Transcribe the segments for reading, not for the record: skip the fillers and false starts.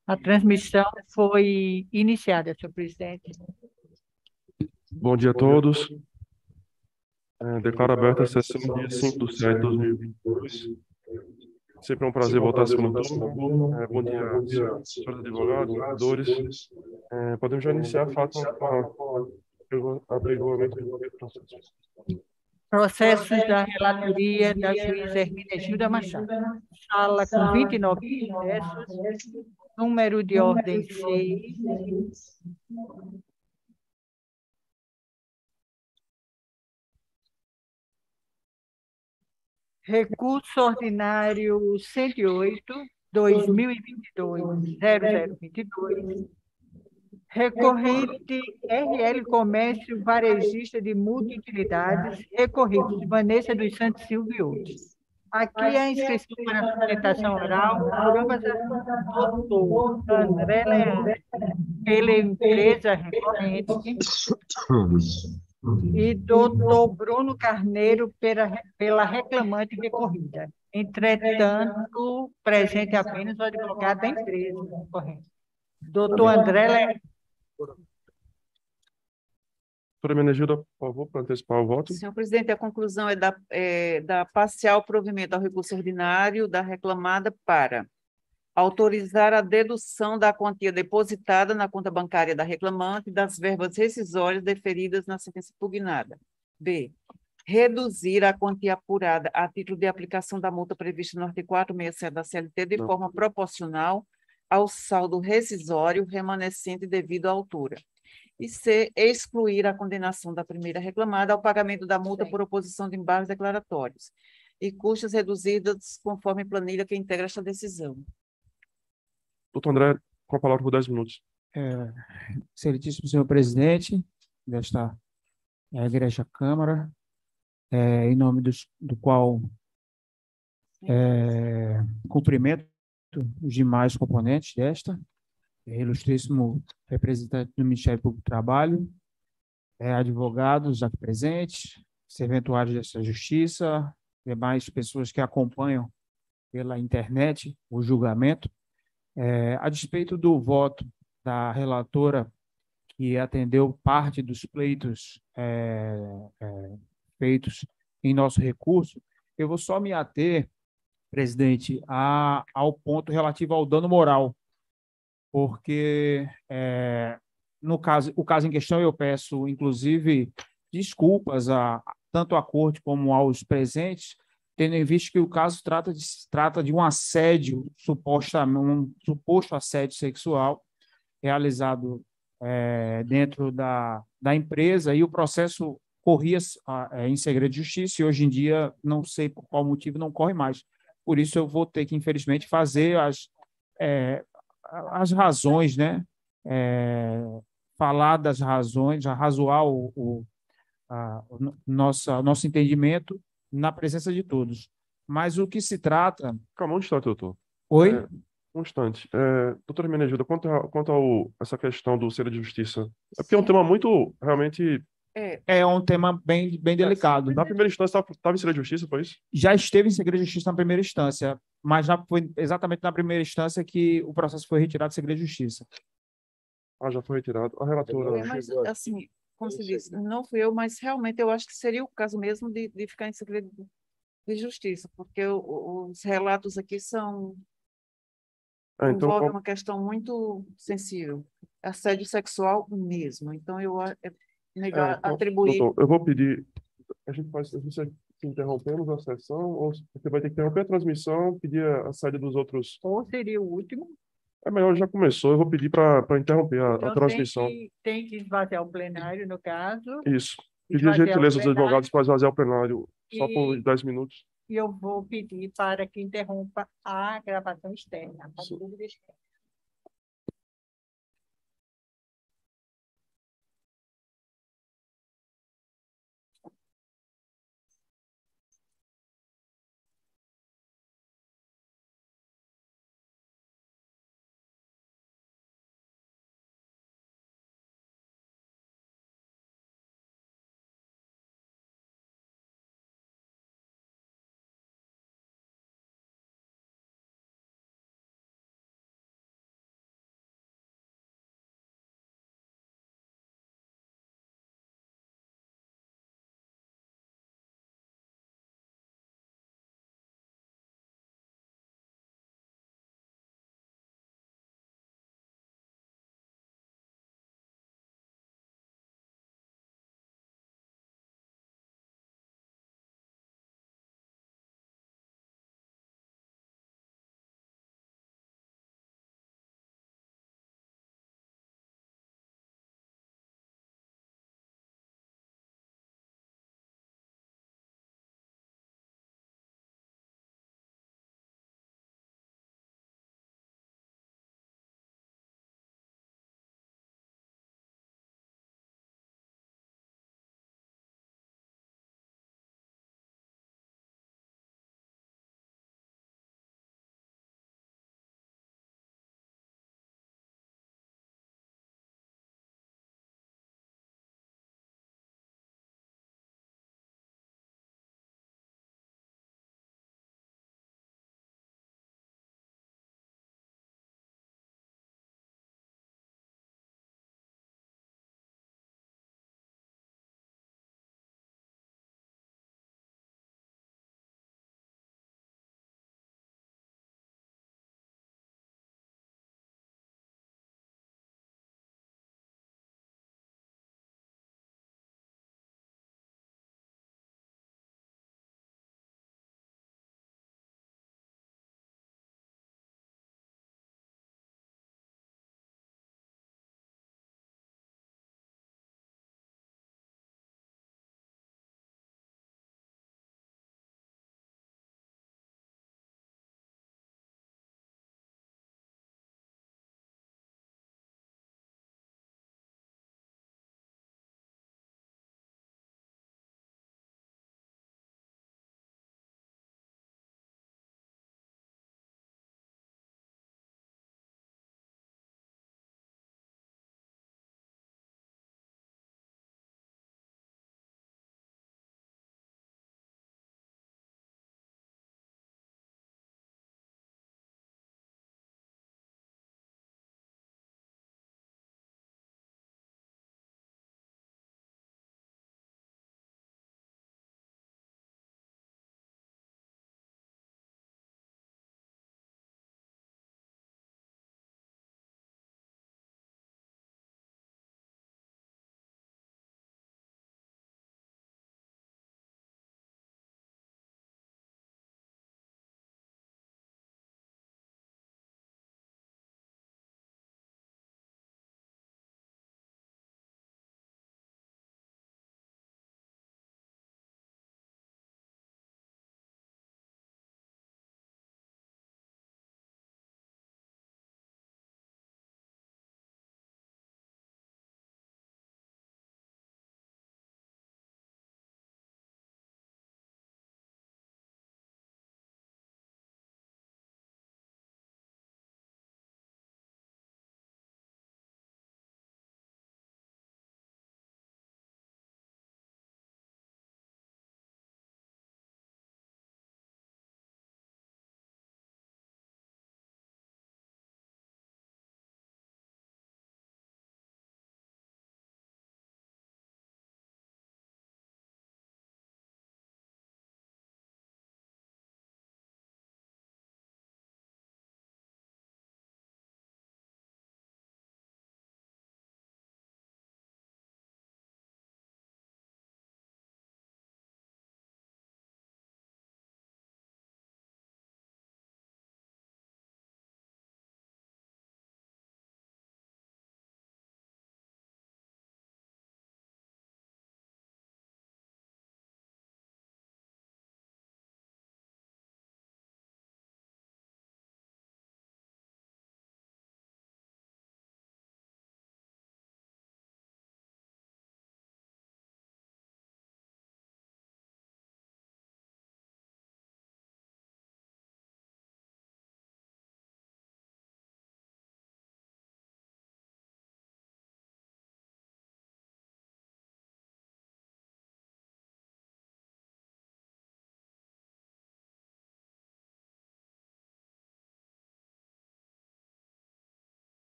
A transmissão foi iniciada, senhor presidente. Bom dia a todos. Declaro aberta a sessão dia 5 de 7 de 2022. Sempre é um prazer voltar ao segundo turno. Bom dia, senhores advogados, servidores. Podemos já iniciar, Fátima, com abrir o regulamento do processo. Processos da relatoria da juíza Hermínia Gilda Machado. Sala com 29 processos, número de ordem 6. Recurso ordinário 108, 2022, 0022. Recorrente RL Comércio Varejista de Multiutilidades, recorridos Vanessa dos Santos Silva e outros. Aqui a inscrição para sustentação oral por ambas as doutor André Leandro, pela empresa recorrente, e doutor Bruno Carneiro pela reclamante recorrida. Entretanto, presente apenas o advogado da empresa recorrente. Doutor André Leandro. Doutora Menegilda, por favor, para antecipar o voto. Senhor presidente, a conclusão é da parcial provimento ao recurso ordinário da reclamada para autorizar a dedução da quantia depositada na conta bancária da reclamante das verbas rescisórias deferidas na sentença impugnada. B. Reduzir a quantia apurada a título de aplicação da multa prevista no artigo 467 da CLT de forma proporcional ao saldo rescisório remanescente devido à altura. E C. Excluir a condenação da primeira reclamada ao pagamento da multa por oposição de embargos declaratórios e custas reduzidas conforme planilha que integra esta decisão. Doutor André, com a palavra por 10 minutos. Excelentíssimo senhor presidente desta Igreja Câmara, em nome do qual cumprimento os demais componentes desta, ilustríssimo representante do Ministério Público do Trabalho, advogados aqui presentes, serventuários desta Justiça, demais pessoas que acompanham pela internet o julgamento. A despeito do voto da relatora, que atendeu parte dos pleitos feitos em nosso recurso, eu vou só me ater, presidente, ao ponto relativo ao dano moral, porque, no caso, o caso em questão, eu peço, inclusive, desculpas tanto à corte como aos presentes, tendo em vista que o caso trata de um assédio, um suposto assédio sexual realizado dentro da empresa, e o processo corria em segredo de justiça, e hoje em dia, não sei por qual motivo, não corre mais. Por isso, eu vou ter que, infelizmente, fazer as razões, né? Falar das razões, arrazoar nosso entendimento na presença de todos. Mas o que se trata... Calma, um instante, doutor. Oi? Um instante. Doutora Menegilda, quanto a essa questão do Conselho de Justiça, é porque é um tema muito, realmente... É um tema bem delicado. Na primeira instância, estava em segredo de justiça, foi isso? Já esteve em segredo de justiça na primeira instância, mas já foi exatamente na primeira instância que o processo foi retirado de segredo de justiça. Já foi retirado. A relatora... Mas, assim, como se diz, não fui eu, mas realmente eu acho que seria o caso mesmo de ficar em segredo de justiça, porque os relatos aqui envolvem uma questão muito sensível, assédio sexual mesmo. Então, é melhor atribuir... Doutor, eu vou pedir... A gente interrompemos a sessão, ou você vai ter que interromper a transmissão, pedir a saída dos outros... Ou seria o último? É melhor, já começou, eu vou pedir para interromper a Então, transmissão. tem que esvaziar o plenário, no caso. Isso. Pedir a gentileza dos advogados para esvaziar o plenário só por 10 minutos. E eu vou pedir para que interrompa a gravação externa, a dúvida externa.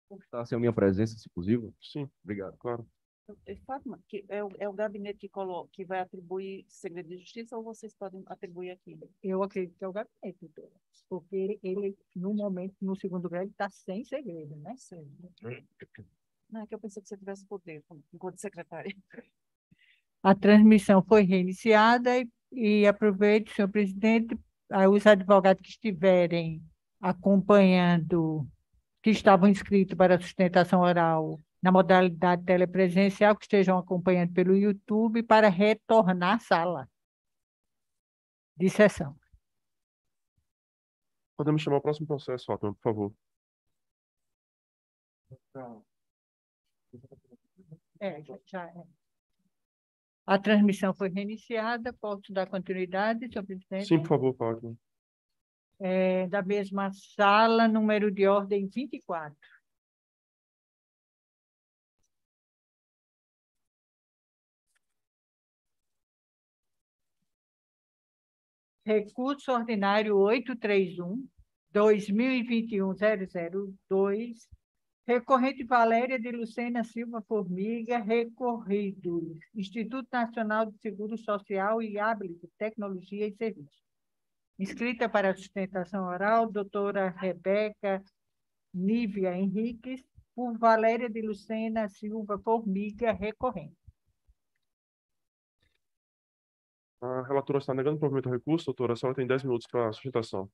Está sem a minha presença, se possível? Sim, Obrigado. claro. Fátima, que é o gabinete que vai atribuir segredo de justiça ou vocês podem atribuir aqui? Eu acredito que é o gabinete, doutora, porque ele, no momento, no segundo grau, ele está sem segredo, né? Não, é que eu pensei que você tivesse poder, enquanto secretária. A transmissão foi reiniciada e aproveito, senhor presidente, os advogados que estiverem acompanhando, que estavam inscritos para a sustentação oral na modalidade telepresencial, que estejam acompanhando pelo YouTube, para retornar à sala de sessão. Podemos chamar o próximo processo, Fátima, por favor. Já é. A transmissão foi reiniciada. Posso dar continuidade, senhor presidente? Sim, por favor, Fátima. Da mesma sala, número de ordem 24. Recurso ordinário 831-2021-002, recorrente Valéria de Lucena Silva Formiga, recorrido Instituto Nacional de Seguro Social e Hábito, Tecnologia e Serviços. Inscrita para a sustentação oral, doutora Rebeca Nívia Henriques, por Valéria de Lucena Silva Formiga, recorrente. A relatora está negando o provimento do recurso, doutora. A senhora tem 10 minutos para a sustentação.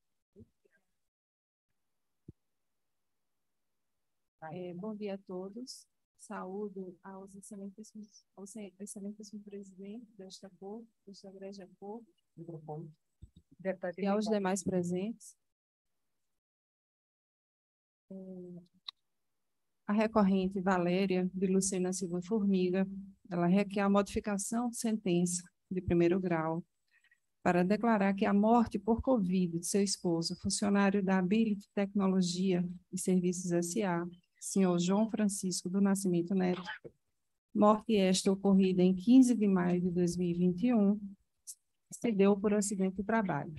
Bom dia a todos. Saúdo ao excelentíssimo presidente desta corte, desta Igreja Corte, e aos demais presentes. A recorrente Valéria de Lucena Silva Formiga, ela requer a modificação de sentença de primeiro grau para declarar que a morte por Covid de seu esposo, funcionário da Ability Tecnologia e Serviços S.A., senhor João Francisco do Nascimento Neto, morte esta ocorrida em 15 de maio de 2021, se deu por acidente de trabalho.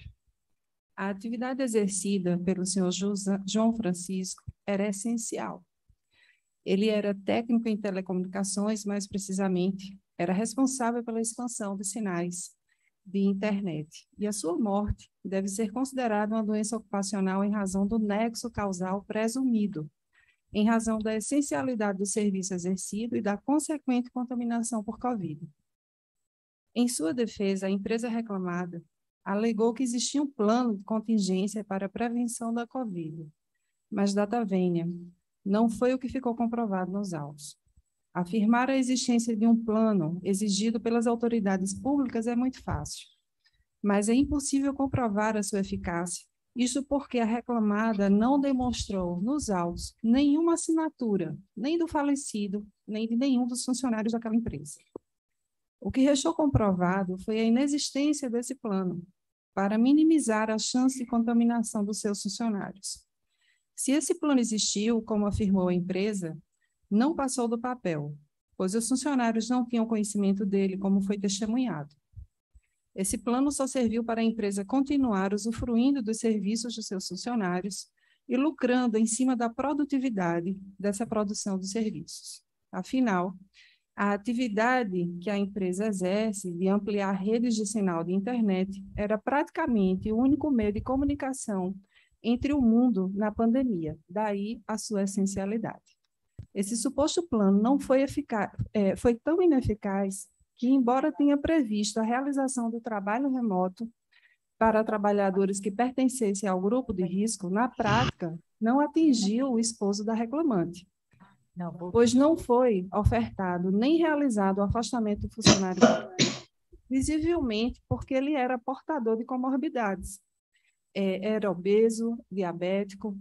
A atividade exercida pelo senhor João Francisco era essencial. Ele era técnico em telecomunicações, mais precisamente, era responsável pela expansão de sinais de internet. E a sua morte deve ser considerada uma doença ocupacional em razão do nexo causal presumido, em razão da essencialidade do serviço exercido e da consequente contaminação por Covid. Em sua defesa, a empresa reclamada alegou que existia um plano de contingência para a prevenção da Covid, mas, data vênia, não foi o que ficou comprovado nos autos. Afirmar a existência de um plano exigido pelas autoridades públicas é muito fácil, mas é impossível comprovar a sua eficácia. Isso porque a reclamada não demonstrou nos autos nenhuma assinatura, nem do falecido, nem de nenhum dos funcionários daquela empresa. O que restou comprovado foi a inexistência desse plano para minimizar a chance de contaminação dos seus funcionários. Se esse plano existiu, como afirmou a empresa, não passou do papel, pois os funcionários não tinham conhecimento dele, como foi testemunhado. Esse plano só serviu para a empresa continuar usufruindo dos serviços dos seus funcionários e lucrando em cima da produtividade dessa produção dos serviços. Afinal, a atividade que a empresa exerce de ampliar redes de sinal de internet era praticamente o único meio de comunicação entre o mundo na pandemia, daí a sua essencialidade. Esse suposto plano não foi foi tão ineficaz que, embora tenha previsto a realização do trabalho remoto para trabalhadores que pertencessem ao grupo de risco, na prática, não atingiu o esposo da reclamante, pois não foi ofertado nem realizado o afastamento do funcionário, visivelmente porque ele era portador de comorbidades, era obeso, diabético,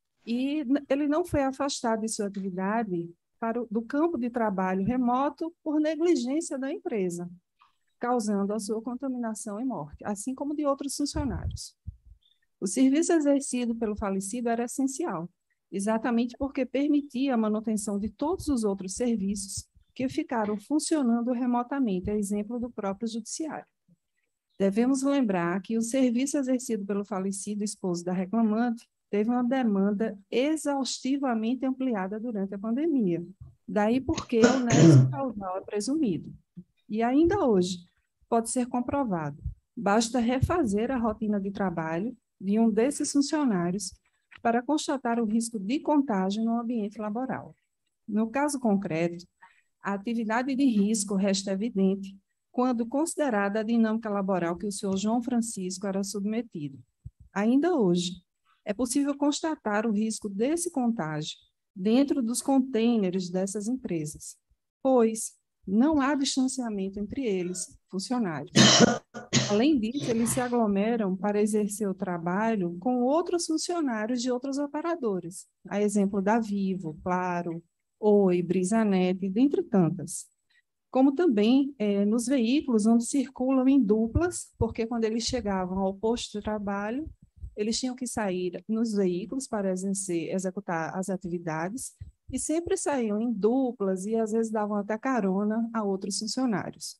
e ele não foi afastado de sua atividade do campo de trabalho remoto por negligência da empresa, causando a sua contaminação e morte, assim como de outros funcionários. O serviço exercido pelo falecido era essencial, exatamente porque permitia a manutenção de todos os outros serviços que ficaram funcionando remotamente, a exemplo do próprio judiciário. Devemos lembrar que o serviço exercido pelo falecido esposo da reclamante teve uma demanda exaustivamente ampliada durante a pandemia. Daí porque o nexo causal é presumido. E ainda hoje pode ser comprovado. Basta refazer a rotina de trabalho de um desses funcionários para constatar o risco de contágio no ambiente laboral. No caso concreto, a atividade de risco resta evidente quando considerada a dinâmica laboral que o senhor João Francisco era submetido. Ainda hoje, é possível constatar o risco desse contágio dentro dos contêineres dessas empresas, pois não há distanciamento entre eles, funcionários. Além disso, eles se aglomeram para exercer o trabalho com outros funcionários de outros operadores, a exemplo da Vivo, Claro, Oi, Brisanet, dentre tantas. Como também nos veículos onde circulam em duplas, porque quando eles chegavam ao posto de trabalho, eles tinham que sair nos veículos para executar as atividades e sempre saíam em duplas e às vezes davam até carona a outros funcionários.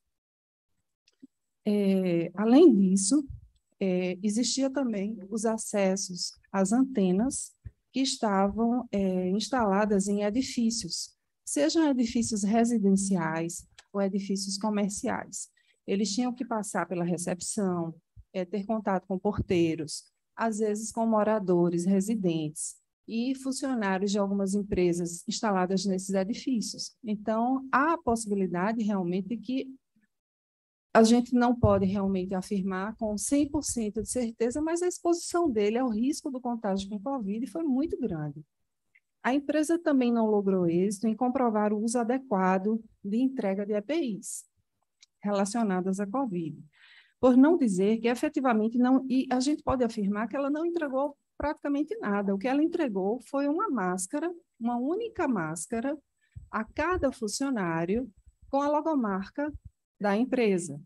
Além disso, existia também os acessos às antenas que estavam instaladas em edifícios, sejam edifícios residenciais ou edifícios comerciais. Eles tinham que passar pela recepção, ter contato com porteiros, às vezes com moradores residentes e funcionários de algumas empresas instaladas nesses edifícios. Então, há a possibilidade realmente de que a gente não pode realmente afirmar com 100% de certeza, mas a exposição dele ao risco do contágio com Covid foi muito grande. A empresa também não logrou êxito em comprovar o uso adequado de entrega de EPIs relacionadas à Covid, por não dizer que efetivamente não, e a gente pode afirmar que ela não entregou praticamente nada. O que ela entregou foi uma máscara, uma única máscara, a cada funcionário, com a logomarca da empresa.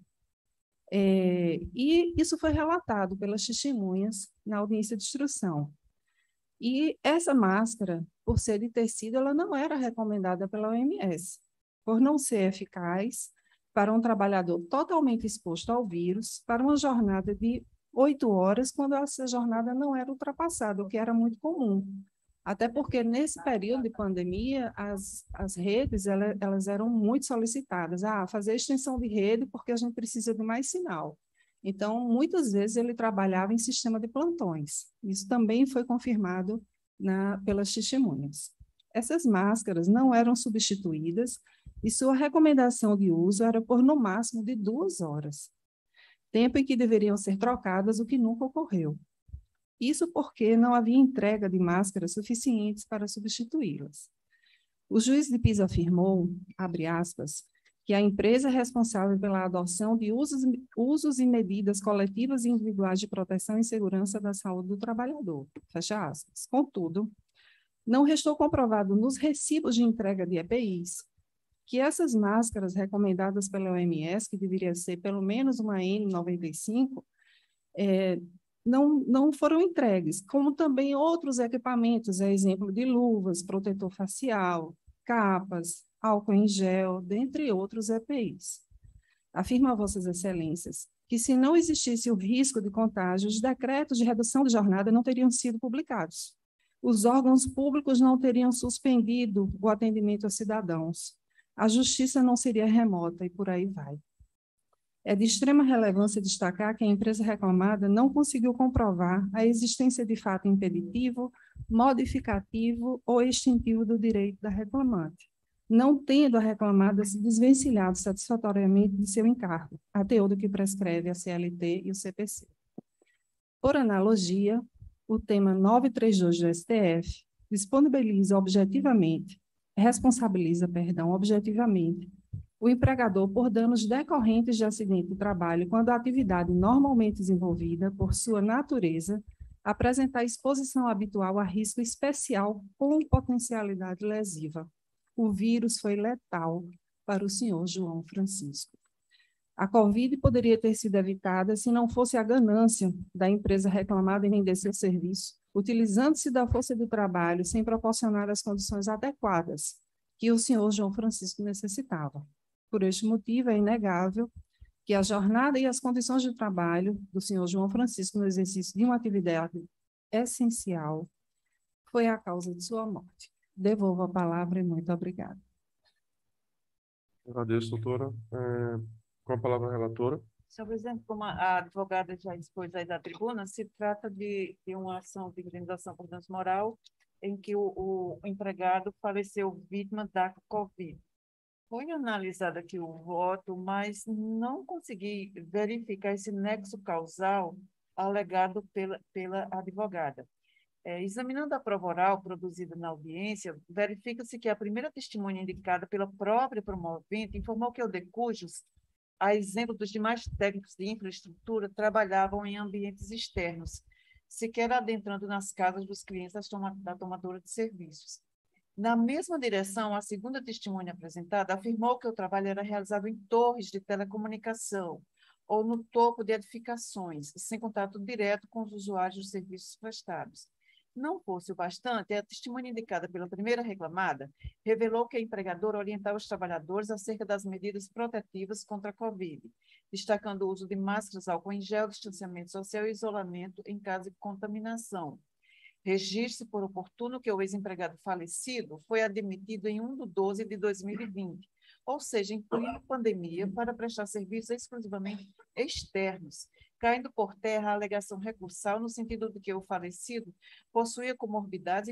E isso foi relatado pelas testemunhas na audiência de instrução. E essa máscara, por ser de tecido, ela não era recomendada pela OMS, por não ser eficaz para um trabalhador totalmente exposto ao vírus, para uma jornada de 8 horas, quando essa jornada não era ultrapassada, o que era muito comum. Até porque, nesse período de pandemia, as redes elas eram muito solicitadas. Fazer extensão de rede porque a gente precisa de mais sinal. Então, muitas vezes, ele trabalhava em sistema de plantões. Isso também foi confirmado pelas testemunhas. Essas máscaras não eram substituídas e sua recomendação de uso era por, no máximo, de 2 horas. Tempo em que deveriam ser trocadas, o que nunca ocorreu. Isso porque não havia entrega de máscaras suficientes para substituí-las. O juiz de Pisa afirmou, abre aspas, que a empresa é responsável pela adoção de usos e medidas coletivas e individuais de proteção e segurança da saúde do trabalhador, fecha aspas. Contudo, não restou comprovado nos recibos de entrega de EPIs que essas máscaras recomendadas pela OMS, que deveria ser pelo menos uma N95, não foram entregues, como também outros equipamentos, exemplo de luvas, protetor facial, capas, álcool em gel, dentre outros EPIs. Afirma a Vossas Excelências que, se não existisse o risco de contágio, os decretos de redução de jornada não teriam sido publicados. Os órgãos públicos não teriam suspendido o atendimento a cidadãos. A justiça não seria remota e por aí vai. É de extrema relevância destacar que a empresa reclamada não conseguiu comprovar a existência de fato impeditivo, modificativo ou extintivo do direito da reclamante, não tendo a reclamada se desvencilhado satisfatoriamente de seu encargo, a teor do que prescreve a CLT e o CPC. Por analogia, o tema 932 do STF responsabiliza objetivamente o empregador por danos decorrentes de acidente de trabalho quando a atividade normalmente desenvolvida, por sua natureza, apresentar exposição habitual a risco especial com potencialidade lesiva. O vírus foi letal para o senhor João Francisco. A Covid poderia ter sido evitada se não fosse a ganância da empresa reclamada em vender seu serviço, utilizando-se da força de trabalho sem proporcionar as condições adequadas que o senhor João Francisco necessitava. Por este motivo, é inegável que a jornada e as condições de trabalho do senhor João Francisco no exercício de uma atividade essencial, foi a causa de sua morte. Devolvo a palavra e muito obrigada. Agradeço, doutora. Com a palavra, a relatora. Senhor presidente, como a advogada já expôs aí da tribuna, se trata de uma ação de indenização por dano moral em que o empregado faleceu vítima da Covid. Foi analisado aqui o voto, mas não consegui verificar esse nexo causal alegado pela advogada. Examinando a prova oral produzida na audiência, verifica-se que a primeira testemunha indicada pela própria promovente informou que o de cujos, a exemplo dos demais técnicos de infraestrutura, trabalhavam em ambientes externos, sequer adentrando nas casas dos clientes da tomadora de serviços. Na mesma direção, a segunda testemunha apresentada afirmou que o trabalho era realizado em torres de telecomunicação ou no topo de edificações, sem contato direto com os usuários dos serviços prestados. Não fosse o bastante, a testemunha indicada pela primeira reclamada revelou que a empregadora orientava os trabalhadores acerca das medidas protetivas contra a Covid, destacando o uso de máscaras, álcool em gel, distanciamento social e isolamento em caso de contaminação. Registre por oportuno que o ex-empregado falecido foi admitido em 1/12 de 2020, ou seja, em plena pandemia, para prestar serviços exclusivamente externos, caindo por terra a alegação recursal no sentido de que o falecido possuía comorbidades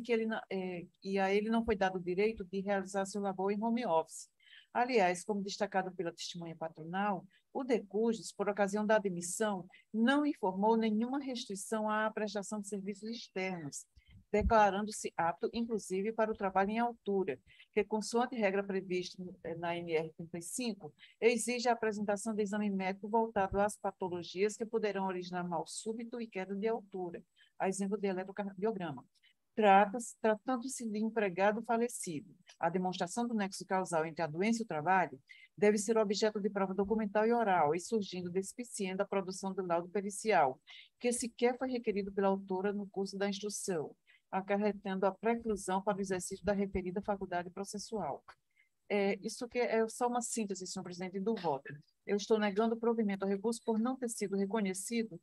e a ele não foi dado o direito de realizar seu labor em home office. Aliás, como destacado pela testemunha patronal, o de cujos, por ocasião da admissão, não informou nenhuma restrição à prestação de serviços externos, declarando-se apto, inclusive, para o trabalho em altura, que, consoante regra prevista na NR 35, exige a apresentação de exame médico voltado às patologias que poderão originar mal súbito e queda de altura, a exemplo de eletrocardiograma. Tratando-se de empregado falecido, a demonstração do nexo causal entre a doença e o trabalho deve ser objeto de prova documental e oral, e surgindo despiciente a produção do laudo pericial, que sequer foi requerido pela autora no curso da instrução, acarretando a preclusão para o exercício da referida faculdade processual. Isso que é só uma síntese, senhor presidente, do voto. Eu estou negando o provimento ao recurso por não ter sido reconhecido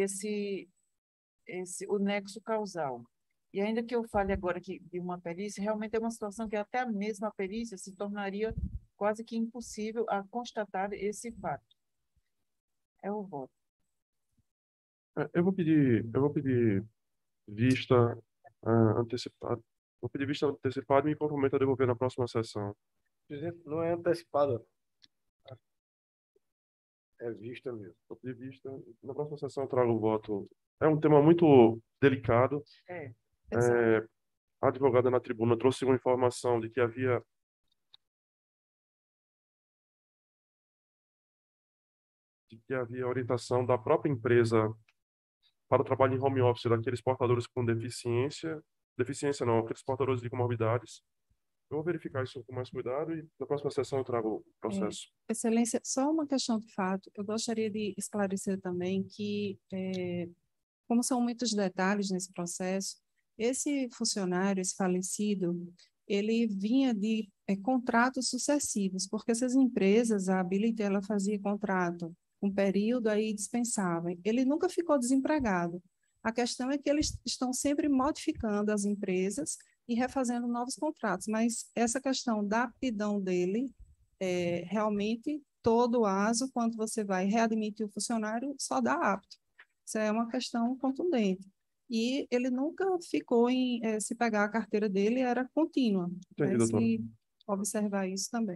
o nexo causal. E ainda que eu fale agora aqui de uma perícia, realmente é uma situação que até a mesma perícia se tornaria quase que impossível a constatar esse fato. É o voto. Eu vou pedir vista antecipada. Vou pedir vista antecipada e me comprometo a devolver na próxima sessão. Presidente, não é antecipada. É vista mesmo. Vou pedir vista. Na próxima sessão eu trago o voto. É um tema muito delicado. A advogada na tribuna trouxe uma informação de que havia orientação da própria empresa para o trabalho em home office daqueles portadores com deficiência não, aqueles portadores de comorbidades. Eu vou verificar isso com mais cuidado e na próxima sessão eu trago o processo. Excelência, só uma questão de fato. Eu gostaria de esclarecer também que, como são muitos detalhes nesse processo, esse funcionário, esse falecido, ele vinha de contratos sucessivos, porque essas empresas, a Ability, ela fazia contrato um período, aí dispensava. Ele nunca ficou desempregado. A questão é que eles estão sempre modificando as empresas e refazendo novos contratos, mas essa questão da aptidão dele, realmente, todo aso, quando você vai readmitir o funcionário, só dá apto. Isso é uma questão contundente. E ele nunca ficou se pegar a carteira dele, era contínua. Entendi, doutor. Se observar isso também.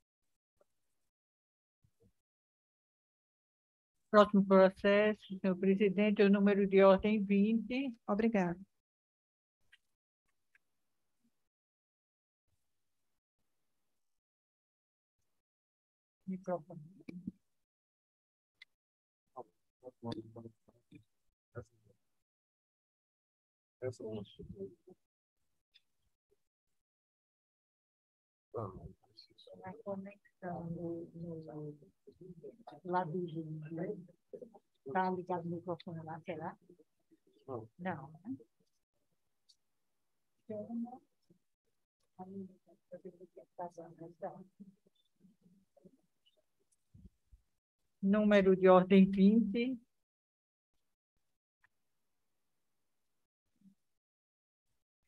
Próximo processo, senhor presidente, é o número de ordem 20. Obrigada. Microfone. A conexão no lado do está ligado o microfone lá, será? Não. Não, né? Número de ordem 20.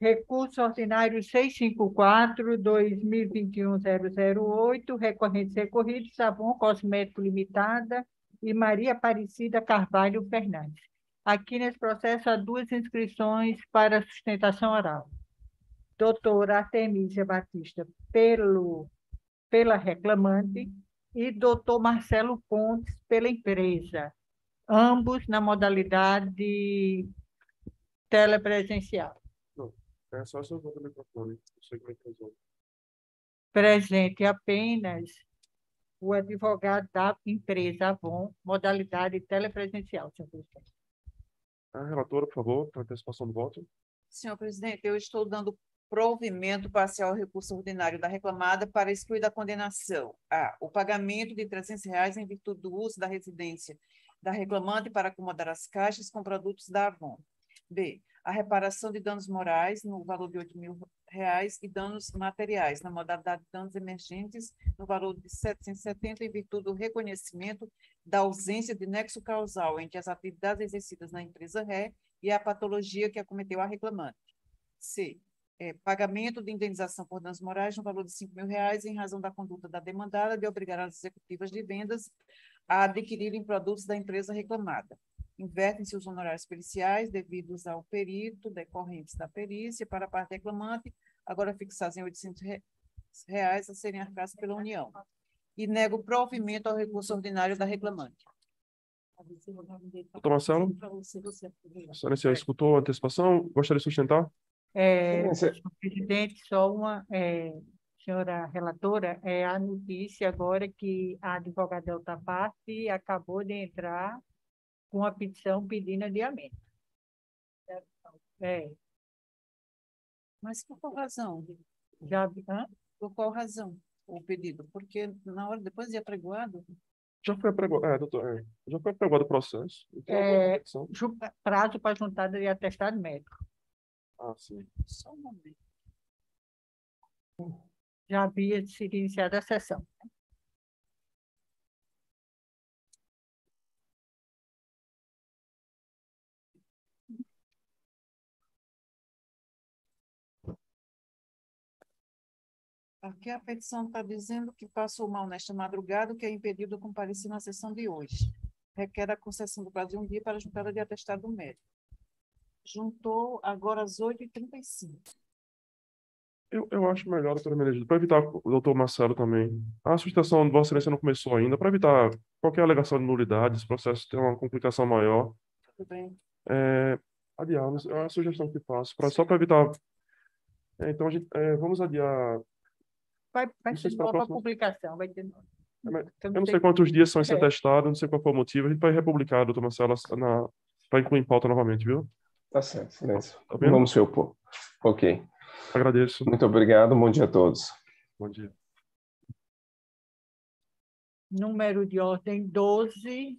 Recurso ordinário 654, 2021-008, recorrentes recorridos, Avon Cosmético Limitada e Maria Aparecida Carvalho Fernandes. Aqui nesse processo há duas inscrições para sustentação oral. Doutora Artemísia Batista pela reclamante e doutor Marcelo Pontes pela empresa, ambos na modalidade telepresencial. É só seu voto no microfone. Não sei como é que resolve. Presente apenas o advogado da empresa Avon, modalidade telepresencial, senhor presidente. A relatora, por favor, para antecipação do voto. Senhor presidente, eu estou dando provimento parcial ao recurso ordinário da reclamada para excluir da condenação a o pagamento de R$ 300 em virtude do uso da residência da reclamante para acomodar as caixas com produtos da Avon. B, a reparação de danos morais no valor de R$ 8.000 e danos materiais na modalidade de danos emergentes no valor de R$ 770 em virtude do reconhecimento da ausência de nexo causal entre as atividades exercidas na empresa ré e a patologia que acometeu a reclamante. C, pagamento de indenização por danos morais no valor de R$ 5.000 em razão da conduta da demandada de obrigar as executivas de vendas a adquirirem produtos da empresa reclamada. Invertem-se os honorários periciais devidos ao perito decorrentes da perícia para a parte reclamante, agora fixados em R$ 800 a serem arcados pela União. E nego provimento ao recurso ordinário da reclamante. Doutor Marcelo, a senhora escutou a antecipação? Gostaria de sustentar? Senhor presidente, só uma, senhora relatora, a notícia agora que a advogada da outra parte acabou de entrar com a petição pedindo adiamento. Mas por qual razão? Por qual razão o pedido? Porque na hora, depois de apregoado... Já foi apregoado, doutor, já foi apregoado o processo. Prazo para juntada de atestado médico. Ah, sim. Só um momento. Já havia sido iniciada a sessão. Aqui a petição está dizendo que passou mal nesta madrugada, que é impedido de comparecer na sessão de hoje. Requer a concessão do prazo de um dia para a juntada de atestado médico. Juntou agora às 8h35. Eu acho melhor, doutora Menezes, para evitar o doutor Marcelo também. A sustentação de Vossa Excelência não começou ainda, para evitar qualquer alegação de nulidade, esse processo ter uma complicação maior. Tudo bem. Adiar, é a sugestão que faço, só para evitar. Então, vamos adiar. Vai ter nova publicação, vai ter nova. Eu não sei quantos dias são esse atestado, não sei qual foi o motivo, a gente vai republicar, doutor Marcelo, para incluir em pauta novamente, viu? Tá certo, silêncio. Tá vendo? Vamos se opor. Ok. Agradeço. Muito obrigado, bom dia a todos. Bom dia. Número de ordem 12.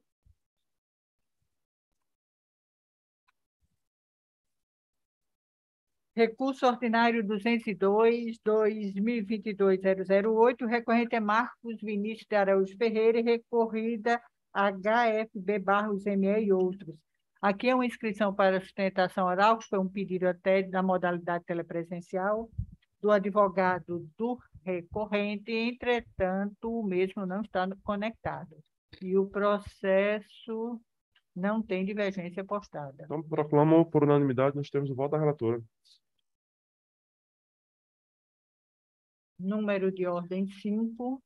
Recurso ordinário 202, 2022-008, recorrente é Marcos Vinícius de Araújo Ferreira e recorrida HFB Barros ME e outros. Aqui é uma inscrição para sustentação oral, que foi um pedido até da modalidade telepresencial do advogado do recorrente, entretanto, o mesmo não está conectado. E o processo não tem divergência postada. Então, proclamo por unanimidade, nós temos o voto da relatora. Número de ordem 5.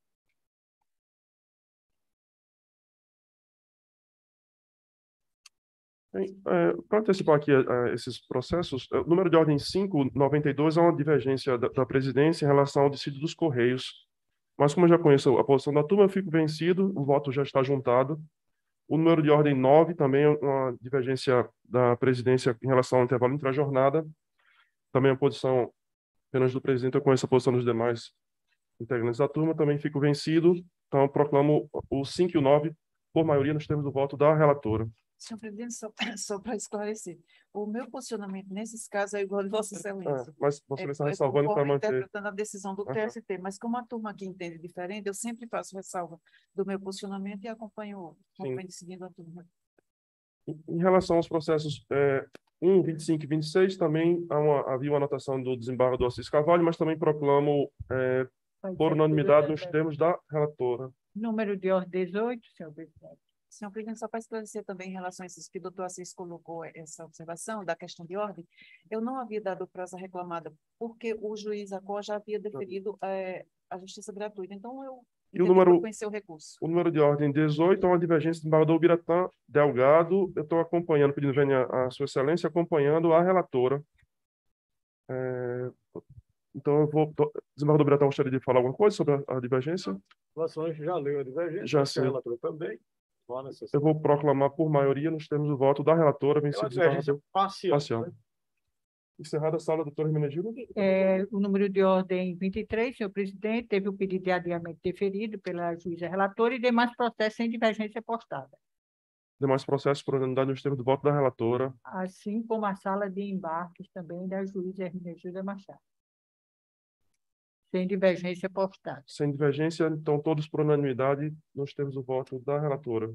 Para antecipar aqui esses processos, o número de ordem 592 é uma divergência da presidência em relação ao dissídio dos Correios. Mas como eu já conheço a posição da turma, eu fico vencido, o voto já está juntado. O número de ordem 9 também é uma divergência da presidência em relação ao intervalo intra-jornada. Também a posição apenas do presidente, eu conheço a posição dos demais integrantes da turma, também fico vencido. Então, eu proclamo o 5 e o 9 por maioria nos termos do voto da relatora. Senhor presidente, só para esclarecer, o meu posicionamento nesses casos é igual de Vossa Excelência. Mas Vossa Excelência ressalvando para manter. Interpretando a decisão do TST, mas como a turma aqui entende diferente, eu sempre faço ressalva do meu posicionamento e acompanho seguindo a turma. Em relação aos processos 1, 25 e 26 também havia uma anotação do desembargador Assis Carvalho, mas também proclamo por unanimidade nos termos da relatora. Número de ordem 18, senhor presidente. Senhor presidente, só para esclarecer também em relação a isso que o doutor Assis colocou essa observação da questão de ordem, eu não havia dado prazo à reclamada, porque o juiz Acó já havia deferido a justiça gratuita. Então, eu número, conhecer o recurso. O número de ordem 18 é uma divergência do desembargador Biratã Delgado. Eu estou acompanhando, pedindo venha a Sua Excelência, acompanhando a relatora. Então, desembargador Biratã, gostaria de falar alguma coisa sobre a divergência? Vossa Excelência já leu a divergência, já sei. A relatora também. Eu vou proclamar por maioria nos termos do voto da relatora, vencido divergência parcial. Né? Encerrada a sala, doutora Hermenegilda. O número de ordem 23, senhor presidente, teve o pedido de adiamento deferido pela juíza relatora e demais processos sem divergência postada. Demais processos por unanimidade nos termos do voto da relatora. Assim como a sala de embarques também da juíza Hermenegilda Machado. Sem divergência postada. Sem divergência, então todos por unanimidade nos termos do voto da relatora.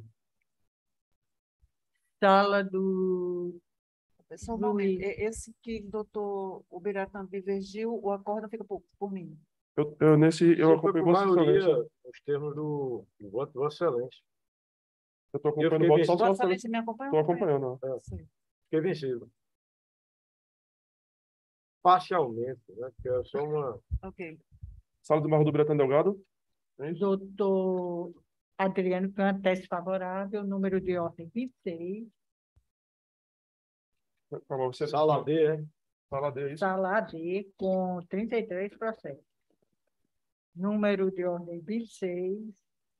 Sala do... Só um momento. Esse que o doutor Biratã divergiu, o acordo fica por mim. Eu acompanho Vossa Excelência. Os termos do voto de Vossa Excelência. Eu estou acompanhando o voto só Vossa Excelência me acompanha? Estou acompanhando. Fiquei vencido. Parcialmente, né? Porque é só uma... Ok. Sala do desembargador Biratã Delgado. Doutor Adriano, com a tese favorável, número de ordem 26. Sala D, hein? Sala D, isso? Sala D, com 33 processos. Número de ordem 26.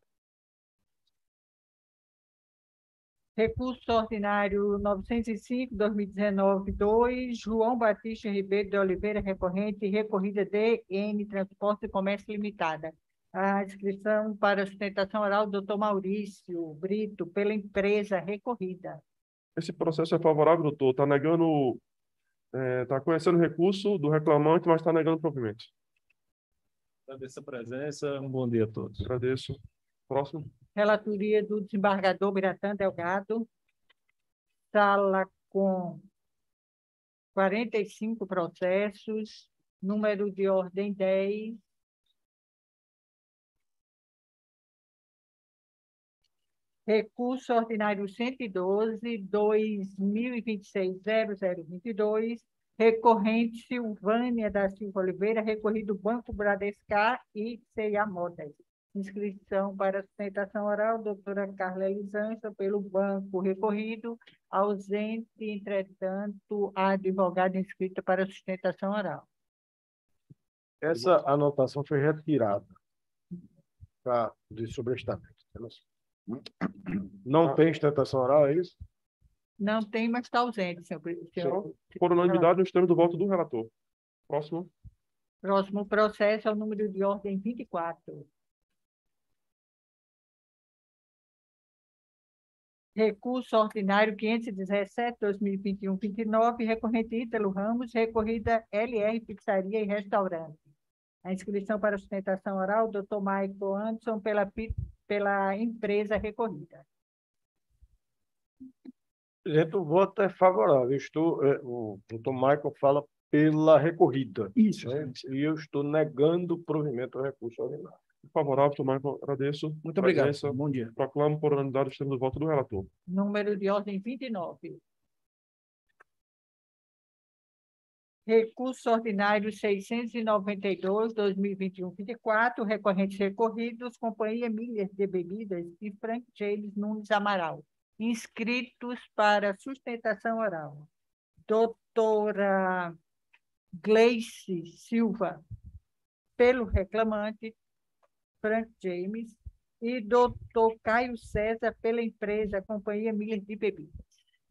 Recurso ordinário 905/2019-2, João Batista Ribeiro de Oliveira, recorrente, recorrida DN Transporte e Comércio Limitada. A inscrição para sustentação oral do doutor Maurício Brito, pela empresa recorrida. Esse processo é favorável, doutor? Está negando, está conhecendo o recurso do reclamante, mas está negando o provimento. Agradeço a presença. Um bom dia a todos. Agradeço. Próximo. Relatoria do desembargador Biratã Delgado. Sala com 45 processos. Número de ordem 10. Recurso ordinário 112/2026-0022, recorrente Silvânia da Silva Oliveira, recorrido Banco Bradescar e C&A Modas. Inscrição para sustentação oral, doutora Carla Elisângela, pelo banco recorrido, ausente, entretanto, a advogada inscrita para sustentação oral. Essa anotação foi retirada de sobrestamento. Não tem sustentação oral, é isso? Não tem, mas está ausente, senhor. Por unanimidade, nos termos do voto do relator. Próximo. Próximo processo é o número de ordem 24. Recurso ordinário 517/2021-29, recorrente Ítalo Ramos, recorrida LR Pizzaria e Restaurante. A inscrição para sustentação oral, doutor Michael Anderson, pela empresa recorrida. Presidente, o voto é favorável. O doutor Michael fala pela recorrida. Isso. Né? E eu estou negando o provimento ao recurso ordinário. Favorável, doutor Michael. Agradeço. Muito obrigado. Presença. Bom dia. Proclamo por unanimidade os termos do voto do relator. Número de ordem 29. Recurso ordinário 692/2021-24, recorrentes recorridos, Companhia Miller de Bebidas e Frank James Nunes Amaral, inscritos para sustentação oral. Doutora Gleice Silva, pelo reclamante, Frank James, e doutor Caio César, pela empresa Companhia Miller de Bebidas.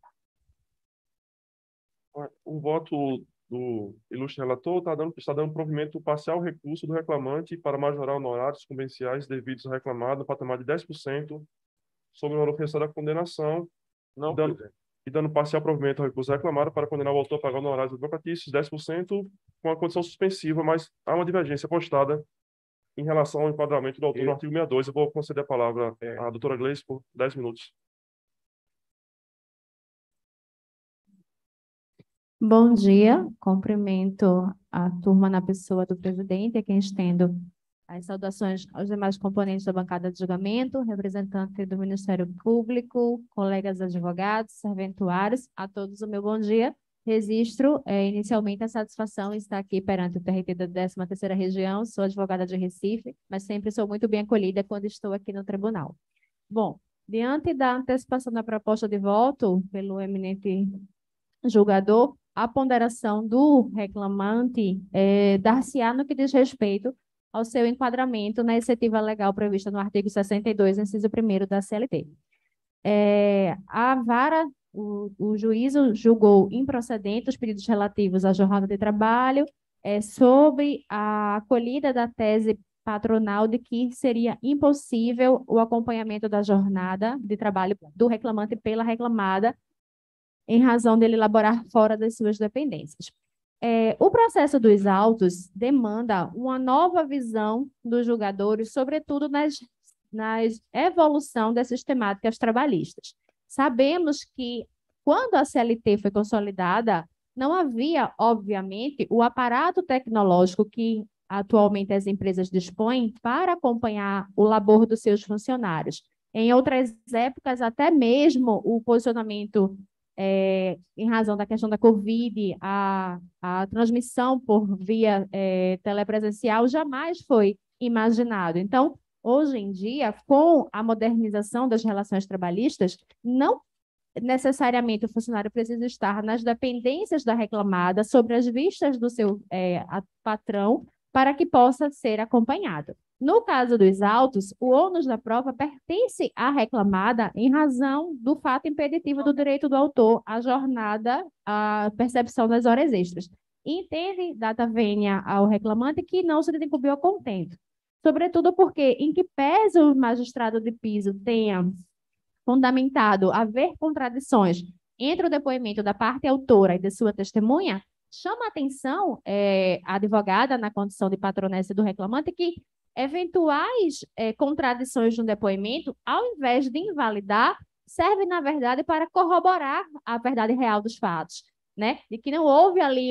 O voto do ilustre relator está dando provimento parcial ao recurso do reclamante para majorar honorários convenciais devidos ao reclamado no patamar de 10% sobre o valor oferecido da condenação, e dando parcial provimento ao recurso reclamado para condenar o autor a pagar honorários advocatícios 10% com a condição suspensiva, mas há uma divergência postada em relação ao enquadramento do autor no artigo 62. Eu vou conceder a palavra à doutora Gleice por 10 minutos. Bom dia, cumprimento a turma na pessoa do presidente, a quem estendo as saudações aos demais componentes da bancada de julgamento, representante do Ministério Público, colegas advogados, serventuários, a todos o meu bom dia. Registro inicialmente a satisfação em estar aqui perante o TRT da 13ª Região, sou advogada de Recife, mas sempre sou muito bem acolhida quando estou aqui no tribunal. Bom, diante da antecipação da proposta de voto pelo eminente julgador, a ponderação do reclamante dar-se-á no que diz respeito ao seu enquadramento na excetiva legal prevista no artigo 62, inciso 1º da CLT. A vara, o juízo julgou improcedente os pedidos relativos à jornada de trabalho sobre a acolhida da tese patronal de que seria impossível o acompanhamento da jornada de trabalho do reclamante pela reclamada, em razão dele elaborar fora das suas dependências. O processo dos autos demanda uma nova visão dos julgadores, sobretudo nas evolução das sistemáticas trabalhistas. Sabemos que, quando a CLT foi consolidada, não havia, obviamente, o aparato tecnológico que atualmente as empresas dispõem para acompanhar o labor dos seus funcionários. Em outras épocas, até mesmo o posicionamento em razão da questão da Covid, a transmissão por via telepresencial jamais foi imaginado. Então, hoje em dia, com a modernização das relações trabalhistas, não necessariamente o funcionário precisa estar nas dependências da reclamada, sobre as vistas do seu patrão, para que possa ser acompanhado. No caso dos autos, o ônus da prova pertence à reclamada em razão do fato impeditivo do direito do autor à jornada, à percepção das horas extras. Entende, data vênia ao reclamante, que não se desempenhou a contento. Sobretudo porque, em que pese o magistrado de piso tenha fundamentado haver contradições entre o depoimento da parte autora e de sua testemunha, chama a atenção a advogada, na condição de patronessa do reclamante, que eventuais contradições no depoimento, ao invés de invalidar, serve, na verdade, para corroborar a verdade real dos fatos, né? De que não houve ali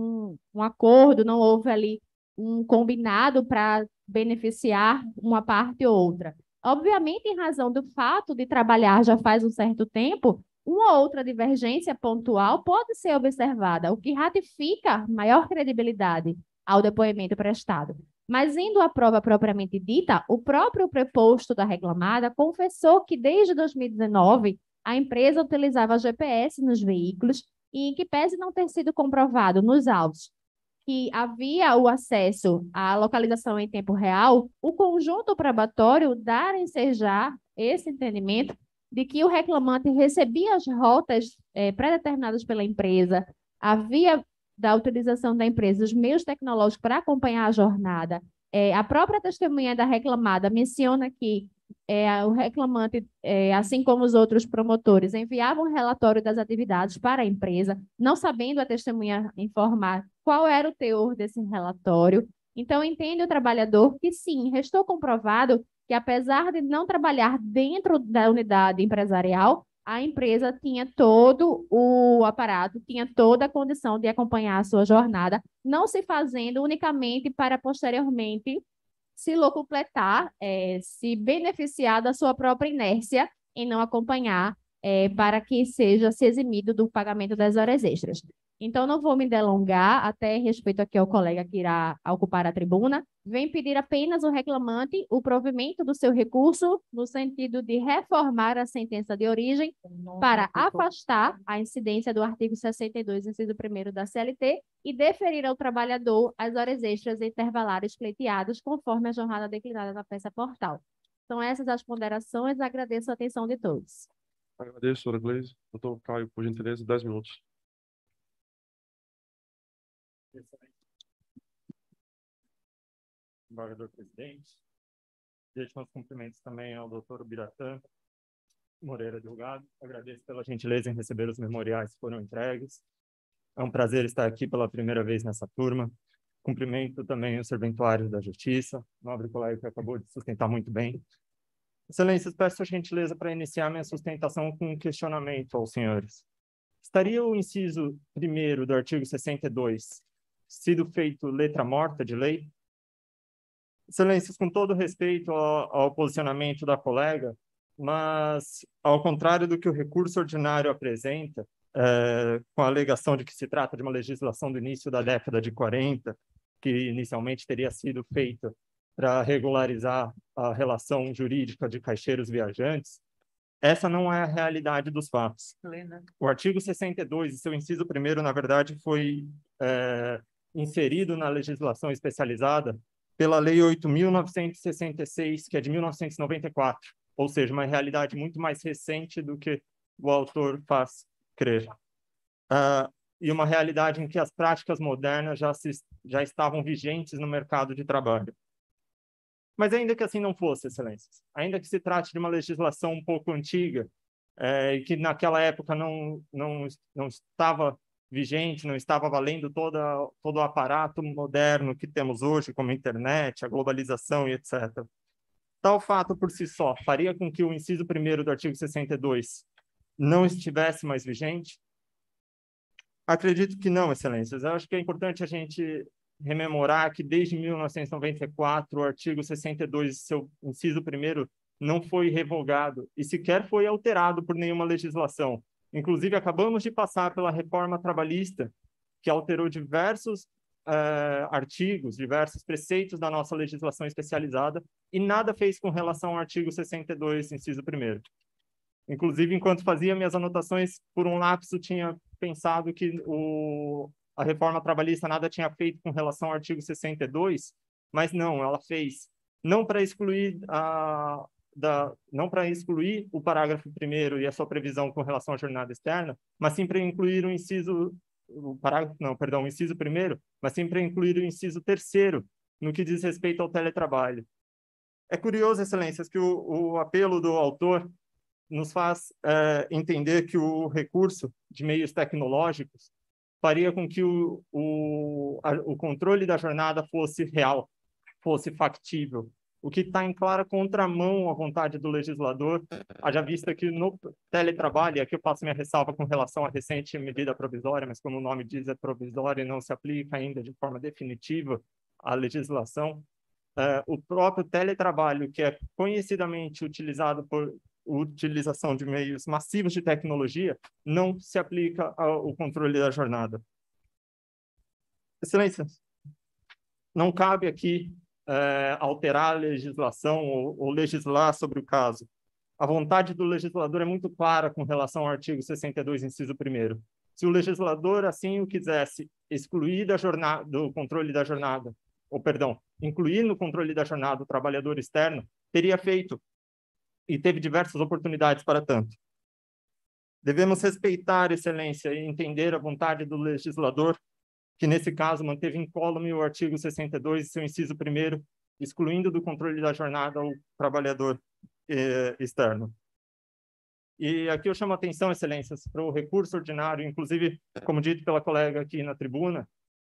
um acordo, não houve ali um combinado para beneficiar uma parte ou outra. Obviamente, em razão do fato de trabalhar já faz um certo tempo, uma ou outra divergência pontual pode ser observada, o que ratifica maior credibilidade ao depoimento prestado. Mas, indo à prova propriamente dita, o próprio preposto da reclamada confessou que, desde 2019, a empresa utilizava GPS nos veículos e, em que pese não ter sido comprovado nos autos que havia o acesso à localização em tempo real, o conjunto probatório dá a ensejar esse entendimento de que o reclamante recebia as rotas pré-determinadas pela empresa, havia da utilização da empresa os meios tecnológicos para acompanhar a jornada. A própria testemunha da reclamada menciona que o reclamante, assim como os outros promotores, enviavam um relatório das atividades para a empresa, não sabendo a testemunha informar qual era o teor desse relatório. Então, entende o trabalhador que, sim, restou comprovado que, apesar de não trabalhar dentro da unidade empresarial, a empresa tinha todo o aparato, tinha toda a condição de acompanhar a sua jornada, não se fazendo unicamente para, posteriormente, se locupletar, se beneficiar da sua própria inércia em não acompanhar, para que seja se eximido do pagamento das horas extras. Então, não vou me delongar, até respeito aqui ao colega que irá ocupar a tribuna, vem pedir apenas ao reclamante o provimento do seu recurso no sentido de reformar a sentença de origem para afastar a incidência do artigo 62, inciso 1º da CLT e deferir ao trabalhador as horas extras intervalares pleiteadas conforme a jornada declinada na peça portal. São essas as ponderações, agradeço a atenção de todos. Agradeço, doutora Gleise. Doutor Caio, por gentileza, 10 minutos. Embargador presidente, deixo meus cumprimentos também ao doutor Biratã Moreira, advogado. Agradeço pela gentileza em receber os memoriais que foram entregues. É um prazer estar aqui pela primeira vez nessa turma. Cumprimento também os serventuários da Justiça, nobre colega que acabou de sustentar muito bem. Excelências, peço a gentileza para iniciar minha sustentação com um questionamento aos senhores. estaria o inciso 1º do artigo 62 sido feito letra morta de lei? Excelências, com todo respeito ao posicionamento da colega, mas, ao contrário do que o recurso ordinário apresenta, com a alegação de que se trata de uma legislação do início da década de 40, que inicialmente teria sido feita para regularizar a relação jurídica de caixeiros viajantes, essa não é a realidade dos fatos. O artigo 62, e seu inciso 1º, na verdade, foi inserido na legislação especializada pela Lei 8.966, que é de 1994, ou seja, uma realidade muito mais recente do que o autor faz crer. E uma realidade em que as práticas modernas já estavam vigentes no mercado de trabalho. Mas ainda que assim não fosse, excelências, ainda que se trate de uma legislação um pouco antiga, e que naquela época não estava vigente, não estava valendo todo o aparato moderno que temos hoje, como a internet, a globalização e etc. Tal fato por si só faria com que o inciso 1º do artigo 62 não estivesse mais vigente? Acredito que não, excelências. Eu acho que é importante a gente rememorar que desde 1994 o artigo 62, seu inciso 1º, não foi revogado e sequer foi alterado por nenhuma legislação. Inclusive, acabamos de passar pela reforma trabalhista, que alterou diversos artigos, diversos preceitos da nossa legislação especializada, e nada fez com relação ao artigo 62, inciso 1º. Inclusive, enquanto fazia minhas anotações, por um lapso tinha pensado que a reforma trabalhista nada tinha feito com relação ao artigo 62, mas não, ela fez, não para excluir o parágrafo 1º e a sua previsão com relação à jornada externa, mas sim para incluir o inciso 1º, mas sim para incluir o inciso 3º no que diz respeito ao teletrabalho. É curioso, excelências, que o apelo do autor nos faz entender que o recurso de meios tecnológicos faria com que o controle da jornada fosse real, fosse factível, o que está em clara contramão à vontade do legislador, haja vista que no teletrabalho, e aqui eu faço minha ressalva com relação à recente medida provisória, mas como o nome diz, é provisória e não se aplica ainda de forma definitiva à legislação, o próprio teletrabalho, que é conhecidamente utilizado por utilização de meios massivos de tecnologia, não se aplica ao controle da jornada. Excelência, não cabe aqui alterar a legislação ou legislar sobre o caso. A vontade do legislador é muito clara com relação ao artigo 62, inciso 1º. Se o legislador assim o quisesse excluir do controle da jornada, incluir no controle da jornada o trabalhador externo, teria feito e teve diversas oportunidades para tanto. Devemos respeitar, excelência, e entender a vontade do legislador, que nesse caso manteve incólume o artigo 62 e seu inciso 1º, excluindo do controle da jornada o trabalhador externo. E aqui eu chamo a atenção, excelências, para o recurso ordinário, inclusive, como dito pela colega aqui na tribuna,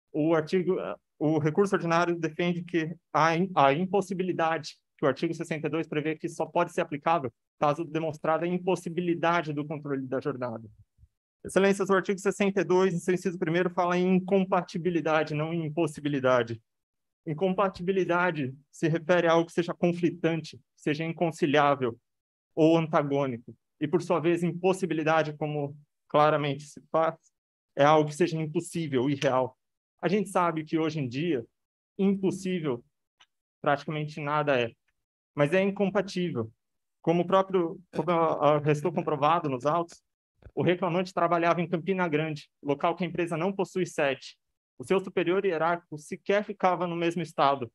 o recurso ordinário defende que a impossibilidade, que o artigo 62 prevê que só pode ser aplicável caso demonstrada a impossibilidade do controle da jornada. Excelências, o artigo 62, em seu inciso 1º, fala em incompatibilidade, não em impossibilidade. Incompatibilidade se refere a algo que seja conflitante, seja inconciliável ou antagônico. E, por sua vez, impossibilidade, como claramente se faz, é algo que seja impossível, irreal. A gente sabe que, hoje em dia, impossível praticamente nada é, mas é incompatível. Como restou comprovado nos autos, o reclamante trabalhava em Campina Grande, local que a empresa não possui sede. O seu superior hierárquico sequer ficava no mesmo estado.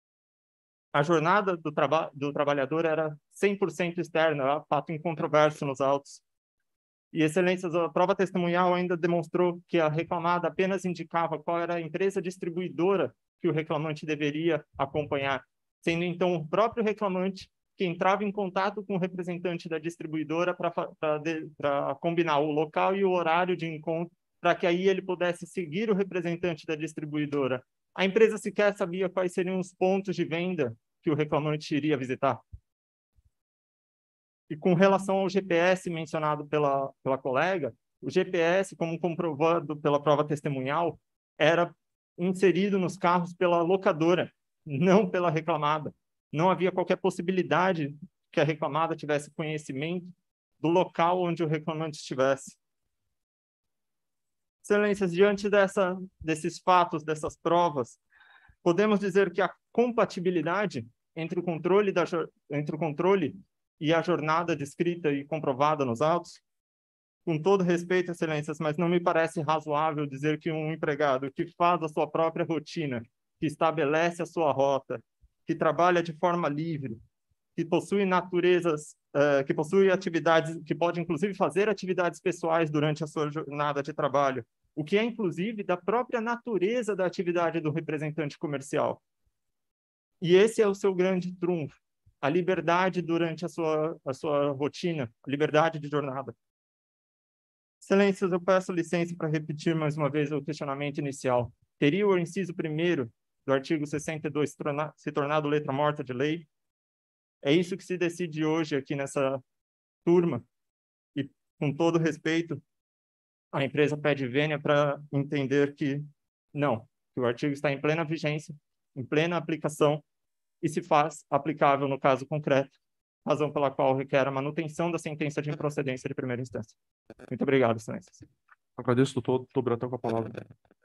A jornada do trabalhador era 100% externa, fato incontroverso nos autos. E, excelências, a prova testemunhal ainda demonstrou que a reclamada apenas indicava qual era a empresa distribuidora que o reclamante deveria acompanhar, sendo então o próprio reclamante que entrava em contato com o representante da distribuidora para combinar o local e o horário de encontro, para que aí ele pudesse seguir o representante da distribuidora. A empresa sequer sabia quais seriam os pontos de venda que o reclamante iria visitar. E com relação ao GPS mencionado pela colega, O GPS, como comprovado pela prova testemunhal, era inserido nos carros pela locadora, não pela reclamada. Não havia qualquer possibilidade que a reclamada tivesse conhecimento do local onde o reclamante estivesse. Excelências, diante desses fatos, dessas provas, podemos dizer que a compatibilidade entre o controle e a jornada descrita e comprovada nos autos, com todo respeito, excelências, mas não me parece razoável dizer que um empregado que faz a sua própria rotina, que estabelece a sua rota, que trabalha de forma livre, que possui que possui atividades, que pode inclusive fazer atividades pessoais durante a sua jornada de trabalho, o que é inclusive da própria natureza da atividade do representante comercial. E esse é o seu grande trunfo, a liberdade durante a sua rotina, a liberdade de jornada. Excelências, eu peço licença para repetir mais uma vez o questionamento inicial. Teria o inciso 1º do artigo 62 se tornado letra morta de lei? É isso que se decide hoje aqui nessa turma. E, com todo respeito, a empresa pede vênia para entender que não, que o artigo está em plena vigência, em plena aplicação, e se faz aplicável no caso concreto, razão pela qual requer a manutenção da sentença de improcedência de primeira instância. Muito obrigado, excelências. Agradeço, doutor Biratã, com a palavra.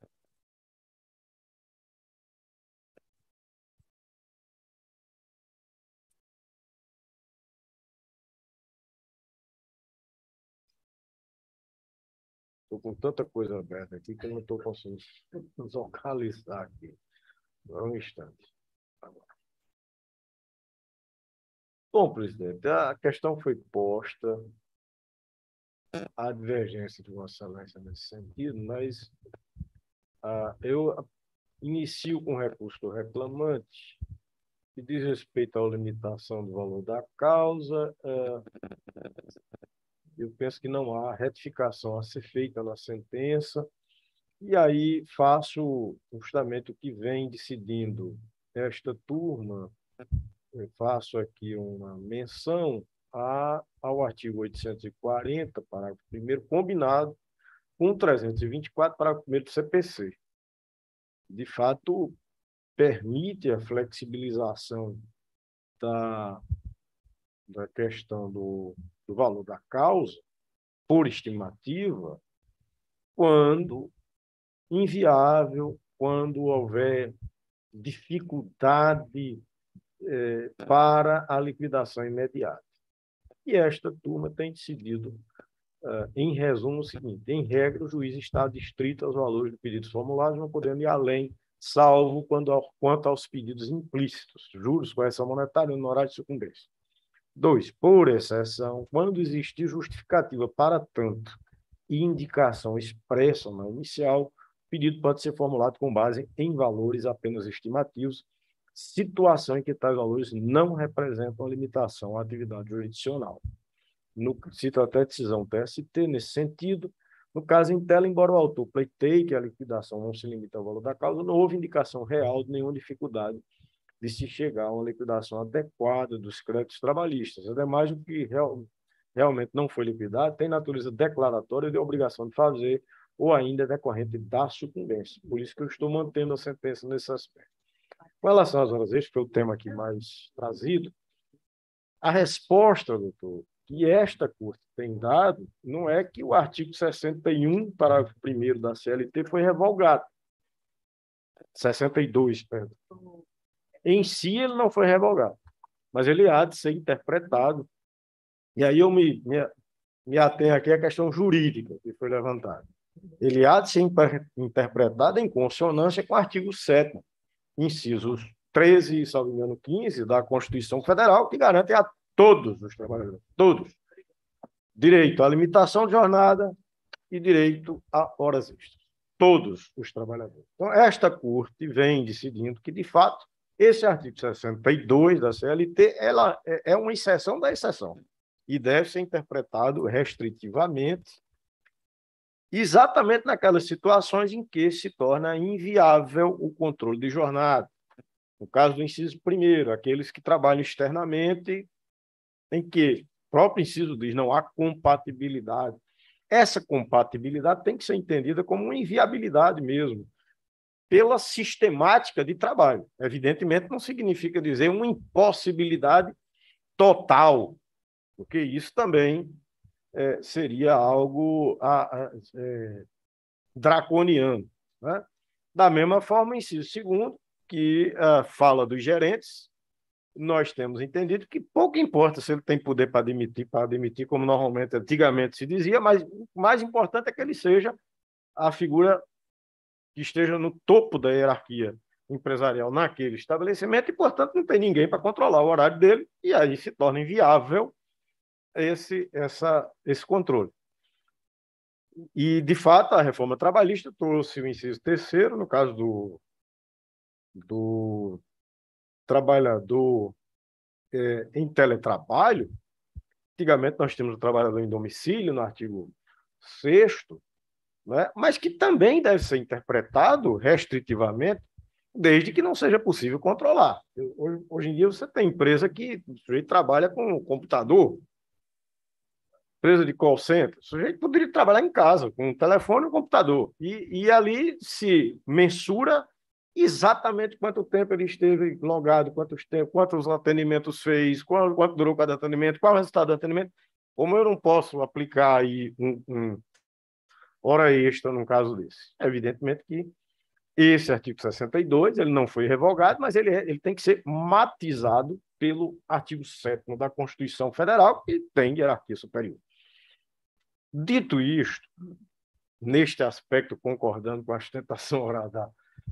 Estou com tanta coisa aberta aqui que eu não estou conseguindo localizar aqui. Um instante. Bom, presidente, a questão foi posta, há divergência de Vossa Excelência nesse sentido, mas eu inicio com o recurso do reclamante, que diz respeito à limitação do valor da causa. Eu penso que não há retificação a ser feita na sentença, e aí faço justamente o que vem decidindo esta turma. Eu faço aqui uma menção ao artigo 840, parágrafo 1º, combinado com 324, parágrafo 1º do CPC. De fato, permite a flexibilização da questão do valor da causa por estimativa quando inviável, quando houver dificuldade para a liquidação imediata. E esta turma tem decidido, em resumo, o seguinte: em regra, o juiz está adstrito aos valores do pedido formulados, não podendo ir além, salvo quanto aos pedidos implícitos, juros, correção monetária, honorário de sucumbência. 2. Por exceção, quando existir justificativa para tanto e indicação expressa na inicial, o pedido pode ser formulado com base em valores apenas estimativos, situação em que tais valores não representam a limitação à atividade jurisdicional. Cito até a decisão TST nesse sentido. No caso em tela, embora o autor pleiteie que a liquidação não se limita ao valor da causa, não houve indicação real de nenhuma dificuldade de se chegar a uma liquidação adequada dos créditos trabalhistas. Ademais, o que realmente não foi liquidado tem natureza declaratória de obrigação de fazer ou ainda decorrente da sucumbência. Por isso que eu estou mantendo a sentença nesse aspecto. Com relação às horas extras, foi o tema aqui mais trazido, a resposta, doutor, que esta Corte tem dado não é que o artigo 61, parágrafo 1º da CLT foi revogado. 62, perdão. Em si, ele não foi revogado, mas ele há de ser interpretado. E aí eu me atenho aqui à questão jurídica que foi levantada. Ele há de ser interpretado em consonância com o artigo 7º, incisos 13 e, salvo engano, 15 da Constituição Federal, que garante a todos os trabalhadores, todos, direito à limitação de jornada e direito a horas extras. Todos os trabalhadores. Então, esta Corte vem decidindo que, de fato, esse artigo 62 da CLT ela é uma exceção da exceção e deve ser interpretado restritivamente, exatamente naquelas situações em que se torna inviável o controle de jornada. No caso do inciso 1º, aqueles que trabalham externamente, em que o próprio inciso diz não há compatibilidade. essa compatibilidade tem que ser entendida como uma inviabilidade mesmo, pela sistemática de trabalho. Evidentemente, não significa dizer uma impossibilidade total, porque isso também seria algo draconiano. Né? Da mesma forma, inciso segundo, que fala dos gerentes, nós temos entendido que pouco importa se ele tem poder para demitir, como normalmente, antigamente se dizia, mas o mais importante é que ele seja a figura que esteja no topo da hierarquia empresarial naquele estabelecimento e, portanto, não tem ninguém para controlar o horário dele, e aí se torna inviável esse controle. E, de fato, a reforma trabalhista trouxe o inciso terceiro, no caso do trabalhador em teletrabalho. Antigamente, nós tínhamos o trabalhador em domicílio, no artigo 6º, né? Mas que também deve ser interpretado restritivamente, desde que não seja possível controlar. Hoje em dia, você tem empresa que o sujeito trabalha com computador, empresa de call center, o sujeito poderia trabalhar em casa, com um telefone e um computador, e ali se mensura exatamente quanto tempo ele esteve logado, quantos atendimentos fez, quanto durou cada atendimento, qual é o resultado do atendimento. Como eu não posso aplicar aí hora extra num caso desse? Evidentemente que esse artigo 62 ele não foi revogado, mas ele tem que ser matizado pelo artigo 7º da Constituição Federal, que tem hierarquia superior. Dito isto, neste aspecto, concordando com a sustentação oral da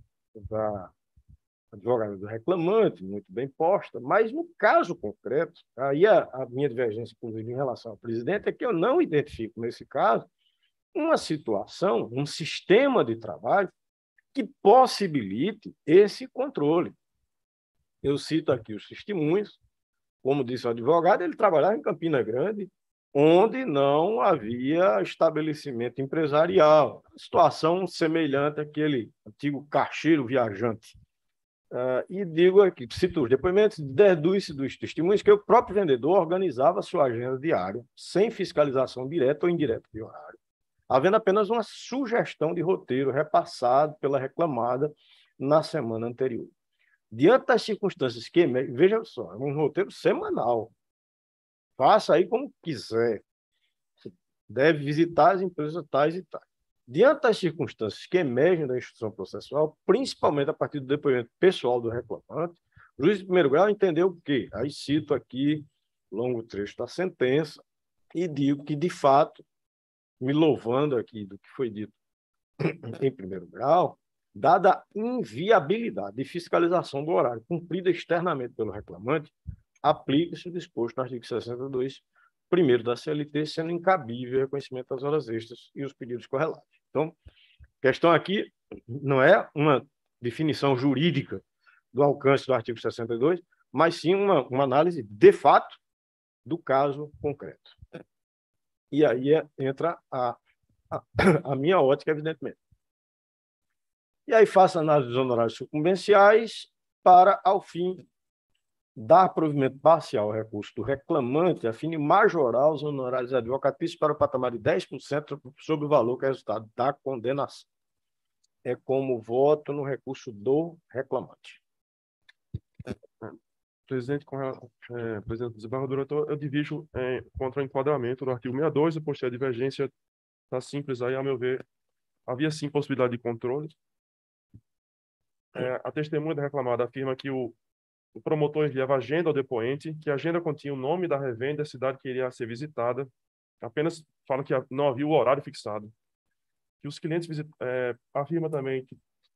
advogada do reclamante, muito bem posta, mas no caso concreto, aí a minha divergência, inclusive, em relação ao presidente, é que eu não identifico, nesse caso, uma situação, um sistema de trabalho que possibilite esse controle. Eu cito aqui os testemunhos, como disse o advogado, ele trabalhava em Campina Grande, onde não havia estabelecimento empresarial, situação semelhante àquele antigo caixeiro viajante. E digo aqui, cito os depoimentos, deduz-se dos testemunhos que o próprio vendedor organizava a sua agenda diária, sem fiscalização direta ou indireta de horário, havendo apenas uma sugestão de roteiro repassado pela reclamada na semana anterior. Diante das circunstâncias que, veja só, é um roteiro semanal, faça aí como quiser, você deve visitar as empresas tais e tais. Diante das circunstâncias que emergem da instrução processual, principalmente a partir do depoimento pessoal do reclamante, o juiz de primeiro grau entendeu que, aí cito aqui longo trecho da sentença, e digo que, de fato, me louvando aqui do que foi dito em primeiro grau, dada a inviabilidade de fiscalização do horário cumprida externamente pelo reclamante, aplica-se o disposto no artigo 62, primeiro da CLT, sendo incabível o reconhecimento das horas extras e os pedidos correlatos. Então, a questão aqui não é uma definição jurídica do alcance do artigo 62, mas sim uma análise de fato do caso concreto. E aí entra a minha ótica, evidentemente. E aí faço análise dos honorários sucumbenciais para, ao fim, dar provimento parcial ao recurso do reclamante, a fim de majorar os honorários advocatícios para o patamar de 10% sobre o valor que é resultado da condenação. É como voto no recurso do reclamante. Presidente, presidente desembargador, eu divido contra o enquadramento do artigo 62, depois a divergência está simples aí, a meu ver, havia sim possibilidade de controle. A testemunha da reclamada afirma que o promotor enviava agenda ao depoente, que a agenda continha o nome da revenda e a cidade que iria ser visitada, apenas fala que não havia o horário fixado. Que os clientes afirma também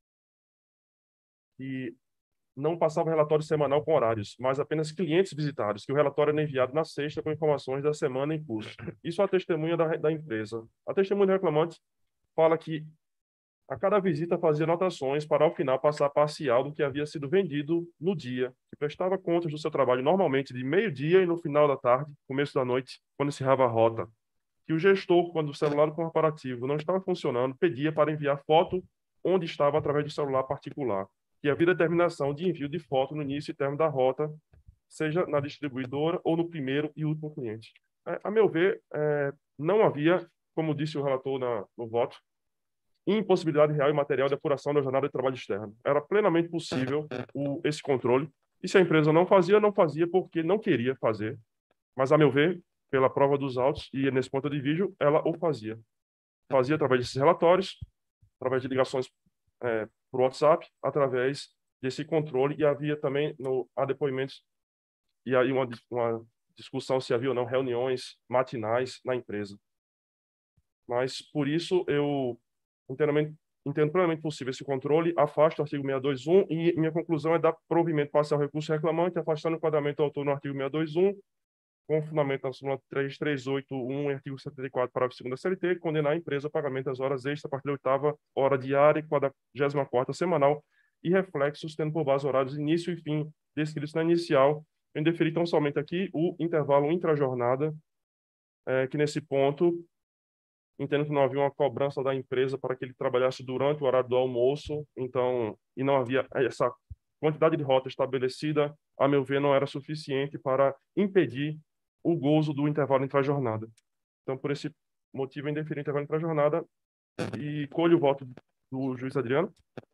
que não passava relatório semanal com horários, mas apenas clientes visitados, que o relatório era enviado na sexta com informações da semana em curso. Isso é a testemunha da empresa. A testemunha do reclamante fala que a cada visita fazia anotações para, ao final, passar parcial do que havia sido vendido no dia, que prestava contas do seu trabalho normalmente de meio-dia e no final da tarde, começo da noite, quando encerrava a rota. Que o gestor, quando o celular corporativo não estava funcionando, pedia para enviar foto onde estava através do celular particular. Que havia determinação de envio de foto no início e término da rota, seja na distribuidora ou no primeiro e último cliente. A meu ver, não havia como disse o relator no voto, impossibilidade real e material de apuração da jornada de trabalho externo. Era plenamente possível esse controle, e se a empresa não fazia porque não queria fazer, mas, a meu ver, pela prova dos autos e nesse ponto de vídeo, ela o fazia. Fazia através desses relatórios, através de ligações por WhatsApp, através desse controle, e havia também há depoimentos, e aí uma discussão se havia ou não reuniões matinais na empresa. Mas, por isso, eu entendo plenamente possível esse controle, afasto o artigo 621, e minha conclusão é dar provimento parcial ao recurso reclamante, afastando o enquadramento do autor no artigo 621, com fundamento na súmula 3381 e artigo 74, parágrafo 2º da CLT, condenar a empresa ao pagamento das horas extras a partir da 8ª hora diária e 44ª semanal, e reflexos tendo por base horários início e fim descritos na inicial, em deferir tão somente aqui o intervalo intrajornada, que nesse ponto entendo que não havia uma cobrança da empresa para que ele trabalhasse durante o horário do almoço, então, e não havia essa quantidade de rota estabelecida, a meu ver, não era suficiente para impedir o gozo do intervalo intrajornada. Então, por esse motivo, indeferir o intervalo intrajornada, e colho o voto do juiz Adriano.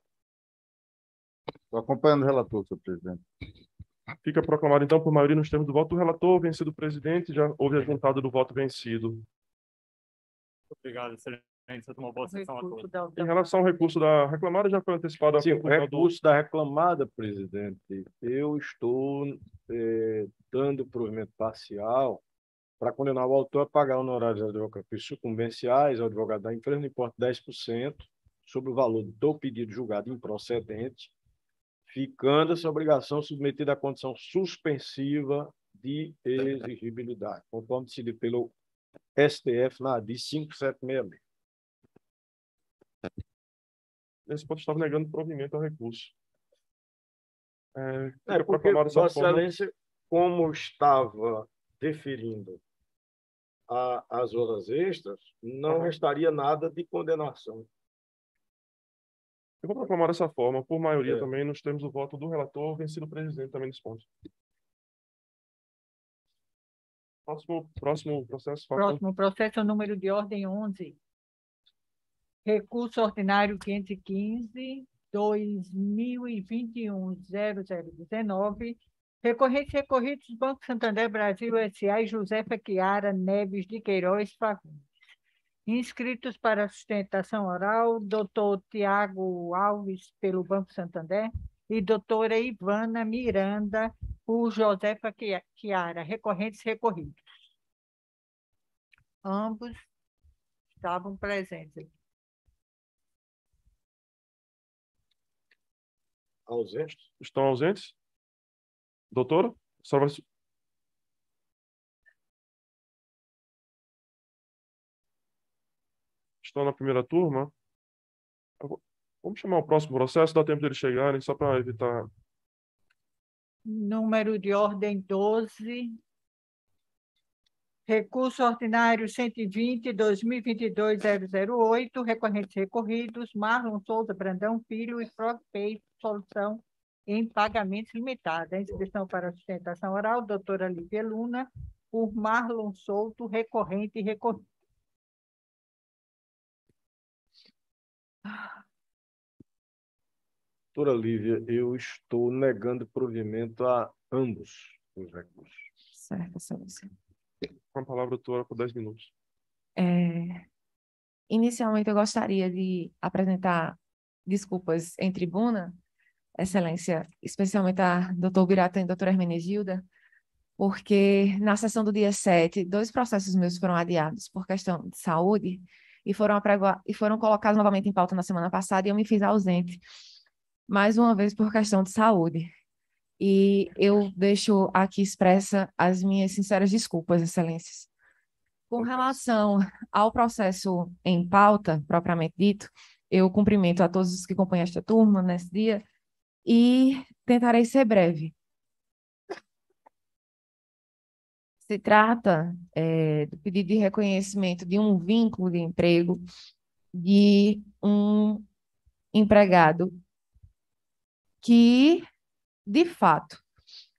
Estou acompanhando o relator, senhor presidente. Fica proclamado, então, por maioria nos termos do voto do relator, vencido o presidente, já houve a juntada do voto vencido. Obrigado, excelência. Uma boa sessão a todos. Em relação ao recurso da reclamada, já foi antecipado a Sim, o conclusão recurso da reclamada, presidente, eu estou dando provimento parcial para condenar o autor a pagar honorários advocatícios sucumbenciais ao advogado da empresa no importe de 10% sobre o valor do pedido julgado improcedente, ficando essa obrigação submetida à condição suspensiva de exigibilidade, conforme decidido pelo STF na ADI 5766. Nesse ponto, estava negando provimento ao recurso. Porque Vossa Excelência, como estava deferindo as horas extras, não restaria nada de condenação. Eu vou proclamar dessa forma, por maioria também, nos termos do voto do relator, vencido o presidente também nesse ponto. Próximo processo. Próximo processo é o número de ordem 11. Recurso ordinário 515-2021-0019. Recorrência recorridos Banco Santander Brasil S.A. e Josefa Chiara Neves de Queiroz Fagundes. Inscritos para sustentação oral, doutor Tiago Alves, pelo Banco Santander, e doutora Ivana Miranda, por Josefa Chiara, recorrentes recorridos. Ambos estavam presentes. Ausentes? Estão ausentes? Doutora? Estão na primeira turma? Vamos chamar o próximo processo, dá tempo de eles chegarem, só para evitar. Número de ordem 12. Recurso ordinário 120-2022-008, recorrentes recorridos, Marlon Souza Brandão Filho e ProgPay Solução em Pagamentos Limitados. A inscrição para sustentação oral, doutora Lívia Luna, por Marlon Souto, recorrente e recorrido. Doutora Lívia, eu estou negando provimento a ambos os recursos. Certo, excelência. Com a palavra, doutora, por 10 minutos. Inicialmente, eu gostaria de apresentar desculpas em tribuna, excelência, especialmente a doutor Biratã e a doutora Hermenegilda, porque na sessão do dia 7, 2 processos meus foram adiados por questão de saúde e foram colocados novamente em pauta na semana passada e eu me fiz ausente, mais uma vez por questão de saúde. E eu deixo aqui expressa as minhas sinceras desculpas, excelências. Com relação ao processo em pauta, propriamente dito, eu cumprimento a todos os que compõem esta turma nesse dia e tentarei ser breve. Se trata do pedido de reconhecimento de um vínculo de emprego de um empregado que, de fato,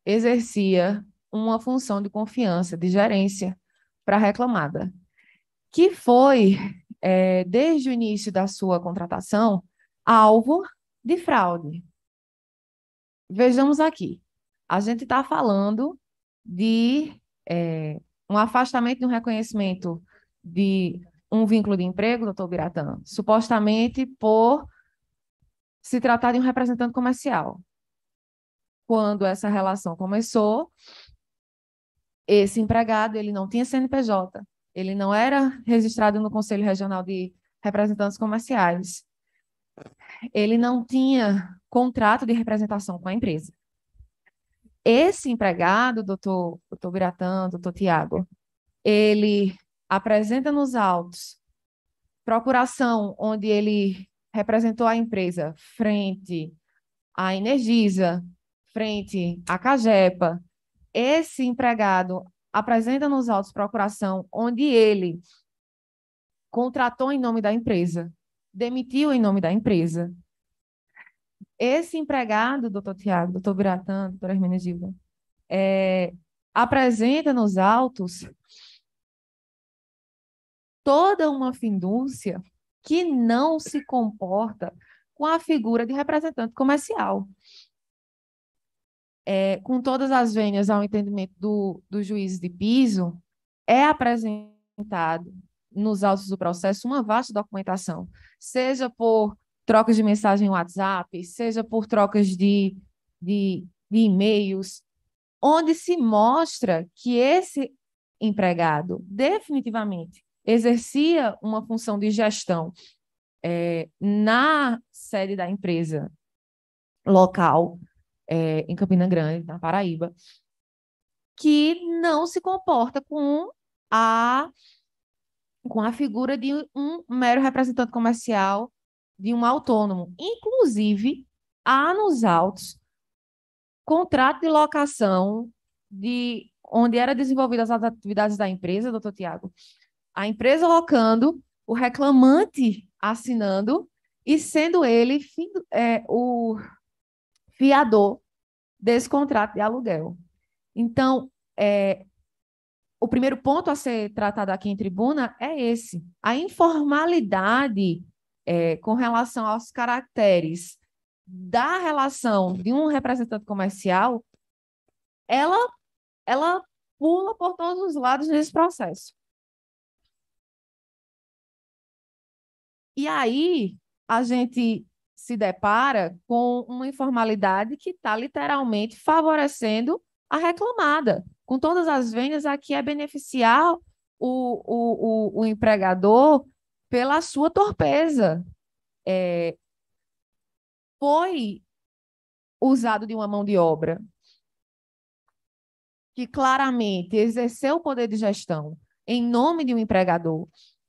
exercia uma função de confiança, de gerência para a reclamada, que foi, desde o início da sua contratação, alvo de fraude. Vejamos aqui, a gente está falando de um afastamento de um reconhecimento de um vínculo de emprego, doutor Biratã, supostamente por se tratar de um representante comercial. Quando essa relação começou, esse empregado ele não tinha CNPJ, ele não era registrado no Conselho Regional de Representantes Comerciais, ele não tinha contrato de representação com a empresa. Esse empregado, doutor Biratã, doutor Tiago, ele apresenta nos autos procuração onde ele representou a empresa frente à Energisa, frente à Cagepa. Esse empregado apresenta nos autos procuração onde ele contratou em nome da empresa, demitiu em nome da empresa. Esse empregado, doutor Tiago, doutor Biratã, doutora Hermenegilda, apresenta nos autos toda uma findúcia que não se comporta com a figura de representante comercial. Com todas as vênias ao entendimento do juiz de piso, é apresentado nos autos do processo uma vasta documentação, seja por trocas de mensagem no WhatsApp, seja por trocas de e-mails, onde se mostra que esse empregado definitivamente exercia uma função de gestão na sede da empresa local, em Campina Grande, na Paraíba, que não se comporta com a figura de um mero representante comercial, de um autônomo. Inclusive, há nos autos contrato de locação de onde eram desenvolvidas as atividades da empresa, doutor Tiago, a empresa locando, o reclamante assinando e sendo ele o fiador desse contrato de aluguel. Então, o primeiro ponto a ser tratado aqui em tribuna é esse. A informalidade com relação aos caracteres da relação de um representante comercial, ela pula por todos os lados nesse processo. E aí, a gente se depara com uma informalidade que está literalmente favorecendo a reclamada. Com todas as vendas, aqui é beneficiar o empregador pela sua torpeza. Foi usado de uma mão de obra que claramente exerceu o poder de gestão em nome de um empregador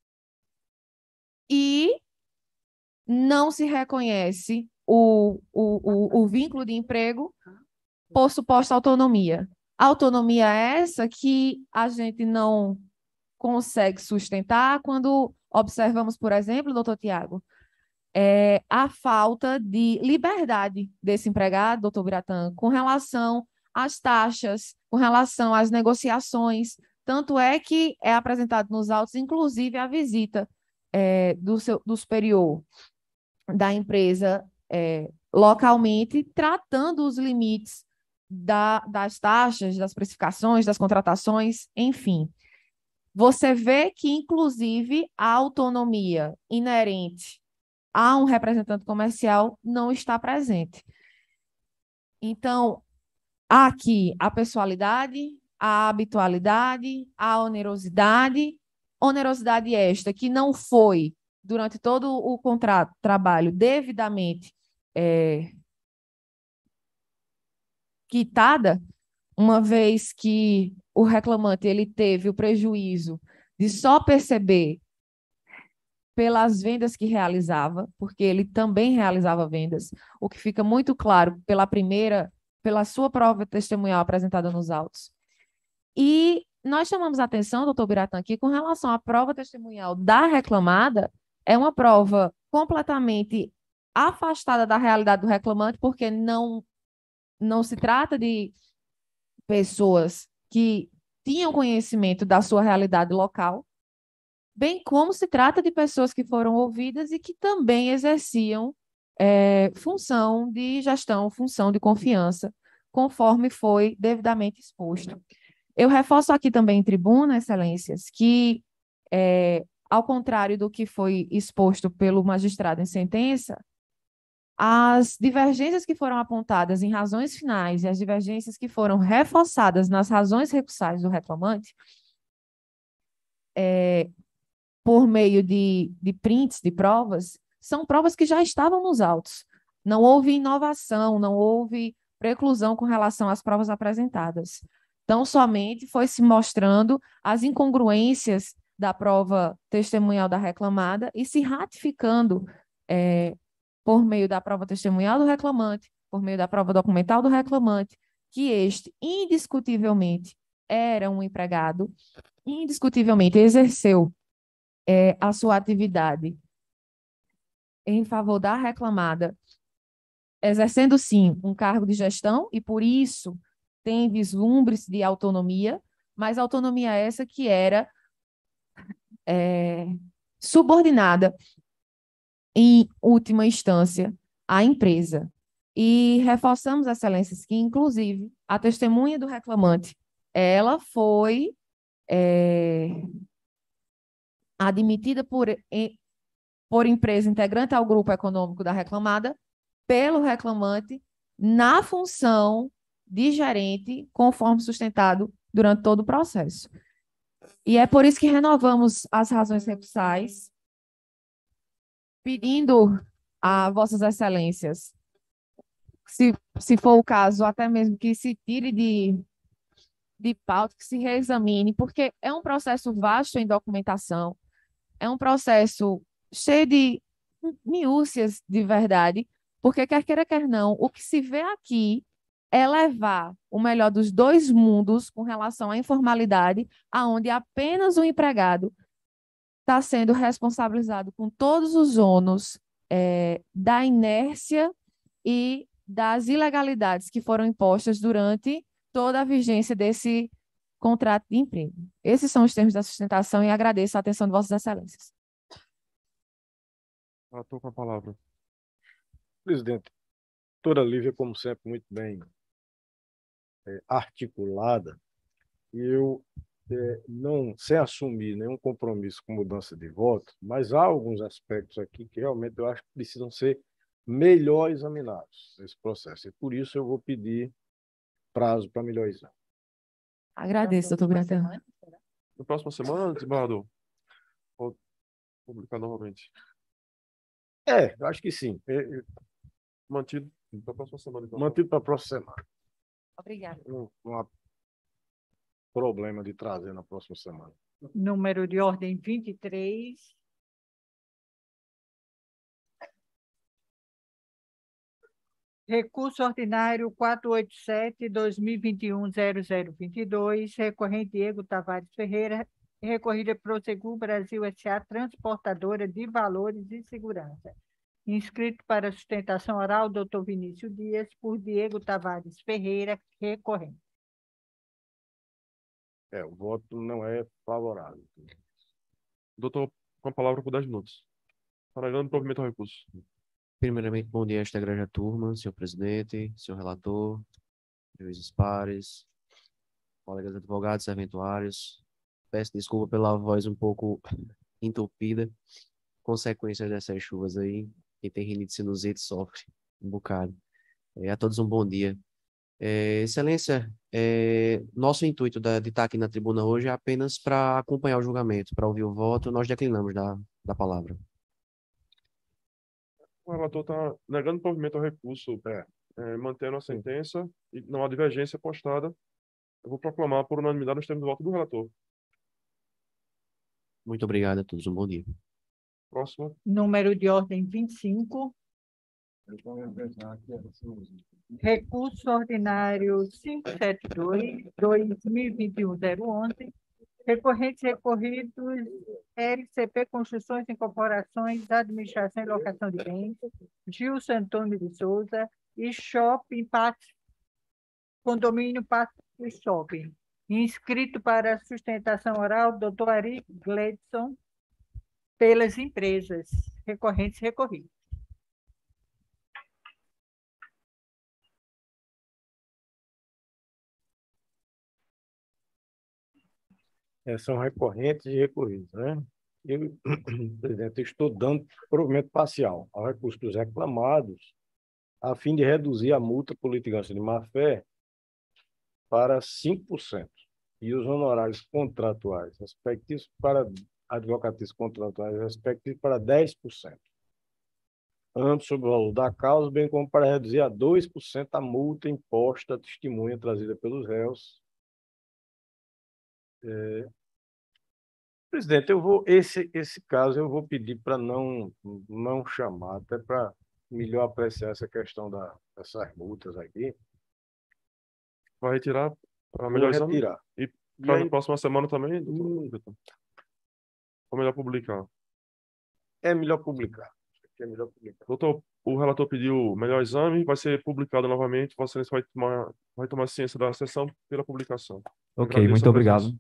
e não se reconhece o vínculo de emprego por suposta autonomia. Autonomia essa que a gente não consegue sustentar quando observamos, por exemplo, doutor Tiago, a falta de liberdade desse empregado, doutor Biratã, com relação às taxas, com relação às negociações. Tanto é que é apresentado nos autos, inclusive, a visita do superior da empresa localmente, tratando os limites das taxas, das precificações, das contratações, enfim. Você vê que, inclusive, a autonomia inerente a um representante comercial não está presente. Então, há aqui a pessoalidade, a habitualidade, a onerosidade esta que não foi, durante todo o contrato, trabalho, devidamente quitada, uma vez que o reclamante ele teve o prejuízo de só perceber pelas vendas que realizava, porque ele também realizava vendas, o que fica muito claro pela sua prova testemunhal apresentada nos autos. E nós chamamos a atenção, doutor Biratã, aqui com relação à prova testemunhal da reclamada, é uma prova completamente afastada da realidade do reclamante, porque não se trata de pessoas que tinham conhecimento da sua realidade local, bem como se trata de pessoas que foram ouvidas e que também exerciam função de gestão, função de confiança, conforme foi devidamente exposto. Eu reforço aqui também em tribuna, excelências, que, ao contrário do que foi exposto pelo magistrado em sentença, as divergências que foram apontadas em razões finais e as divergências que foram reforçadas nas razões recursais do reclamante, por meio de prints, de provas, são provas que já estavam nos autos. Não houve inovação, não houve preclusão com relação às provas apresentadas. Então, somente foi se mostrando as incongruências da prova testemunhal da reclamada e se ratificando por meio da prova testemunhal do reclamante, por meio da prova documental do reclamante, que este, indiscutivelmente, era um empregado, indiscutivelmente exerceu a sua atividade em favor da reclamada, exercendo, sim, um cargo de gestão e, por isso, tem vislumbres de autonomia, mas autonomia essa que era subordinada, em última instância, à empresa. E reforçamos, excelências, que, inclusive, a testemunha do reclamante, ela foi admitida por empresa integrante ao grupo econômico da reclamada, pelo reclamante, na função de gerente, conforme sustentado durante todo o processo. E é por isso que renovamos as razões recursais, pedindo a vossas excelências, se for o caso, até mesmo que se tire de pauta, que se reexamine, porque é um processo vasto em documentação, é um processo cheio de minúcias de verdade, porque quer queira, quer não, o que se vê aqui é levar o melhor dos dois mundos com relação à informalidade, aonde apenas o empregado está sendo responsabilizado com todos os ônus da inércia e das ilegalidades que foram impostas durante toda a vigência desse contrato de emprego. Esses são os termos da sustentação e agradeço a atenção de vossas excelências. Estou com a palavra. Presidente, doutora Lívia, como sempre, muito bem articulada, e eu não, sem assumir nenhum compromisso com mudança de voto, mas há alguns aspectos aqui que realmente eu acho que precisam ser melhor examinados nesse processo, e por isso eu vou pedir prazo para melhor exame. Agradeço, doutor Biratã. Na próxima semana, desembargador? Vou publicar novamente. Eu acho que sim. Mantido para a próxima semana. Então. Mantido para a próxima semana. Obrigada. Não há problema de trazer na próxima semana. Número de ordem 23. Recurso ordinário 487-2021-0022, recorrente Diego Tavares Ferreira, recorrida Prosegur Brasil S.A., transportadora de valores e segurança. Inscrito para sustentação oral, doutor Vinícius Dias, por Diego Tavares Ferreira, recorrente. O voto não é favorável. Doutor, com a palavra por 10 minutos. Paralisando o provimento ao recurso. Primeiramente, bom dia a esta grande turma, senhor presidente, senhor relator, juízes pares, colegas advogados, serventuários. Peço desculpa pela voz um pouco entupida, consequência dessas chuvas aí. Quem tem rinite sinusite sofre um bocado. A todos um bom dia. Excelência, nosso intuito de estar aqui na tribuna hoje é apenas para acompanhar o julgamento, para ouvir o voto. Nós declinamos da palavra. O relator está negando o provimento ao recurso, mantendo a sentença e não há divergência postada. Eu vou proclamar por unanimidade os termos do voto do relator. Muito obrigado a todos. Um bom dia. Próximo. Número de ordem 25. Recurso ordinário 572-2021-011. Recorrentes recorridos LCP Construções e Incorporações, Administração e Locação de Bens, Gilson Antônio de Souza e Shopping Condomínio Pátio Shopping. Inscrito para sustentação oral, doutor Ari Gledson, pelas empresas recorrentes e recorridas. São recorrentes e recorridos, né? Eu, presidente, estou dando provimento parcial ao recurso dos reclamados, a fim de reduzir a multa por litigância de má-fé para 5% e os honorários contratuais respectivos para advocatícios contratuais respectivos para 10%. Ambos sobre o valor da causa, bem como para reduzir a 2% a multa imposta à testemunha trazida pelos réus. Presidente, esse caso eu vou pedir para não chamar, até para melhor apreciar essa questão dessas multas aqui. Vai retirar para Vou melhor exame? retirar. E para aí- a próxima semana também, doutor? Ou melhor publicar? É melhor publicar. É melhor publicar. Doutor, o relator pediu o melhor exame, vai ser publicado novamente. Vossa Excelência vai tomar ciência da sessão pela publicação. Ok, Agradeço muito a obrigado. presença.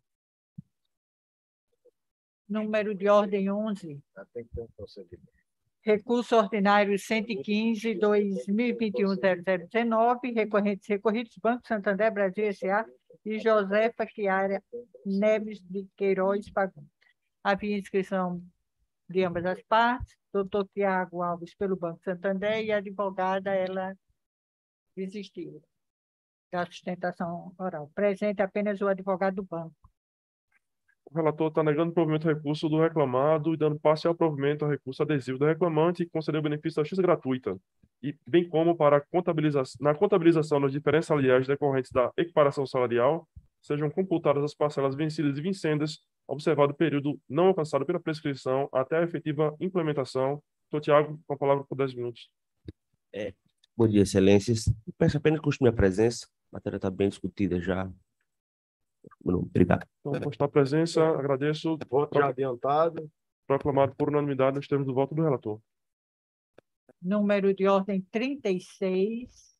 Número de ordem 11. Tem que ter um procedimento. Recurso ordinário 115, 2021-0019, recorrentes recorridos, Banco Santander, Brasil S.A. e Josefa Chiara Neves de Queiroz Fagundes. Havia inscrição de ambas as partes, doutor Tiago Alves pelo Banco Santander e a advogada, ela desistiu da sustentação oral. Presente apenas o advogado do banco. O relator está negando o provimento ao recurso do reclamado e dando parcial provimento ao recurso adesivo do reclamante e concedeu o benefício da justiça gratuita, e bem como para na contabilização das diferenças salariais decorrentes da equiparação salarial, sejam computadas as parcelas vencidas e vincendas, observado o período não alcançado pela prescrição até a efetiva implementação. Doutor Tiago, com a palavra por 10 minutos. Bom dia, excelências. Peço apenas costume a presença. A matéria está bem discutida já. Obrigado. Então, constar a presença, agradeço. Voto já adiantado. Proclamado por unanimidade nos termos do voto do relator. Número de ordem 36.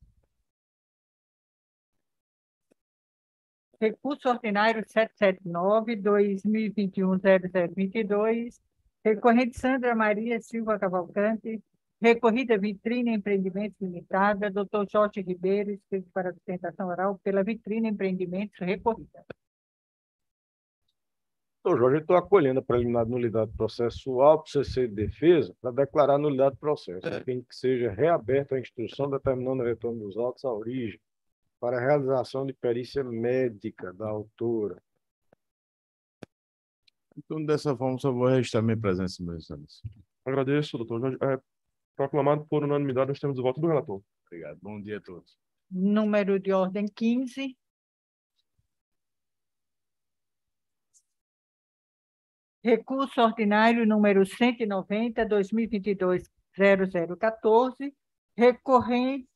Recurso ordinário 779, 2021-0022. Recorrente Sandra Maria Silva Cavalcante. Recorrida Vitrine Empreendimentos Limitada. Doutor Jorge Ribeiro, escrito para sustentação oral pela Vitrine Empreendimentos recorrida. Doutor Jorge, eu estou acolhendo a preliminar de nulidade processual para o CC de defesa para declarar a nulidade do processo, a fim de que seja reaberta a instrução determinando o retorno dos autos à origem para a realização de perícia médica da autora. Então, dessa forma, só vou registrar minha presença, meu excelência. Agradeço, doutor Jorge. Proclamado por unanimidade nos termos do voto do relator. Obrigado. Bom dia a todos. Número de ordem 15. Recurso ordinário número 190, 2022-0014, recorrentes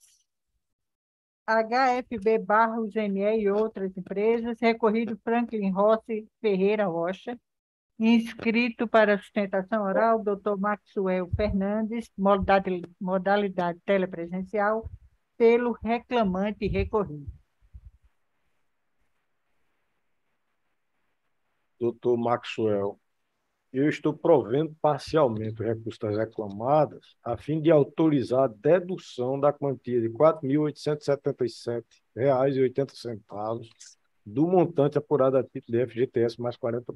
HFB Barros ME e outras empresas, recorrido Franklin Rossi Ferreira Rocha, inscrito para sustentação oral, doutor Maxwell Fernandes, modalidade telepresencial, pelo reclamante recorrido. Doutor Maxwell, eu estou provendo parcialmente o recurso das reclamadas a fim de autorizar a dedução da quantia de R$ 4.877,80 do montante apurado a título de FGTS mais 40%.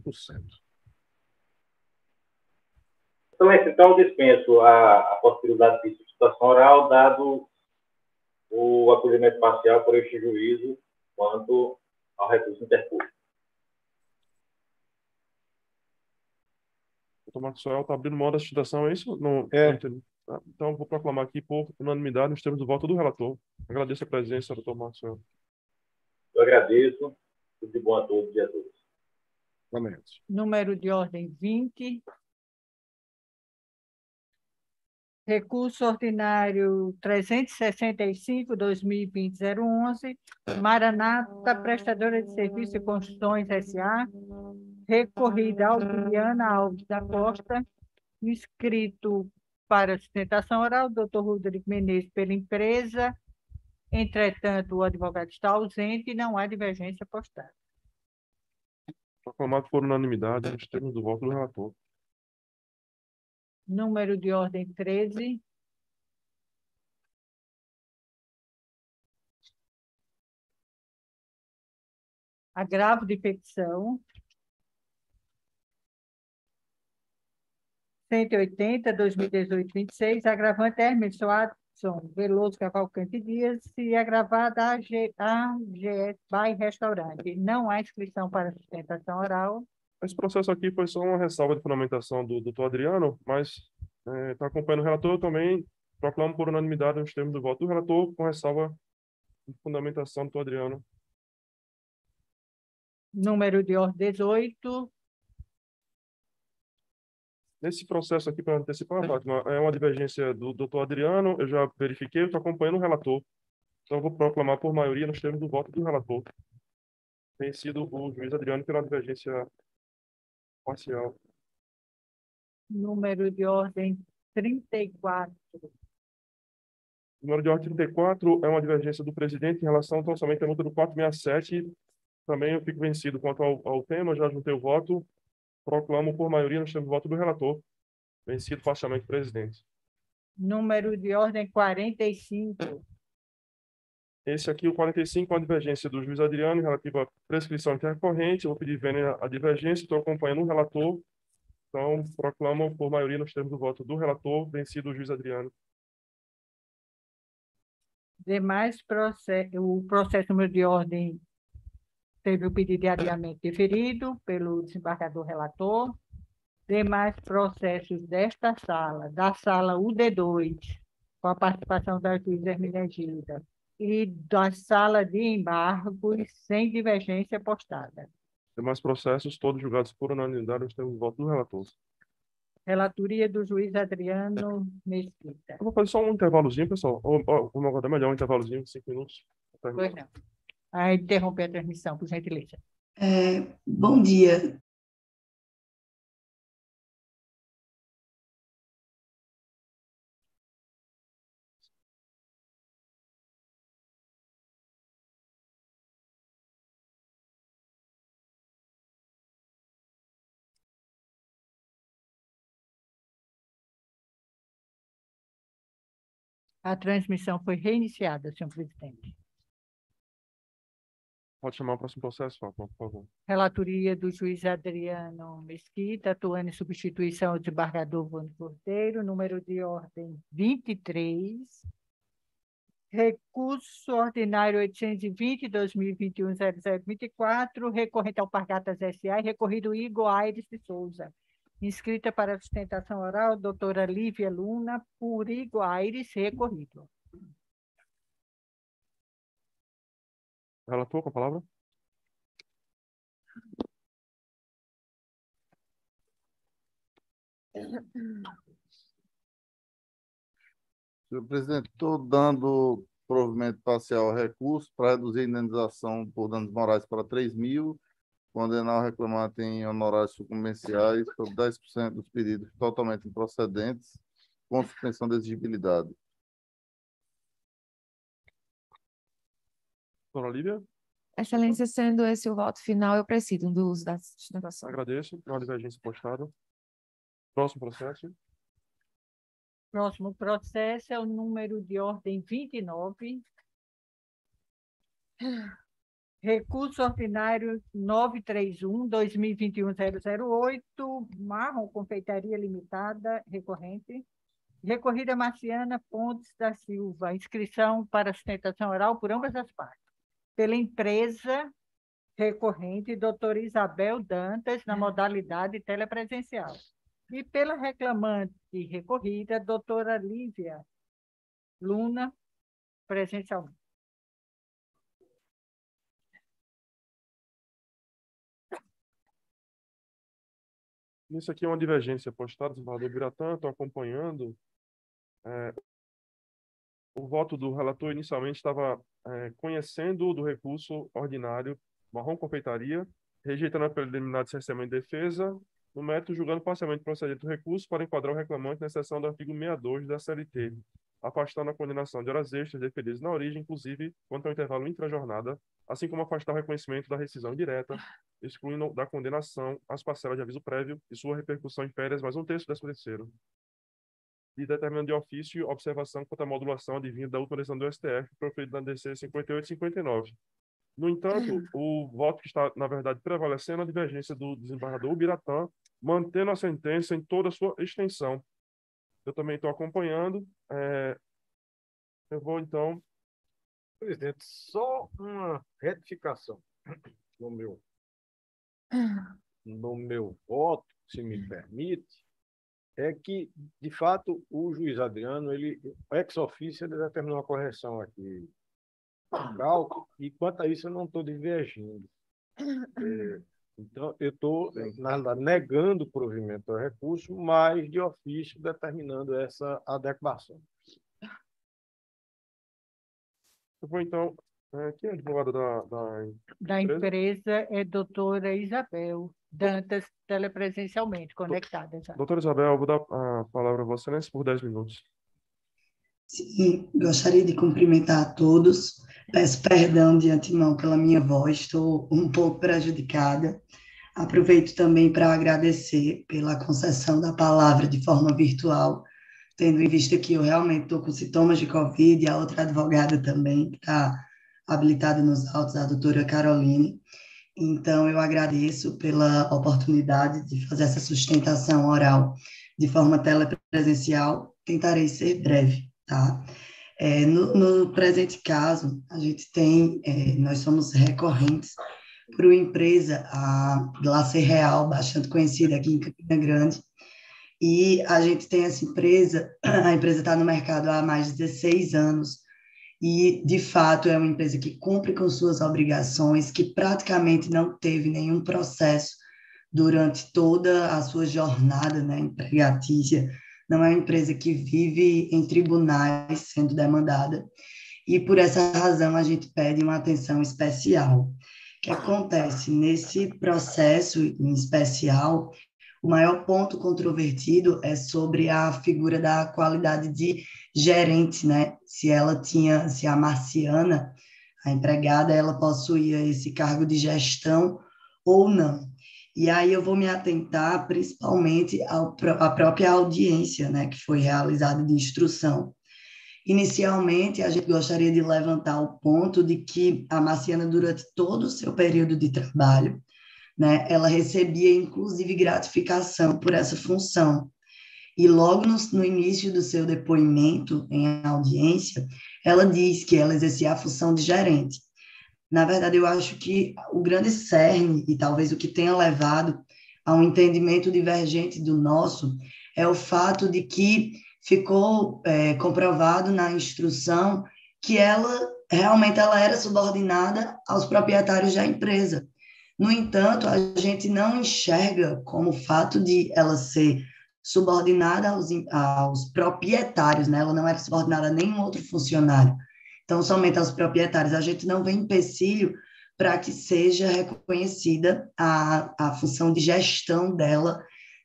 Então, eu dispenso a possibilidade de sustentação oral, dado o acolhimento parcial por este juízo quanto ao recurso interpúblico. Doutor Maxwell está abrindo mão da sustentação, é isso? Não, É. não entendi. Então, vou proclamar aqui por unanimidade nos termos do voto do relator. Agradeço a presença, doutor Maxwell. Eu agradeço. Tudo de bom a todos e a todas. Número de ordem 20. Recurso ordinário 365, 2020-011, Maranata, prestadora de serviço de construções S.A., recorrida Albiliana Alves da Costa, inscrito para sustentação oral, doutor Rodrigo Menezes pela empresa. Entretanto, o advogado está ausente e não há divergência postada. Proclamado por unanimidade nos termos do voto do relator. Número de ordem 13. Agravo de petição. 180, 2018, 26, agravante Hermes Watson Veloso Cavalcante Dias e agravada AGS by Restaurante. Não há inscrição para sustentação oral. Esse processo aqui foi só uma ressalva de fundamentação do doutor Adriano, mas está acompanhando o relator, eu também proclamo por unanimidade os termos do voto do relator, com ressalva de fundamentação do doutor Adriano. Número de ordem 18. Nesse processo aqui, para antecipar, Fátima, é uma divergência do doutor Adriano, eu já verifiquei, eu estou acompanhando o relator. Então, eu vou proclamar por maioria nos termos do voto do relator. Tem sido o juiz Adriano pela divergência parcial. Número de ordem 34. O número de ordem 34 é uma divergência do presidente em relação ao somente à multa do 467. Também eu fico vencido quanto ao tema, já juntei o voto. Proclamo por maioria nos termos do voto do relator. Vencido parcialmente o presidente. Número de ordem 45. Esse aqui, o 45, é uma divergência do juiz Adriano relativa à prescrição intercorrente. Eu vou pedir vênia à divergência, estou acompanhando o relator. Então, proclamo por maioria nos termos do voto do relator, vencido o juiz Adriano. Demais processos, o processo número de ordem teve o pedido de adiamento deferido pelo desembargador relator. Demais processos desta sala, da sala UD2, com a participação da juíza Hermenegilda, e da sala de embargos, sem divergência postada. Demais processos, todos julgados por unanimidade, nos termos do voto do relator. Relatoria do juiz Adriano Mesquita. Eu vou fazer só um intervalozinho, pessoal. Vamos aguardar melhor um intervalozinho de 5 minutos. Pois não. Aí interromper a transmissão, por gentileza. Bom dia. A transmissão foi reiniciada, senhor presidente. Pode chamar o próximo processo, Fátima, por favor. Relatoria do juiz Adriano Mesquita, atuando em substituição ao desembargador Vânia Cordeiro, número de ordem 23. Recurso ordinário 820/2021-0024, recorrente ao Alpargatas S.A. e recorrido Igor Aires de Souza. Inscrita para sustentação oral, doutora Lívia Luna, por Igor Aires, recorrido. Relator, com a palavra. Senhor presidente, estou dando provimento parcial ao recurso para reduzir a indenização por danos morais para 3.000, condenar o reclamante em honorários sucumbenciais sobre 10% dos pedidos totalmente improcedentes, com suspensão de exigibilidade. Dona Lívia? Excelência, sendo esse o voto final, eu preciso do uso da sustentação. Agradeço. Não há divergência postada. Próximo processo. Próximo processo é o número de ordem 29. Recurso ordinário 931/2021-008, Marrom Confeitaria Limitada, recorrente. Recorrida Marciana Pontes da Silva, inscrição para sustentação oral por ambas as partes. Pela empresa recorrente, doutora Isabel Dantas, na modalidade telepresencial. E pela reclamante recorrida, doutora Lívia Luna, presencialmente. Isso aqui é uma divergência postada, desembargador Biratã, estou acompanhando. O voto do relator inicialmente estava conhecendo do recurso ordinário Marrom Confeitaria, rejeitando a preliminar de cerceamento de defesa, no mérito julgando parcialmente procedente do recurso para enquadrar o reclamante na exceção do artigo 62 da CLT, afastando a condenação de horas extras deferidas na origem, inclusive quanto ao intervalo intrajornada, assim como afastar o reconhecimento da rescisão indireta, excluindo da condenação as parcelas de aviso prévio e sua repercussão em férias mais um terço do 13º. e determinando de ofício observação quanto à modulação advinda da última decisão do STF, proferida na DC 58 e 59. No entanto, o voto que está, na verdade, prevalecendo a divergência do desembargador Ubiratã, mantendo a sentença em toda a sua extensão. Eu também estou acompanhando. Eu vou, então... Presidente, só uma retificação no meu voto, se me permite, é que, de fato, o juiz Adriano, ele, ex officio, ele determinou a correção aqui no cálculo, e quanto a isso eu não estou divergindo. Então, eu estou, na realidade, negando o provimento ao recurso, mas, de ofício, determinando essa adequação. Eu vou, então... Quem é a advogada da empresa é a doutora Isabel Dantas, telepresencialmente conectada. Já. Doutora Isabel, eu vou dar a palavra a Vossa Excelência por 10 minutos. Sim, gostaria de cumprimentar a todos. Peço perdão de antemão pela minha voz, estou um pouco prejudicada. Aproveito também para agradecer pela concessão da palavra de forma virtual, tendo em vista que eu realmente estou com sintomas de Covid, e a outra advogada também está habilitada nos autos, a doutora Caroline. Então, eu agradeço pela oportunidade de fazer essa sustentação oral de forma telepresencial. Tentarei ser breve, tá? No presente caso, a gente tem, nós somos recorrentes por uma empresa, a Glace Real, bastante conhecida aqui em Campina Grande, e a gente tem essa empresa, a empresa está no mercado há mais de 16 anos, e, de fato, é uma empresa que cumpre com suas obrigações, que praticamente não teve nenhum processo durante toda a sua jornada, né, empregatícia. Não é uma empresa que vive em tribunais sendo demandada, e, por essa razão, a gente pede uma atenção especial. O que acontece? Nesse processo, em especial, o maior ponto controvertido é sobre a figura da qualidade de gerente, né? Se a Marciana, a empregada, ela possuía esse cargo de gestão ou não. E aí eu vou me atentar principalmente à própria audiência, né, que foi realizada de instrução. Inicialmente, a gente gostaria de levantar o ponto de que a Marciana, durante todo o seu período de trabalho, né, ela recebia, inclusive, gratificação por essa função. E logo no início do seu depoimento em audiência, ela diz que ela exercia a função de gerente. Na verdade, eu acho que o grande cerne, e talvez o que tenha levado a um entendimento divergente do nosso, é o fato de que ficou comprovado na instrução que ela realmente era subordinada aos proprietários da empresa. No entanto, a gente não enxerga como o fato de ela ser subordinada aos proprietários, né? Ela não era subordinada a nenhum outro funcionário. Então, somente aos proprietários. A gente não vê empecilho para que seja reconhecida a função de gestão dela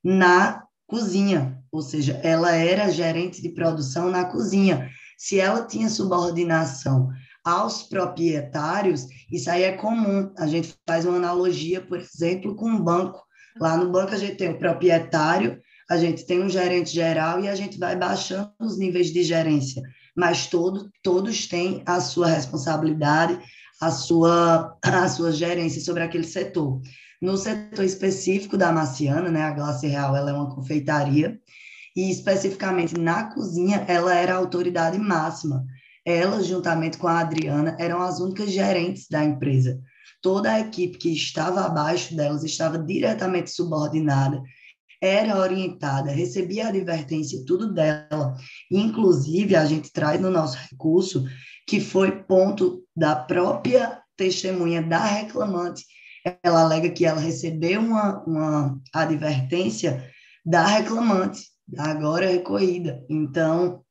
na cozinha, ou seja, ela era gerente de produção na cozinha. Se ela tinha subordinação aos proprietários, isso aí é comum. A gente faz uma analogia, por exemplo, com um banco. Lá no banco a gente tem o proprietário, a gente tem um gerente geral e a gente vai baixando os níveis de gerência, mas todos têm a sua responsabilidade, a sua gerência sobre aquele setor. No setor específico da Marciana, né, a Glace Real, ela é uma confeitaria, e especificamente na cozinha, ela era a autoridade máxima. Ela, juntamente com a Adriana, eram as únicas gerentes da empresa. Toda a equipe que estava abaixo delas estava diretamente subordinada, era orientada, recebia a advertência, tudo dela. Inclusive, a gente traz no nosso recurso que foi ponto da própria testemunha da reclamante. Ela alega que ela recebeu uma advertência da reclamante, da agora recorrida. Então,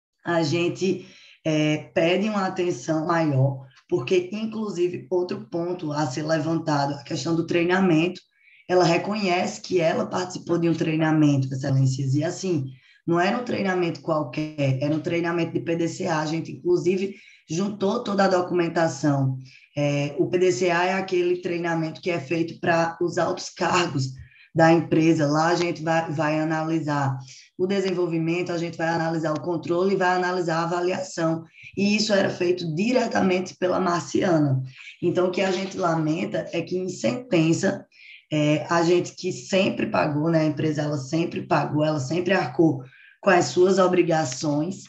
a gente pede uma atenção maior, porque, inclusive, outro ponto a ser levantado, a questão do treinamento, ela reconhece que ela participou de um treinamento, Excelências, e assim, não era um treinamento qualquer, era um treinamento de PDCA, a gente, inclusive, juntou toda a documentação. O PDCA é aquele treinamento que é feito para os altos cargos da empresa. Lá a gente vai analisar o desenvolvimento, a gente vai analisar o controle e vai analisar a avaliação. E isso era feito diretamente pela Marciana. Então, o que a gente lamenta é que, em sentença, a gente que sempre pagou, né, a empresa ela sempre pagou, ela sempre arcou com as suas obrigações,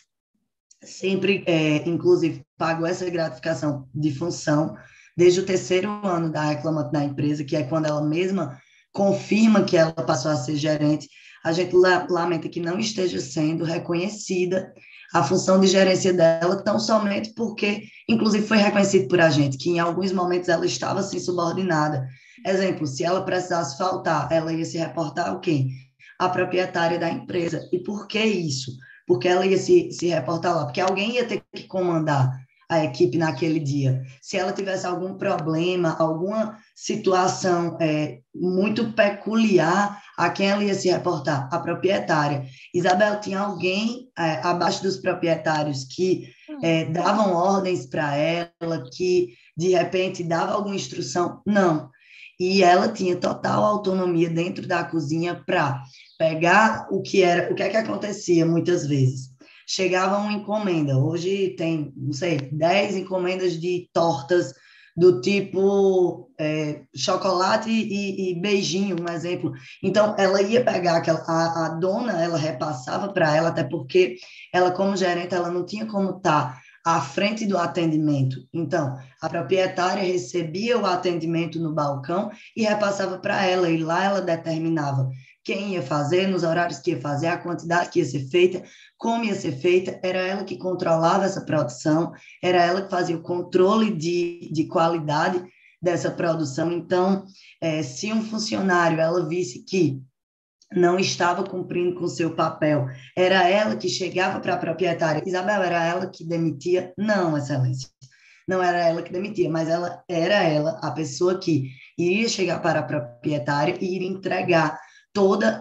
sempre, inclusive, pagou essa gratificação de função desde o 3º ano da reclamante da empresa, que é quando ela mesma confirma que ela passou a ser gerente. A gente lamenta que não esteja sendo reconhecida a função de gerência dela, tão somente porque, inclusive, foi reconhecido por a gente, que em alguns momentos ela estava assim subordinada. Exemplo, se ela precisasse faltar, ela ia se reportar ao quem? A proprietária da empresa. E por que isso? Porque ela ia se reportar lá, porque alguém ia ter que comandar a equipe naquele dia. Se ela tivesse algum problema, alguma situação muito peculiar, a quem ela ia se reportar? A proprietária. Isabel, tinha alguém abaixo dos proprietários que davam ordens para ela, que de repente dava alguma instrução? Não. E ela tinha total autonomia dentro da cozinha para pegar o que é que acontecia muitas vezes. Chegava uma encomenda, hoje tem, não sei, 10 encomendas de tortas do tipo chocolate e beijinho, um exemplo. Então, ela ia pegar a dona, ela repassava para ela, até porque ela, como gerente, ela não tinha como estar à frente do atendimento. Então, a proprietária recebia o atendimento no balcão e repassava para ela, e lá ela determinava quem ia fazer, nos horários que ia fazer, a quantidade que ia ser feita, como ia ser feita, era ela que controlava essa produção, era ela que fazia o controle de qualidade dessa produção. Então, se um funcionário, ela visse que não estava cumprindo com o seu papel, era ela que chegava para a proprietária. Isabel, era ela que demitia? Não, Excelência. Não era ela que demitia, mas era ela a pessoa que iria chegar para a proprietária e iria entregar toda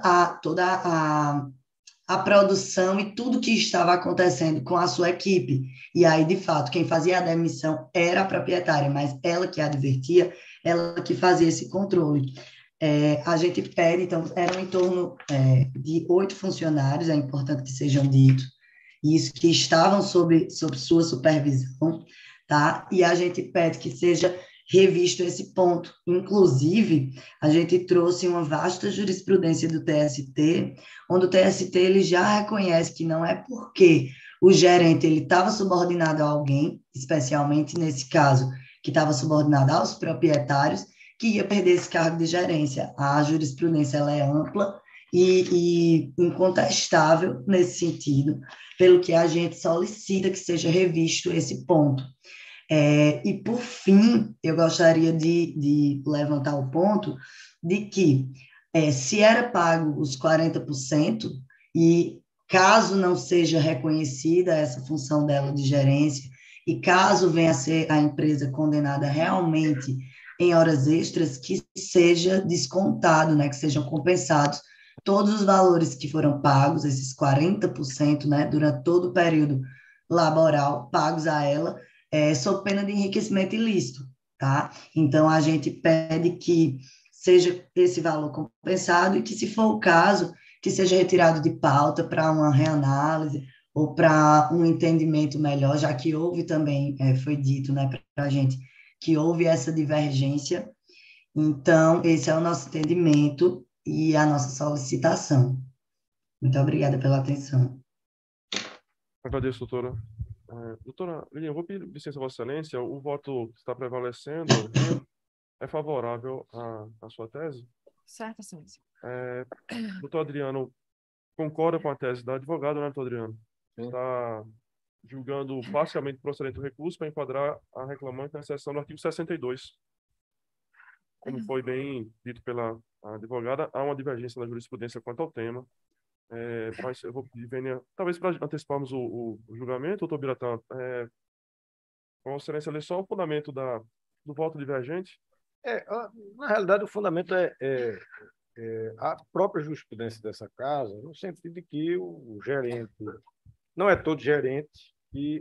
a produção e tudo que estava acontecendo com a sua equipe. E aí, de fato, quem fazia a demissão era a proprietária, mas ela que advertia, ela que fazia esse controle. A gente pede, então, eram em torno de 8 funcionários, é importante que sejam ditos, isso, que estavam sob sua supervisão, tá? E a gente pede que seja revisto esse ponto. Inclusive, a gente trouxe uma vasta jurisprudência do TST, onde o TST ele já reconhece que não é porque o gerente ele estava subordinado a alguém, especialmente nesse caso, que estava subordinado aos proprietários, que ia perder esse cargo de gerência. A jurisprudência ela é ampla e incontestável nesse sentido, pelo que a gente solicita que seja revisto esse ponto. E, por fim, eu gostaria de levantar o ponto de que, se era pago os 40%, e caso não seja reconhecida essa função dela de gerência, e caso venha a ser a empresa condenada realmente em horas extras, que seja descontado, né, que sejam compensados todos os valores que foram pagos, esses 40%, né, durante todo o período laboral, pagos a ela, sob pena de enriquecimento ilícito, tá? Então, a gente pede que seja esse valor compensado e que, se for o caso, que seja retirado de pauta para uma reanálise ou para um entendimento melhor, já que houve também, foi dito, né, para a gente, que houve essa divergência. Então, esse é o nosso entendimento e a nossa solicitação. Muito obrigada pela atenção. Agradeço, doutora. Doutora Lilian, eu vou pedir licença, Vossa Excelência, o voto que está prevalecendo é favorável à sua tese? Certo, Excelência. Doutor Adriano, concorda com a tese da advogada, né, doutor Adriano? Está julgando parcialmente procedente o recurso para enquadrar a reclamante na seção do artigo 62. Como foi bem dito pela advogada, há uma divergência na jurisprudência quanto ao tema. Mas eu vou pedir, talvez para anteciparmos o julgamento, doutor Biratã, Vossa Excelência, lê só o fundamento do voto divergente? Na realidade, o fundamento é a própria jurisprudência dessa casa, no sentido de que o gerente, não é todo gerente que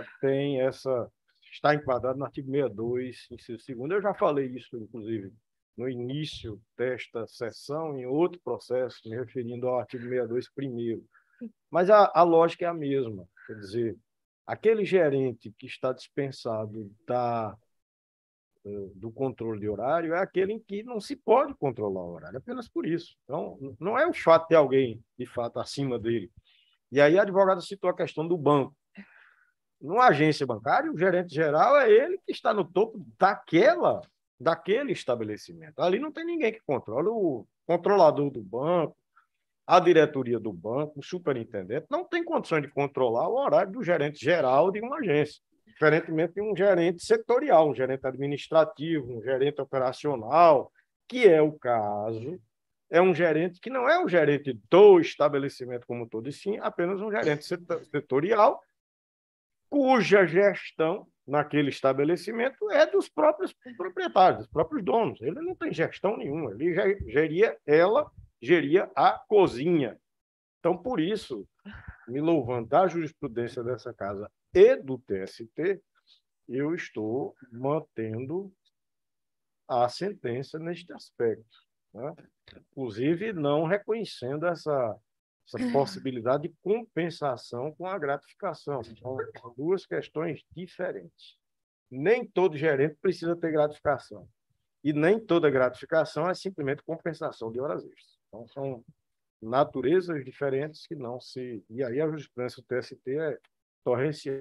está enquadrado no artigo 62, inciso 2º. Eu já falei isso, inclusive, no início desta sessão, em outro processo, me referindo ao artigo 62 primeiro. Mas a lógica é a mesma. Quer dizer, aquele gerente que está dispensado do controle de horário é aquele em que não se pode controlar o horário, apenas por isso. Então, não é o fato de alguém, de fato, acima dele. E aí a advogada citou a questão do banco. Numa agência bancária, o gerente geral é ele que está no topo daquele estabelecimento. Ali não tem ninguém que controla. O controlador do banco, a diretoria do banco, o superintendente, não tem condições de controlar o horário do gerente geral de uma agência, diferentemente de um gerente setorial, um gerente administrativo, um gerente operacional, que é o caso, é um gerente que não é um gerente do estabelecimento como um todo, e sim apenas um gerente setorial, cuja gestão naquele estabelecimento é dos próprios proprietários, dos próprios donos. Ele não tem gestão nenhuma, ele geria a cozinha. Então, por isso, me louvando da jurisprudência dessa casa e do TST, eu estou mantendo a sentença neste aspecto, né? Inclusive não reconhecendo essa possibilidade de compensação com a gratificação. São duas questões diferentes. Nem todo gerente precisa ter gratificação. E nem toda gratificação é simplesmente compensação de horas extras. Então, são naturezas diferentes que não se... E aí a jurisprudência do TST é torrencial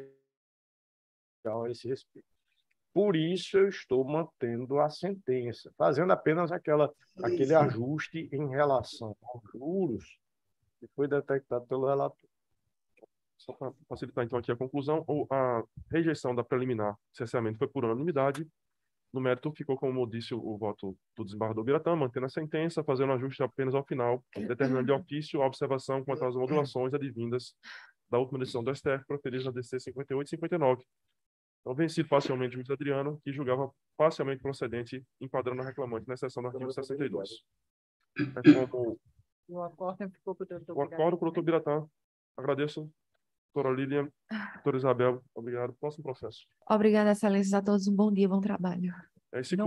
a esse respeito. Por isso, eu estou mantendo a sentença, fazendo apenas aquele ajuste em relação aos juros que foi detectado pelo relator. Só para facilitar, então, aqui a conclusão, a rejeição da preliminar cerceamento foi por unanimidade. No mérito, ficou, como disse o voto do desembargador Biratã, mantendo a sentença, fazendo ajuste apenas ao final, determinando de ofício a observação quanto às modulações advindas da última decisão do STF, proferida na DC 58 e 59. Então, vencido parcialmente o juiz Adriano, que julgava parcialmente procedente, enquadrando a reclamante na exceção do artigo 62. É como o acórdão ficou para o doutor Biratã. O acórdão para o doutor Biratã. Agradeço, doutora Lilian, doutora Isabel. Obrigado. Próximo processo. Obrigada, excelências, a todos. Um bom dia, bom trabalho. Esse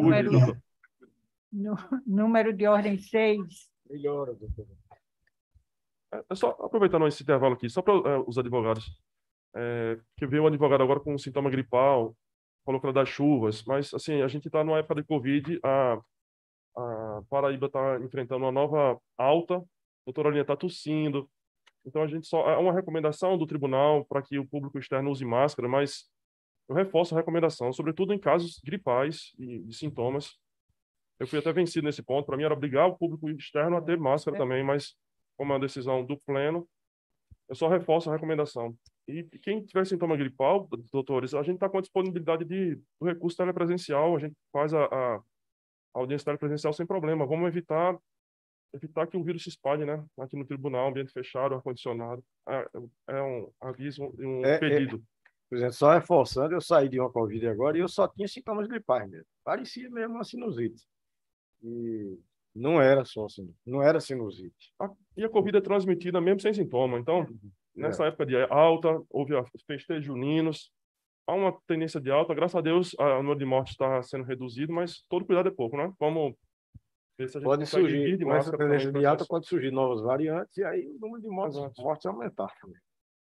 número de ordem 6. Melhora, doutora. Só aproveitando esse intervalo aqui, só para os advogados, que veio um advogado agora com um sintoma gripal, falou que era das chuvas, mas assim, a gente está numa época de Covid, a Paraíba está enfrentando uma nova alta, a doutora Aline está tossindo, então a gente é uma recomendação do tribunal para que o público externo use máscara, mas eu reforço a recomendação, sobretudo em casos gripais e de sintomas. Eu fui até vencido nesse ponto, para mim era obrigar o público externo a ter máscara também, mas como é uma decisão do pleno, eu só reforço a recomendação. E quem tiver sintoma gripal, doutores, a gente está com a disponibilidade do recurso telepresencial, a gente faz a audiência telepresencial sem problema. Vamos evitar que o vírus se espalhe, né? Aqui no tribunal, ambiente fechado, ar-condicionado. É um aviso, um pedido. Por exemplo, só reforçando, eu saí de uma Covid agora e eu só tinha sintomas gripais mesmo. Parecia mesmo uma sinusite. E não era só assim, não era sinusite. E a Covid é transmitida mesmo sem sintoma. Então, nessa época de alta, houve festejos juninos, há uma tendência de alta. Graças a Deus, o número de mortes está sendo reduzido, mas todo cuidado é pouco, né? Vamos ver se a gente pode surgir, de com essa tendência de alta, processo. pode surgir novas variantes e aí o número de mortes aumentar também.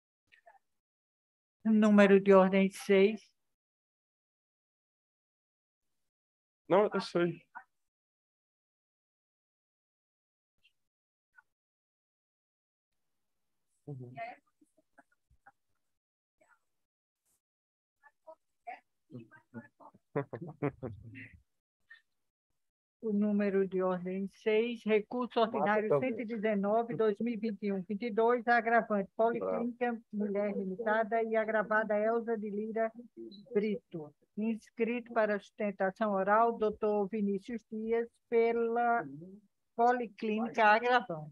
Número de ordem 6. Não, eu sei. Uhum. O número de ordem 6, recurso ordinário 119, 2021-22, agravante Policlínica Mulher Limitada e agravada Elza de Lira Brito. Inscrito para sustentação oral, doutor Vinícius Dias, pela Policlínica agravante.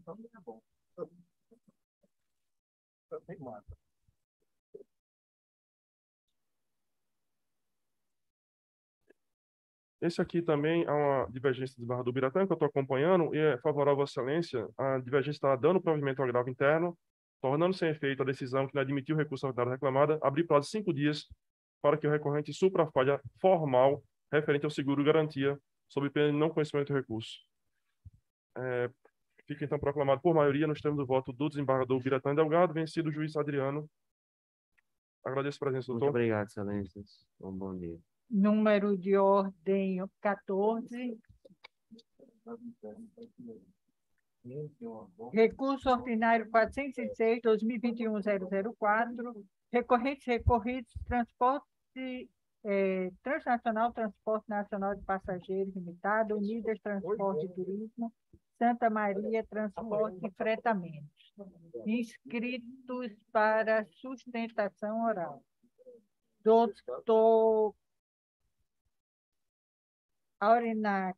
Esse aqui também é uma divergência do desembargador Biratã, que eu estou acompanhando, e é favorável à excelência. A divergência está dando provimento ao agravo interno, tornando sem efeito a decisão que não admitiu o recurso ordinário reclamada, abrir prazo de 5 dias para que o recorrente supra a falha formal referente ao seguro garantia sob pena de não conhecimento do recurso. Fica então proclamado por maioria, nos termos do voto do desembargador Biratã Delgado, vencido o juiz Adriano. Agradeço a presença, doutor. Muito obrigado, excelências. Bom dia. Número de ordem 14. Recurso ordinário 406, 2021-004. Recorridos, transporte transnacional, transporte nacional de passageiros limitado, Unidas Transporte e Turismo, Santa Maria Transporte e Fretamento. Inscritos para sustentação oral. Doutor Aurinax,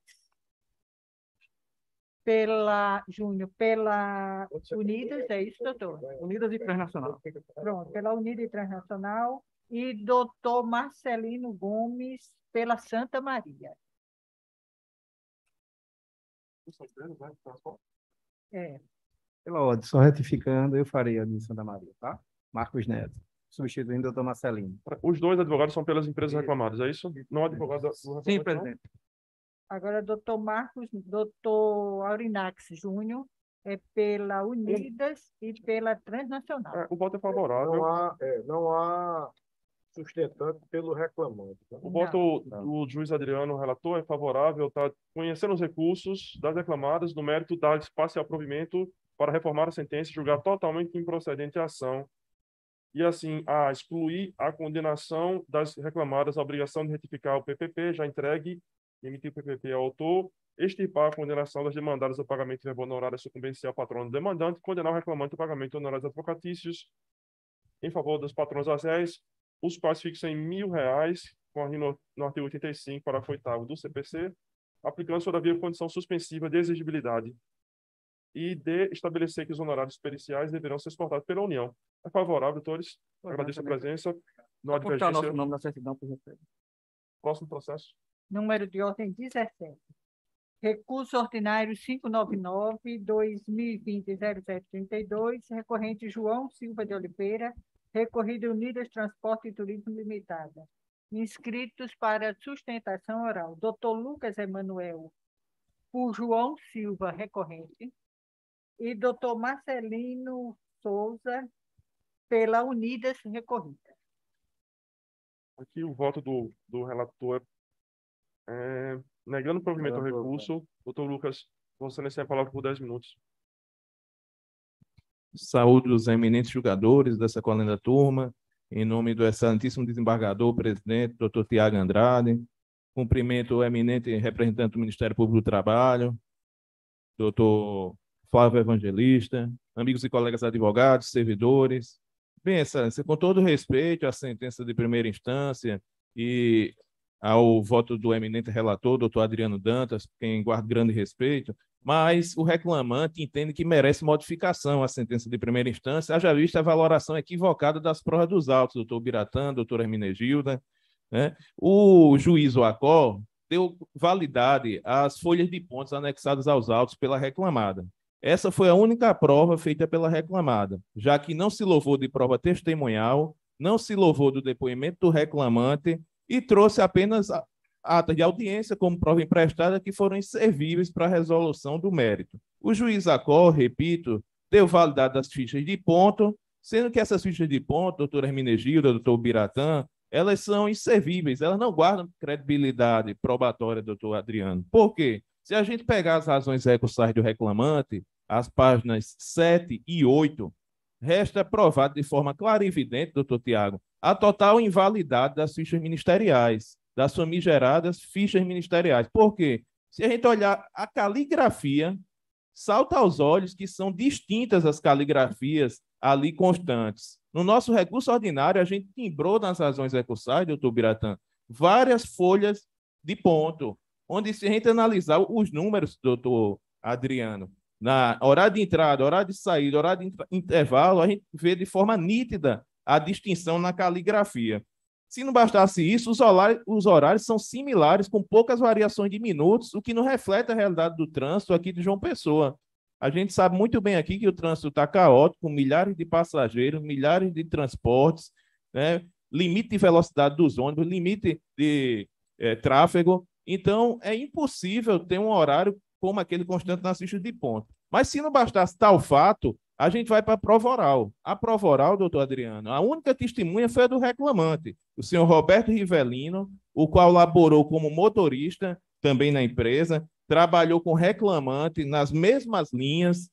Júnior, pela Unidas, é isso, doutor? Unidas e Transnacional. Pronto, pela Unida e Transnacional. E doutor Marcelino Gomes, pela Santa Maria. Pela ordem, só retificando, eu farei a de Santa Maria, tá? Marcos Neto, substituindo o doutor Marcelino. Os dois advogados são pelas empresas reclamadas, é isso? Não há advogado do reclamante, Sim, presidente. Agora, doutor Aurinax Júnior, é pela Unidas e pela Transnacional. O voto é favorável. Não há sustentante pelo reclamante. O voto do juiz Adriano, relator, é favorável, está conhecendo os recursos das reclamadas no mérito da parcial provimento para reformar a sentença e julgar totalmente improcedente a ação e, assim, a excluir a condenação das reclamadas, a obrigação de retificar o PPP já entregue, emitir o PPP ao autor, extirpar a condenação das demandadas ao pagamento de verba honorária sucumbencial ao patrono demandante, condenar o reclamante ao pagamento de honorários advocatícios em favor dos patrões das réis, os quais fixam em R$ 1.000, com a no artigo 85, parágrafo 8º do CPC, aplicando, todavia, a condição suspensiva de exigibilidade e de estabelecer que os honorários periciais deverão ser suportados pela União. É favorável, doutores? Agradeço a presença. No Apostar nosso nome na certidão, por respeito. Próximo processo. Número de ordem 17. Recurso ordinário 599, 2020-0732, recorrente João Silva de Oliveira, recorrido Unidas Transporte e Turismo Limitada. Inscritos para sustentação oral. Doutor Lucas Emanuel, por João Silva, recorrente, e doutor Marcelino Souza, pela Unidas, recorrida. Aqui o voto do relator negando o provimento ao recurso. Doutor Lucas, Vossa Excelência, a palavra por 10 minutos. Saúde os eminentes julgadores dessa colenda turma, em nome do excelentíssimo desembargador, presidente, doutor Tiago Andrade. Cumprimento o eminente representante do Ministério Público do Trabalho, doutor Flávio Evangelista, amigos e colegas advogados, servidores. Bem, excelência, com todo respeito à sentença de primeira instância e ao voto do eminente relator, doutor Adriano Dantas, quem guarda grande respeito, mas o reclamante entende que merece modificação a sentença de primeira instância, haja vista a valoração equivocada das provas dos autos, doutor Biratã, doutora Hermenegilda, né? O juiz Oacó deu validade às folhas de pontos anexadas aos autos pela reclamada. Essa foi a única prova feita pela reclamada, já que não se louvou de prova testemunhal, não se louvou do depoimento do reclamante e trouxe apenas atas de audiência como prova emprestada que foram inservíveis para a resolução do mérito. O juiz Acó, repito, deu validade às fichas de ponto, sendo que essas fichas de ponto, doutora Hermenegilda, doutor Biratã, elas são inservíveis, elas não guardam credibilidade probatória, doutor Adriano. Por quê? Se a gente pegar as razões recursais do reclamante, as páginas 7 e 8, resta provado de forma clara e evidente, doutor Tiago, a total invalidade das fichas ministeriais, das famigeradas fichas ministeriais. Por quê? Se a gente olhar a caligrafia, salta aos olhos que são distintas as caligrafias ali constantes. No nosso recurso ordinário, a gente timbrou nas razões recursais, doutor Biratã, várias folhas de ponto, onde se a gente analisar os números, doutor Adriano, na horário de entrada, horário de saída, horário de intervalo, a gente vê de forma nítida a distinção na caligrafia. Se não bastasse isso, os horários são similares, com poucas variações de minutos, o que não reflete a realidade do trânsito aqui de João Pessoa. A gente sabe muito bem aqui que o trânsito está caótico, com milhares de passageiros, milhares de transportes, né? Limite de velocidade dos ônibus, limite de tráfego, Então, é impossível ter um horário como aquele constante nas fichas de ponto. Mas se não bastasse tal fato, a gente vai para a prova oral. A prova oral, doutor Adriano, a única testemunha foi a do reclamante, o senhor Roberto Rivelino, o qual laborou como motorista também na empresa, trabalhou com reclamante nas mesmas linhas,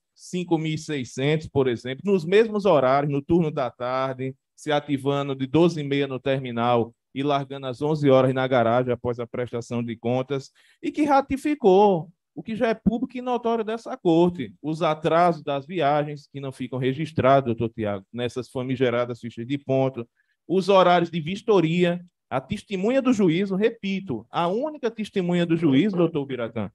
5.600, por exemplo, nos mesmos horários, no turno da tarde, se ativando de 12h30 no terminal e largando às 11 horas na garagem após a prestação de contas, e que ratificou o que já é público e notório dessa corte, os atrasos das viagens que não ficam registrados, doutor Tiago, nessas famigeradas fichas de ponto, os horários de vistoria, a testemunha do juízo, repito, a única testemunha do juízo, doutor Biratã,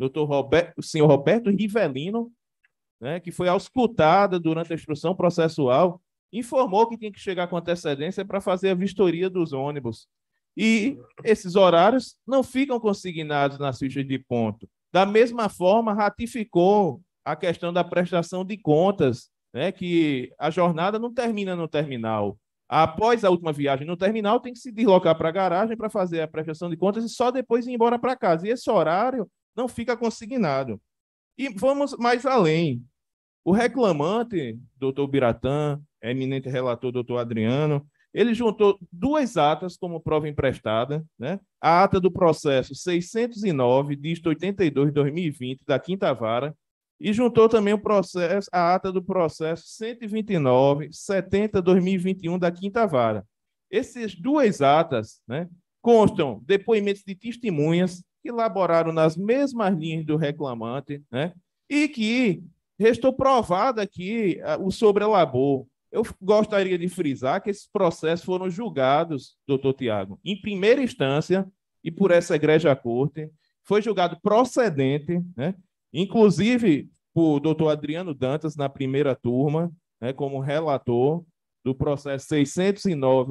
o senhor Roberto Rivelino, né, que foi auscultada durante a instrução processual, informou que tinha que chegar com antecedência para fazer a vistoria dos ônibus. E esses horários não ficam consignados nas fichas de ponto. Da mesma forma, ratificou a questão da prestação de contas, né, que a jornada não termina no terminal. Após a última viagem no terminal, tem que se deslocar para a garagem para fazer a prestação de contas e só depois ir embora para casa. E esse horário não fica consignado. E vamos mais além. O reclamante, doutor Biratã, eminente relator, doutor Adriano, ele juntou duas atas como prova emprestada, né? A ata do processo 609, dígito 82/2020, da Quinta Vara, e juntou também a ata do processo 129, 70/2021, da Quinta Vara. Essas duas atas, né, constam depoimentos de testemunhas que elaboraram nas mesmas linhas do reclamante, né, e que restou provado aqui o sobrelabor. Eu gostaria de frisar que esses processos foram julgados, doutor Tiago, em primeira instância e por essa egrégia corte, foi julgado procedente, né? Inclusive por doutor Adriano Dantas, na primeira turma, né, como relator do processo 609,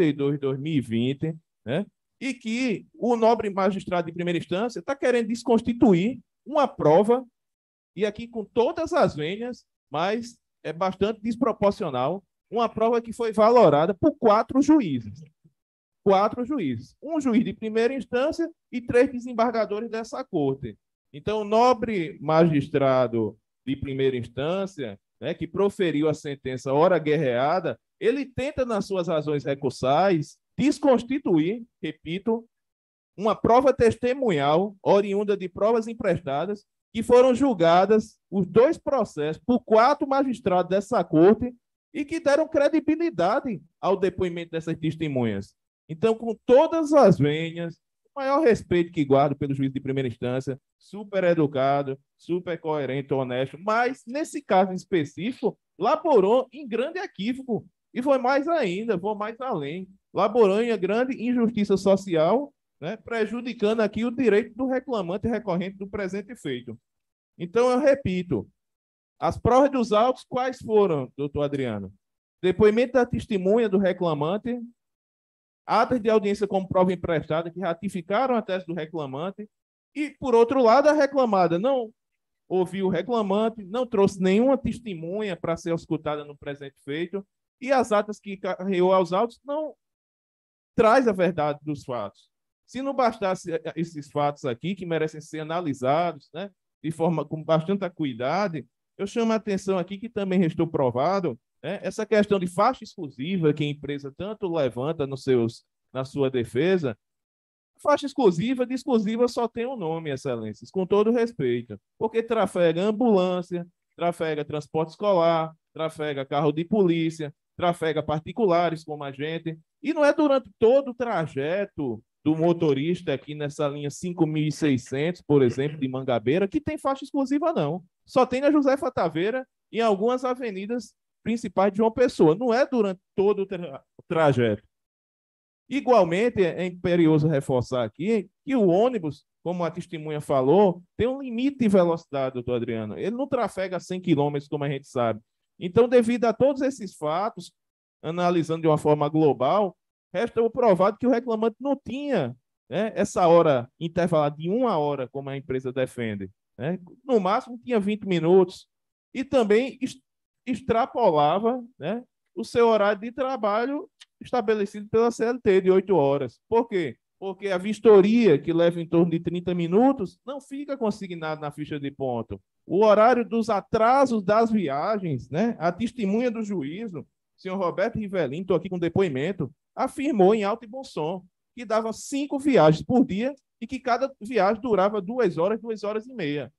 82/2020, né? E que o nobre magistrado de primeira instância está querendo desconstituir uma prova, e aqui com todas as vênias, mas é bastante desproporcional, uma prova que foi valorada por 4 juízes. 4 juízes. Um juiz de primeira instância e 3 desembargadores dessa corte. Então, o nobre magistrado de primeira instância, né, que proferiu a sentença hora guerreada, ele tenta, nas suas razões recursais, desconstituir, repito, uma prova testemunhal oriunda de provas emprestadas que foram julgadas, os 2 processos, por 4 magistrados dessa corte e que deram credibilidade ao depoimento dessas testemunhas. Então, com todas as vênias, o maior respeito que guardo pelo juiz de primeira instância, super educado, super coerente, honesto, mas, nesse caso em específico, laborou em grande equívoco. E foi mais ainda, vou mais além. Laborou em grande injustiça social, né, prejudicando aqui o direito do reclamante recorrente do presente feito. Então, eu repito, as provas dos autos, quais foram, doutor Adriano? Depoimento da testemunha do reclamante, atas de audiência como prova emprestada que ratificaram a tese do reclamante, e, por outro lado, a reclamada não ouviu o reclamante, não trouxe nenhuma testemunha para ser escutada no presente feito, e as atas que carregou aos autos não traz a verdade dos fatos. Se não bastasse esses fatos aqui, que merecem ser analisados, né, de forma com bastante acuidade, eu chamo a atenção aqui que também restou provado, né, essa questão de faixa exclusiva que a empresa tanto levanta na sua defesa. Faixa exclusiva, de exclusiva só tem um nome, excelências, com todo respeito, porque trafega ambulância, trafega transporte escolar, trafega carro de polícia, trafega particulares como a gente, e não é durante todo o trajeto do motorista aqui nessa linha 5.600, por exemplo, de Mangabeira, que tem faixa exclusiva, não. Só tem na Josefa Taveira e em algumas avenidas principais de João Pessoa. Não é durante todo o trajeto. Igualmente, é imperioso reforçar aqui que o ônibus, como a testemunha falou, tem um limite de velocidade, doutor Adriano. Ele não trafega 100 km, como a gente sabe. Então, devido a todos esses fatos, analisando de uma forma global, resta provado que o reclamante não tinha, né, essa hora intervalada de 1 hora, como a empresa defende. Né? No máximo, tinha 20 minutos. E também extrapolava, né, o seu horário de trabalho estabelecido pela CLT de 8 horas. Por quê? porque a vistoria, que leva em torno de 30 minutos, não fica consignado na ficha de ponto. O horário dos atrasos das viagens, né? A testemunha do juízo, o senhor Roberto Rivelino, estou aqui com depoimento, afirmou em alto e bom som que dava 5 viagens por dia e que cada viagem durava 2 horas, 2 horas e meia.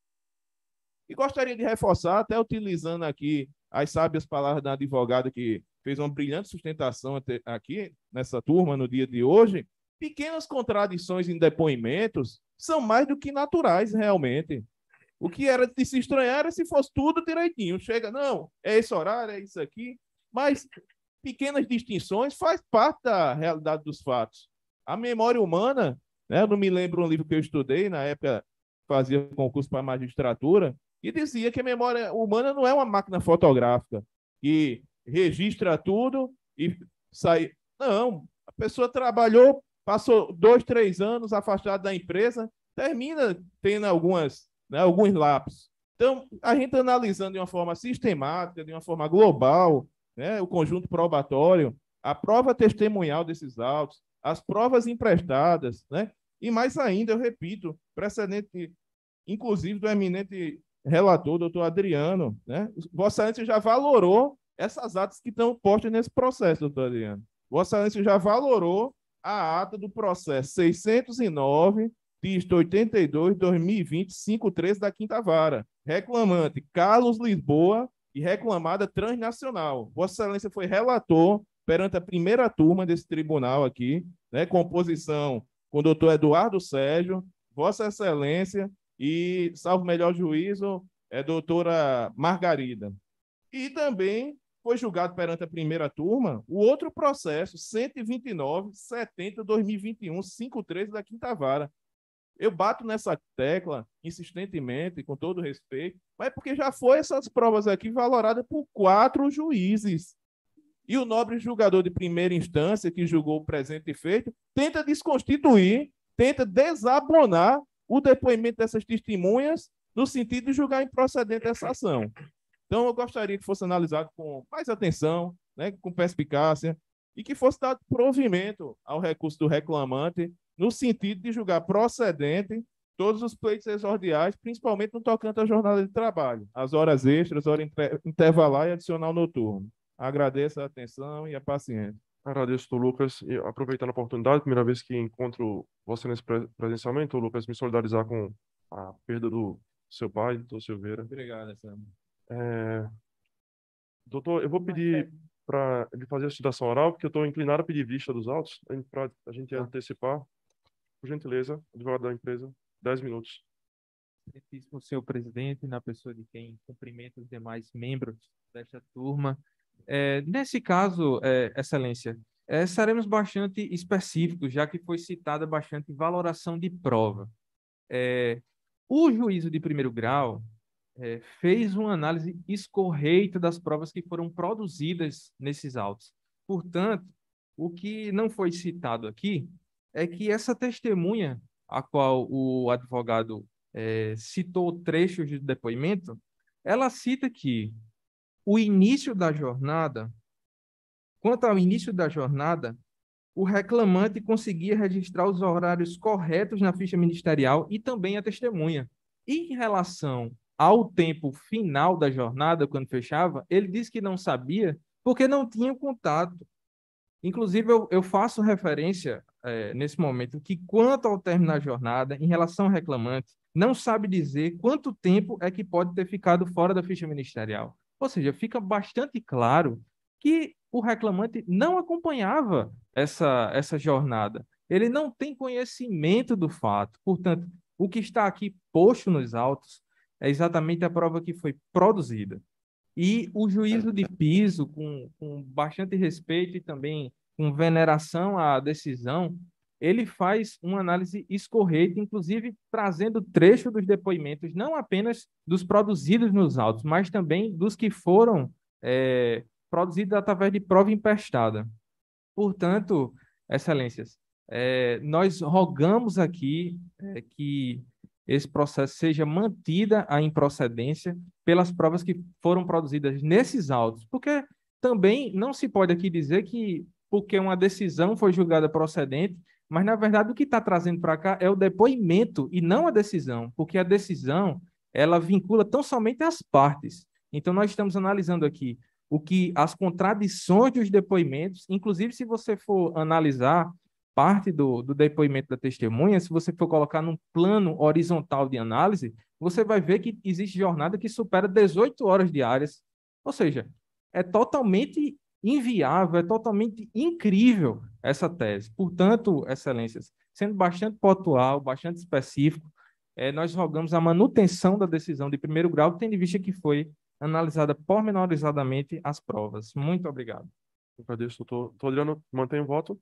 E gostaria de reforçar, até utilizando aqui as sábias palavras da advogada que fez uma brilhante sustentação aqui nessa turma no dia de hoje, pequenas contradições em depoimentos são mais do que naturais, realmente. O que era de se estranhar era se fosse tudo direitinho. Chega, não, é esse horário, é isso aqui, mas pequenas distinções faz parte da realidade dos fatos. A memória humana, né, eu não me lembro um livro que eu estudei, na época fazia concurso para magistratura, e dizia que a memória humana não é uma máquina fotográfica, que registra tudo e sai. Não, a pessoa trabalhou, passou 2, 3 anos afastada da empresa, termina tendo alguns lapsos. Então, a gente analisando de uma forma sistemática, de uma forma global, né, o conjunto probatório, a prova testemunhal desses autos, as provas emprestadas, né, e mais ainda, eu repito, precedente, inclusive do eminente relator, doutor Adriano, né, Vossa Excelência já valorou essas atas que estão postas nesse processo, doutor Adriano. Vossa Excelência já valorou a ata do processo 609, dígito 82, 2020, 513 da Quinta Vara. Reclamante Carlos Lisboa e reclamada transnacional. Vossa Excelência foi relator perante a primeira turma desse tribunal aqui, né, composição com o doutor Eduardo Sérgio, Vossa Excelência e, salvo melhor juízo, doutora Margarida. E também foi julgado perante a primeira turma o outro processo, 129, 70, 2021, 513 da Quinta Vara. Eu bato nessa tecla insistentemente, com todo respeito, mas porque já foi essas provas aqui valoradas por 4 juízes. E o nobre julgador de primeira instância, que julgou o presente feito, tenta desconstituir, tenta desabonar o depoimento dessas testemunhas no sentido de julgar improcedente essa ação. Então, eu gostaria que fosse analisado com mais atenção, né, com perspicácia, e que fosse dado provimento ao recurso do reclamante, no sentido de julgar procedente todos os pleitos exordiais, principalmente no tocante à jornada de trabalho, as horas extras, hora intervalar e adicional noturno. Agradeço a atenção e a paciência. Agradeço, doutor Lucas. E aproveitando a oportunidade, primeira vez que encontro você nesse presencialmente, doutor Lucas, me solidarizar com a perda do seu pai, doutor Silveira. Obrigado, Sam. Doutor, eu vou pedir para ele fazer a citação oral, porque eu estou inclinado a pedir vista dos autos, para a gente antecipar. Por gentileza, advogado da empresa, 10 minutos. Excelentíssimo senhor presidente, na pessoa de quem cumprimento os demais membros desta turma. Nesse caso, Excelência, seremos bastante específicos, já que foi citada bastante valoração de prova. O juízo de primeiro grau fez uma análise escorreita das provas que foram produzidas nesses autos. Portanto, o que não foi citado aqui é que essa testemunha, a qual o advogado citou trechos de depoimento, ela cita que o início da jornada, quanto ao início da jornada, o reclamante conseguia registrar os horários corretos na ficha ministerial e também a testemunha. Em relação ao tempo final da jornada, quando fechava, ele disse que não sabia porque não tinha contato. Inclusive, eu faço referência nesse momento que, quanto ao término da jornada, em relação ao reclamante, não sabe dizer quanto tempo é que pode ter ficado fora da ficha ministerial. Ou seja, fica bastante claro que o reclamante não acompanhava essa jornada. Ele não tem conhecimento do fato. Portanto, o que está aqui posto nos autos é exatamente a prova que foi produzida. E o juízo de piso, com bastante respeito e também com veneração à decisão, ele faz uma análise escorreita, inclusive trazendo trecho dos depoimentos, não apenas dos produzidos nos autos, mas também dos que foram produzidos através de prova emprestada. Portanto, Excelências, nós rogamos aqui que esse processo seja mantida a improcedência pelas provas que foram produzidas nesses autos, porque também não se pode aqui dizer que, porque uma decisão foi julgada procedente, Mas, na verdade, o que está trazendo para cá é o depoimento e não a decisão, porque a decisão ela vincula tão somente as partes. Então, nós estamos analisando aqui as contradições dos depoimentos, inclusive se você for analisar parte do depoimento da testemunha, se você for colocar num plano horizontal de análise, você vai ver que existe jornada que supera 18 horas diárias. Ou seja, é totalmente inviável, é totalmente incrível essa tese. Portanto, excelências, sendo bastante pontual, bastante específico, nós rogamos a manutenção da decisão de primeiro grau, tendo em vista que foi analisada pormenorizadamente as provas. Muito obrigado. Agradeço, doutor. Doutor Adriano, mantém o voto?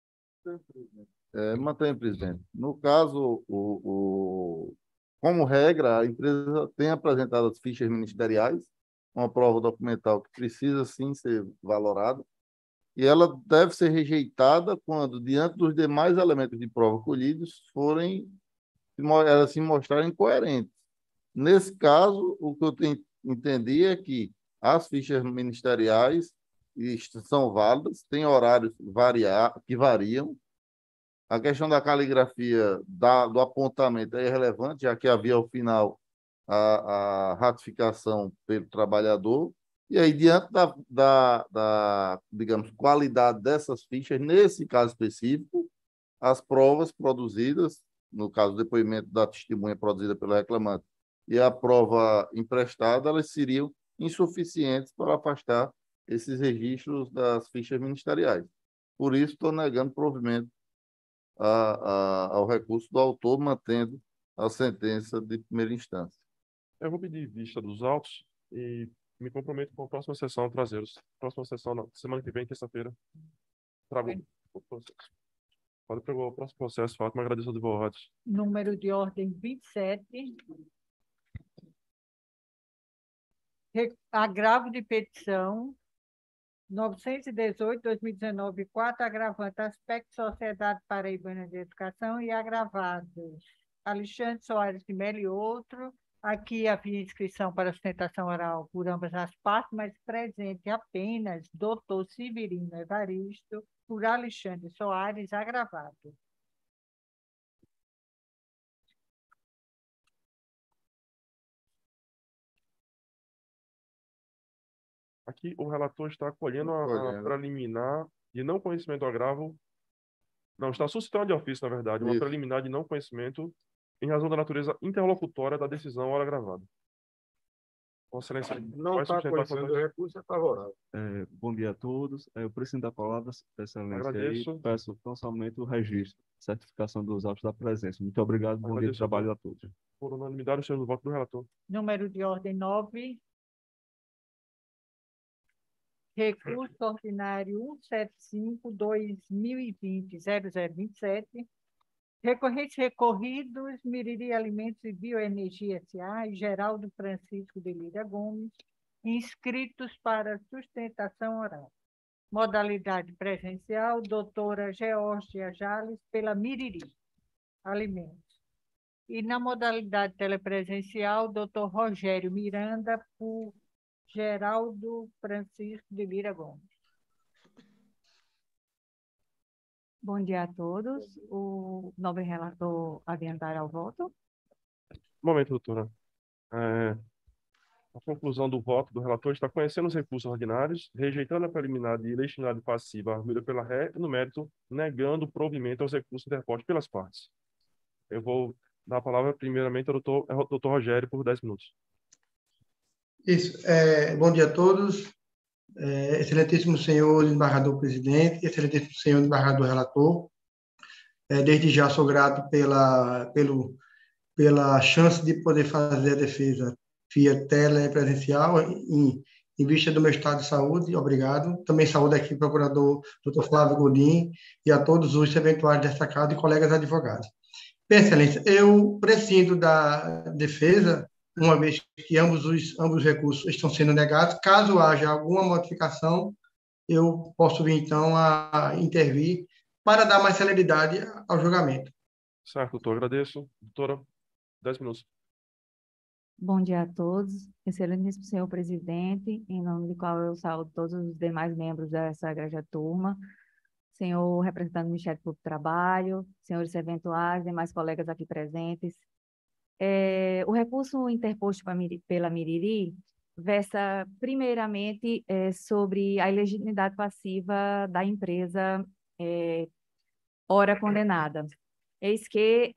Mantém, presidente. No caso, como regra, a empresa tem apresentado as fichas ministeriais, uma prova documental que precisa, sim, ser valorada, e ela deve ser rejeitada quando, diante dos demais elementos de prova colhidos, elas se mostrarem coerentes. Nesse caso, o que eu entendi é que as fichas ministeriais são válidas, têm horários que variam. A questão da caligrafia, do apontamento é irrelevante, já que havia, ao final, a ratificação pelo trabalhador. E aí, diante digamos, qualidade dessas fichas, nesse caso específico, as provas produzidas, no caso, o depoimento da testemunha produzida pelo reclamante e a prova emprestada, elas seriam insuficientes para afastar esses registros das fichas ministeriais. Por isso, estou negando provimento ao recurso do autor, mantendo a sentença de primeira instância. Eu vou pedir vista dos autos e me comprometo com a próxima sessão a trazê-los. Próxima sessão, semana que vem, terça-feira, trago o processo. Pode pegar o próximo processo, Fátima. Agradeço aos advogados. Número de ordem 27. Agravo de petição 918/2019, 4, agravante aspecto Sociedade Paraibana de Educação e agravados Alexandre Soares de Mello e outro. Aqui havia inscrição para sustentação oral por ambas as partes, mas presente apenas doutor Severino Evaristo por Alexandre Soares, agravado. Aqui o relator está acolhendo a preliminar de não conhecimento do agravo. Não, está suscitando de ofício, na verdade, uma preliminar de não conhecimento em razão da natureza interlocutória da decisão hora gravada. Vossa Excelência, não está conhecendo o recurso, é favorável. Bom dia a todos. Eu preciso da palavra, Excelência. Agradeço. E peço tão somente o registro, certificação dos autos da presença. Muito obrigado, bom dia de trabalho a todos. Por unanimidade, o senhor no voto do relator. Número de ordem 9. Recurso ordinário 175/2020-0027. Recorrentes recorridos, Miriri Alimentos e Bioenergia S.A. e Geraldo Francisco de Lira Gomes, inscritos para sustentação oral. Modalidade presencial, doutora Geórgia Jales, pela Miriri Alimentos. E na modalidade telepresencial, doutor Rogério Miranda, por Geraldo Francisco de Lira Gomes. Bom dia a todos. O nobre relator adiantar ao voto. Um momento, doutora. A conclusão do voto do relator está conhecendo os recursos ordinários, rejeitando a preliminar de legitimidade passiva arguida pela ré e, no mérito, negando o provimento aos recursos interpostos pelas partes. Eu vou dar a palavra primeiramente ao doutor Rogério por 10 minutos. Isso. Bom dia a todos. Excelentíssimo senhor embargador presidente, excelentíssimo senhor embargador relator. Desde já sou grato pela chance de poder fazer a defesa via telepresencial em vista do meu estado de saúde. Obrigado. Também saúdo aqui o procurador Dr. Flávio Godin e a todos os eventuais desta casa e colegas advogados. Bem, excelência, eu prescindo da defesa, uma vez que ambos os recursos estão sendo negados. Caso haja alguma modificação, eu posso vir, então, a intervir para dar mais celeridade ao julgamento. Certo, doutor. Agradeço. Doutora, 10 minutos. Bom dia a todos. Excelentíssimo senhor presidente, em nome do qual eu saúdo todos os demais membros dessa egregia turma. senhor representante do Ministério Público do Trabalho, senhores serventuários, demais colegas aqui presentes. O recurso interposto pela Miriri versa, primeiramente, sobre a ilegitimidade passiva da empresa ora condenada. Eis que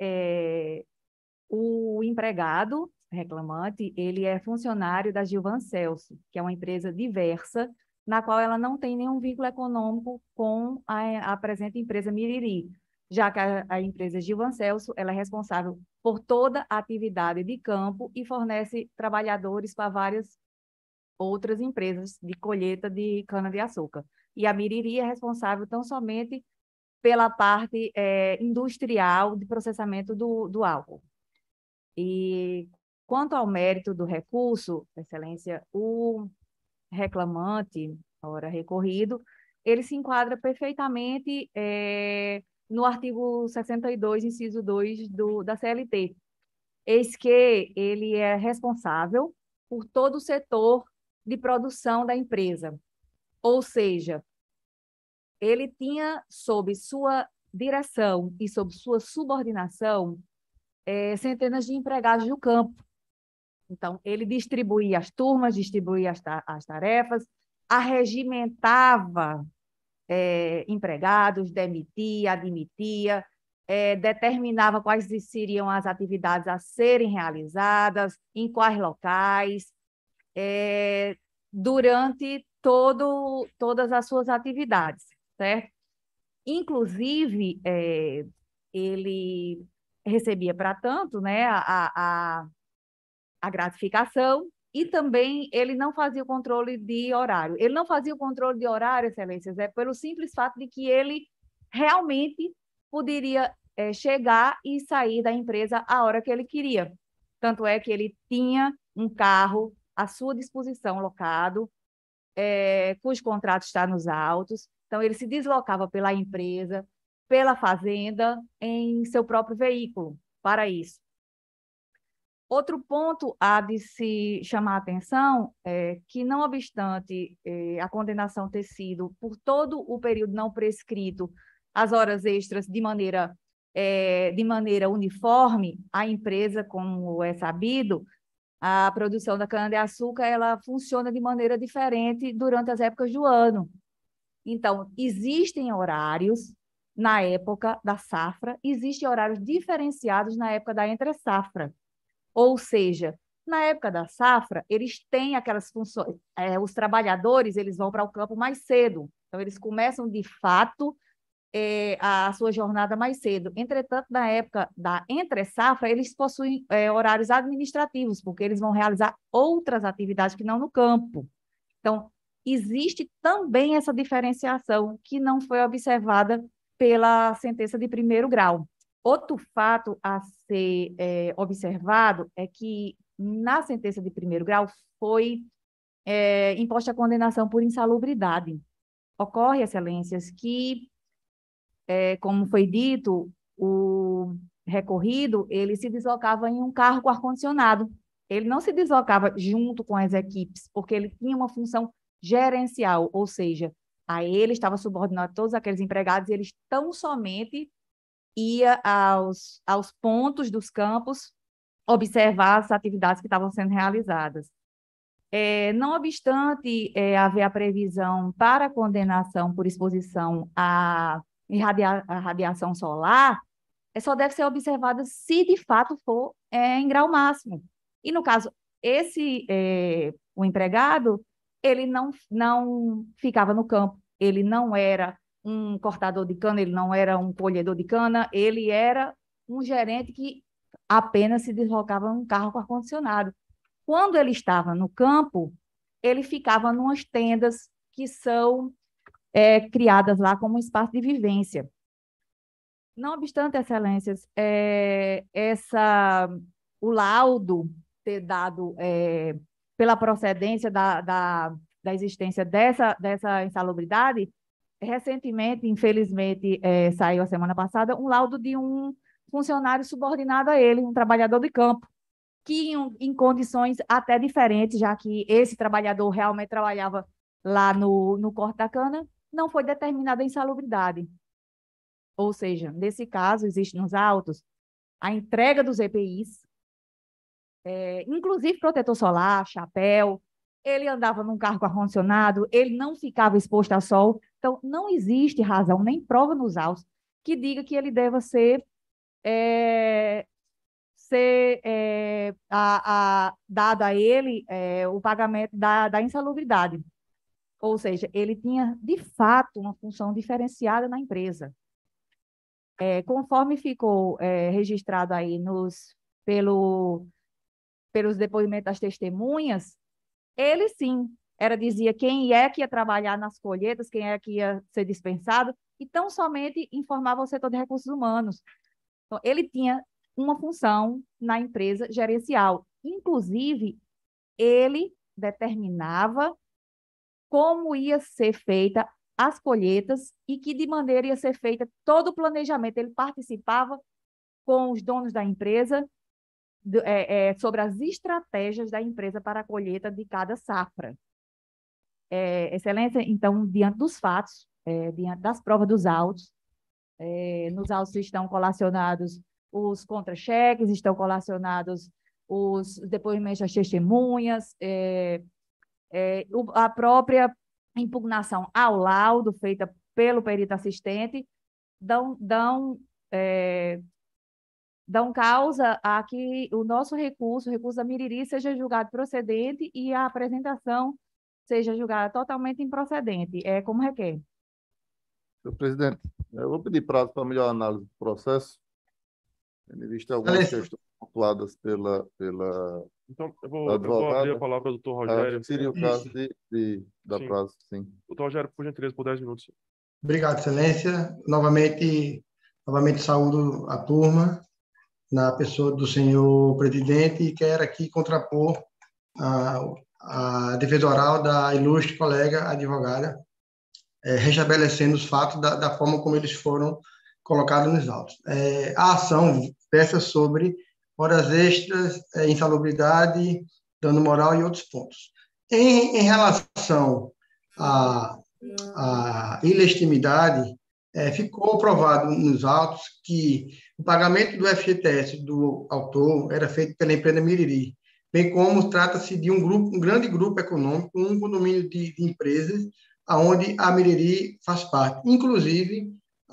o empregado reclamante, ele é funcionário da Gilvan Celso, que é uma empresa diversa, na qual ela não tem nenhum vínculo econômico com a presente empresa Miriri, já que a empresa Gilvan Celso, ela é responsável por toda a atividade de campo e fornece trabalhadores para várias outras empresas de colheita de cana-de-açúcar. E a Miriri é responsável tão somente pela parte industrial de processamento do álcool. E quanto ao mérito do recurso, Excelência, o reclamante, ora recorrido, ele se enquadra perfeitamente no artigo 62, inciso 2 da CLT. Eis que ele é responsável por todo o setor de produção da empresa. Ou seja, ele tinha sob sua direção e sob sua subordinação centenas de empregados do campo. Então, ele distribuía as turmas, distribuía as tarefas, arregimentava empregados, demitia, admitia, determinava quais seriam as atividades a serem realizadas, em quais locais, durante todas as suas atividades, certo? Inclusive, ele recebia para tanto, né, a gratificação, e também ele não fazia o controle de horário. Ele não fazia o controle de horário, Excelências, pelo simples fato de que ele realmente poderia chegar e sair da empresa a hora que ele queria. Tanto é que ele tinha um carro à sua disposição locado, cujo contrato está nos autos. Então, ele se deslocava pela empresa, pela fazenda, em seu próprio veículo, para isso. Outro ponto há de se chamar a atenção é que, não obstante a condenação ter sido por todo o período não prescrito, as horas extras de maneira uniforme, a empresa, como é sabido, a produção da cana-de-açúcar, ela funciona de maneira diferente durante as épocas do ano. Então, existem horários na época da safra, existem horários diferenciados na época da entre-safra. Ou seja, na época da safra, eles têm aquelas funções, os trabalhadores, eles vão para o campo mais cedo, então eles começam, de fato, a sua jornada mais cedo. Entretanto, na época da entre-safra, eles possuem horários administrativos, porque eles vão realizar outras atividades que não no campo. Então, existe também essa diferenciação que não foi observada pela sentença de primeiro grau. Outro fato a ser observado é que, na sentença de primeiro grau, foi imposta a condenação por insalubridade. Ocorre, Excelências, que, como foi dito, o recorrido, ele se deslocava em um carro com ar-condicionado. Ele não se deslocava junto com as equipes, porque ele tinha uma função gerencial, ou seja, a ele estava subordinado a todos aqueles empregados, e eles tão somente ia aos pontos dos campos observar as atividades que estavam sendo realizadas. Não obstante haver a previsão para condenação por exposição à radiação solar, só deve ser observada se de fato for em grau máximo. E, no caso, o empregado, ele não ficava no campo, ele não era um cortador de cana, ele não era um colhedor de cana, ele era um gerente que apenas se deslocava em um carro com ar-condicionado. Quando ele estava no campo, ele ficava em umas tendas que são criadas lá como um espaço de vivência. Não obstante, Excelências, o laudo ter dado pela procedência da existência dessa insalubridade, recentemente, infelizmente, saiu a semana passada, um laudo de um funcionário subordinado a ele, um trabalhador de campo, que em condições até diferentes, já que esse trabalhador realmente trabalhava lá no corte da cana, não foi determinada a insalubridade. Ou seja, nesse caso, existe nos autos a entrega dos EPIs, inclusive protetor solar, chapéu, ele andava num carro com ar-condicionado, ele não ficava exposto ao sol. Então, não existe razão, nem prova nos autos, que diga que ele deva ser dado a ele o pagamento da insalubridade. Ou seja, ele tinha, de fato, uma função diferenciada na empresa. Conforme ficou registrado aí pelos depoimentos das testemunhas, ele sim, dizia quem é que ia trabalhar nas colheitas, quem é que ia ser dispensado, e tão somente informava o setor de recursos humanos. Então, ele tinha uma função na empresa gerencial. Inclusive, ele determinava como ia ser feita as colheitas e que de maneira ia ser feita todo o planejamento. Ele participava com os donos da empresa sobre as estratégias da empresa para a colheita de cada safra. Excelência, então, diante dos fatos, diante das provas dos autos, nos autos estão colacionados os contra-cheques, estão colacionados os depoimentos das testemunhas, a própria impugnação ao laudo feita pelo perito assistente, dão causa a que o nosso recurso, o recurso da Miriri, seja julgado procedente e a apresentação seja julgada totalmente improcedente. Como requer. Senhor presidente, eu vou pedir prazo para melhor análise do processo, tendo em vista algumas questões pontuadas pela Então, eu vou abrir a palavra ao doutor Rogério. Seria o caso da prazo, sim. Doutor Rogério, por gentileza, por 10 minutos. Obrigado, excelência. Novamente saúdo a turma, na pessoa do senhor presidente, e quero aqui contrapor a defesa oral da ilustre colega advogada, restabelecendo os fatos da forma como eles foram colocados nos autos. A ação versa sobre horas extras, insalubridade, dano moral e outros pontos. Em relação à ilegitimidade, ficou provado nos autos que o pagamento do FGTS do autor era feito pela empresa Miriri, bem como trata-se de um grande grupo econômico, um condomínio de empresas, onde a Miriri faz parte. Inclusive,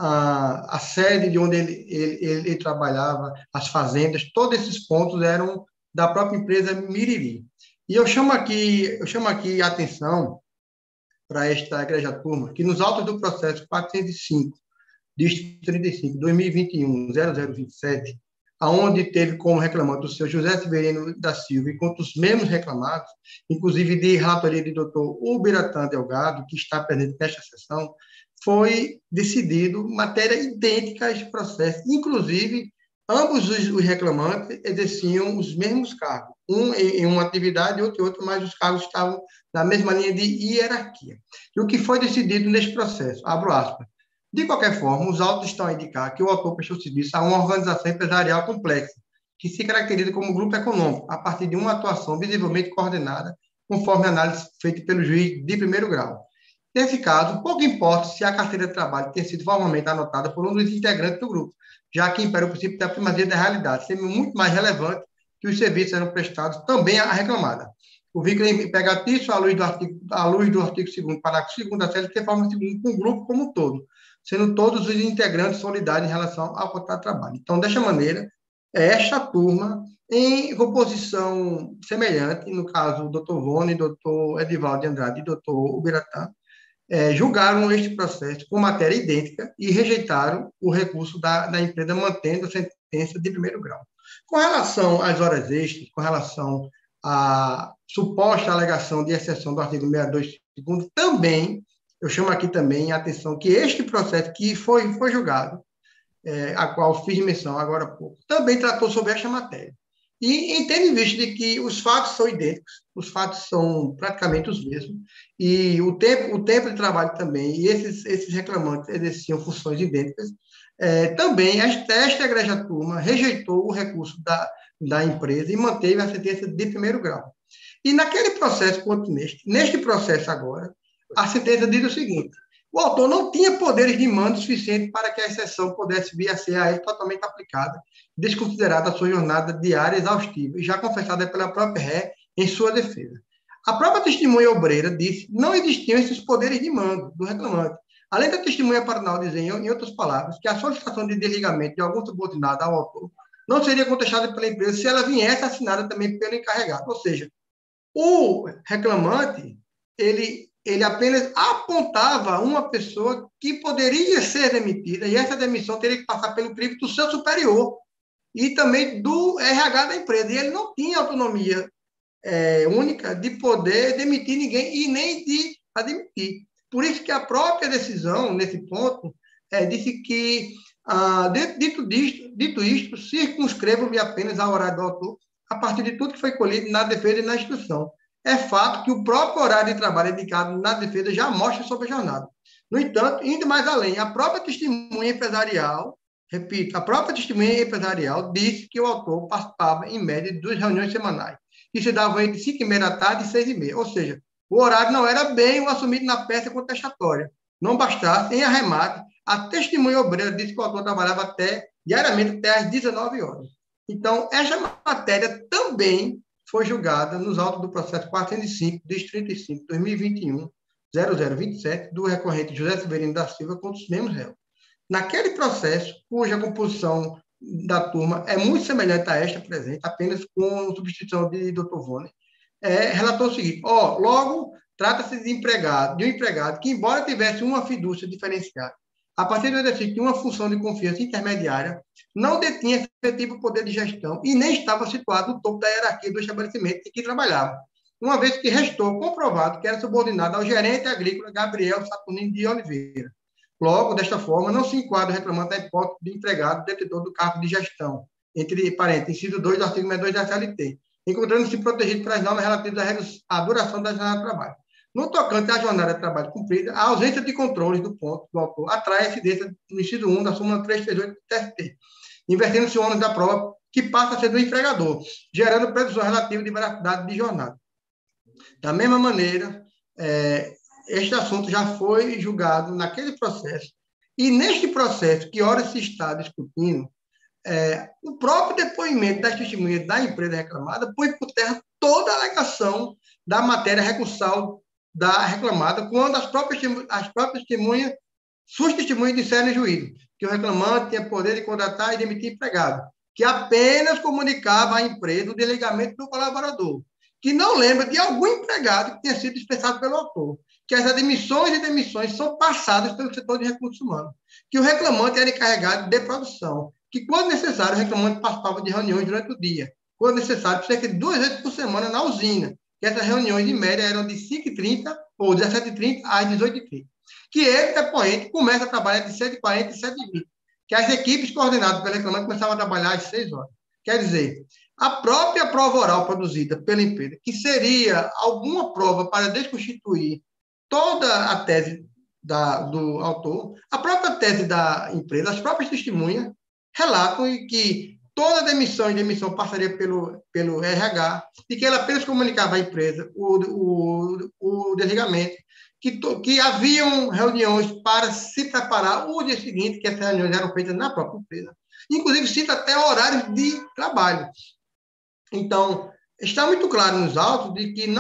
a sede de onde ele trabalhava, as fazendas, todos esses pontos eram da própria empresa Miriri. E eu chamo aqui a atenção para esta egregia turma, que nos autos do processo 405, dígito 35, 2021, 0027, aonde teve como reclamante o senhor José Severino da Silva, e contra os mesmos reclamados, inclusive de relatoria do doutor Ubiratã Delgado, que está presente nesta sessão, foi decidido matéria idêntica a este processo. Inclusive, ambos os reclamantes exerciam os mesmos cargos, um em uma atividade e outro em outra, mas os cargos estavam na mesma linha de hierarquia. E o que foi decidido neste processo? Abro aspas. De qualquer forma, os autos estão a indicar que o autor prestou serviço a uma organização empresarial complexa, que se caracteriza como grupo econômico, a partir de uma atuação visivelmente coordenada, conforme a análise feita pelo juiz de primeiro grau. Nesse caso, pouco importa se a carteira de trabalho tenha sido formalmente anotada por um dos integrantes do grupo, já que impera o princípio da primazia da realidade, sendo muito mais relevante que os serviços eram prestados também à reclamada. O vínculo empregatício, à luz do artigo 2º, parágrafo 2º da CLT, forma um grupo como um todo, sendo todos os integrantes solidários em relação ao contrato de trabalho. Então, desta maneira, esta turma, em composição semelhante, no caso, o doutor Vone, doutor Edivaldo de Andrade e doutor Ubiratã, julgaram este processo com matéria idêntica e rejeitaram o recurso da empresa, mantendo a sentença de primeiro grau. Com relação às horas extras, com relação à suposta alegação de exceção do artigo 62, também, eu chamo aqui também a atenção que este processo que foi julgado, a qual fiz menção agora há pouco, também tratou sobre esta matéria. E tendo em vista de que os fatos são idênticos, os fatos são praticamente os mesmos, e o tempo de trabalho também, e esses reclamantes exerciam funções idênticas, também esta egregia turma rejeitou o recurso da empresa e manteve a sentença de primeiro grau. E naquele processo, quanto neste processo agora, a sentença diz o seguinte: o autor não tinha poderes de mando suficiente para que a exceção pudesse vir a ser a ele totalmente aplicada, desconsiderada a sua jornada diária exaustiva, e já confessada pela própria ré em sua defesa. A própria testemunha obreira disse que não existiam esses poderes de mando do reclamante. Além da testemunha patronal dizer, em outras palavras, que a solicitação de desligamento de algum subordinado ao autor não seria contestada pela empresa se ela viesse assinada também pelo encarregado. Ou seja, o reclamante, ele apenas apontava uma pessoa que poderia ser demitida, e essa demissão teria que passar pelo crivo do seu superior e também do RH da empresa. E ele não tinha autonomia única de poder demitir ninguém e nem de admitir. Por isso que a própria decisão, nesse ponto, disse que, dito isto, circunscrevo-me apenas ao horário do autor, a partir de tudo que foi colhido na defesa e na instrução. É fato que o próprio horário de trabalho indicado na defesa já mostra sobre a jornada. No entanto, indo mais além, a própria testemunha empresarial, repito, a própria testemunha empresarial disse que o autor participava, em média, de 2 reuniões semanais, que se davam entre 5h30 da tarde e 6h30. Ou seja, o horário não era bem o assumido na peça contestatória. Não bastasse, em arremate, a testemunha obreira disse que o autor trabalhava diariamente até às 19 horas. Então, esta matéria também foi julgada nos autos do processo 405, distrito 35, 2021, 0027, do recorrente José Severino da Silva contra os mesmos réus. Naquele processo, cuja composição da turma é muito semelhante a esta presente, apenas com substituição de Dr. Vone, relatou o seguinte: logo, trata-se de um empregado que, embora tivesse uma fidúcia diferenciada, a partir do exercício de uma função de confiança intermediária, não detinha efetivo poder de gestão e nem estava situado no topo da hierarquia do estabelecimento em que trabalhava, uma vez que restou comprovado que era subordinado ao gerente agrícola Gabriel Saturnino de Oliveira. Logo, desta forma, não se enquadra o reclamante da hipótese de empregado detentor do cargo de gestão, entre parênteses, inciso 2 do artigo 62 da CLT, encontrando-se protegido pelas normas relativas à duração da jornada de trabalho. No tocante à jornada de trabalho cumprida, a ausência de controles do ponto do autor atrai a incidência do inciso 1 da súmula 338 do TST, invertendo-se o ônus da prova, que passa a ser do empregador, gerando presunção relativa de veracidade de jornada. Da mesma maneira, este assunto já foi julgado naquele processo, e neste processo, que ora se está discutindo, o próprio depoimento das testemunhas da empresa reclamada põe por terra toda a alegação da matéria recursal da reclamada, quando as próprias testemunhas, suas testemunhas disseram em juízo que o reclamante tinha poder de contratar e demitir empregado, que apenas comunicava à empresa o desligamento do colaborador, que não lembra de algum empregado que tenha sido dispensado pelo autor, que as admissões e demissões são passadas pelo setor de recursos humanos, que o reclamante era encarregado de produção, que, quando necessário, o reclamante participava de reuniões durante o dia, quando necessário, cerca de 2 vezes por semana na usina, que essas reuniões, em média, eram de 5h30 ou 17h30 às 18h30. Que ele, depoente, começa a trabalhar de 7h40 e 7h20. Que as equipes coordenadas pelo reclamante começavam a trabalhar às 6 horas. Quer dizer, a própria prova oral produzida pela empresa, que seria alguma prova para desconstituir toda a tese do autor, a própria tese da empresa, as próprias testemunhas, relatam que toda demissão e demissão passaria pelo RH, e que ela apenas comunicava à empresa o desligamento, que haviam reuniões para se preparar o dia seguinte, que essas reuniões eram feitas na própria empresa. Inclusive, cita até horários de trabalho. Então, está muito claro nos autos de que,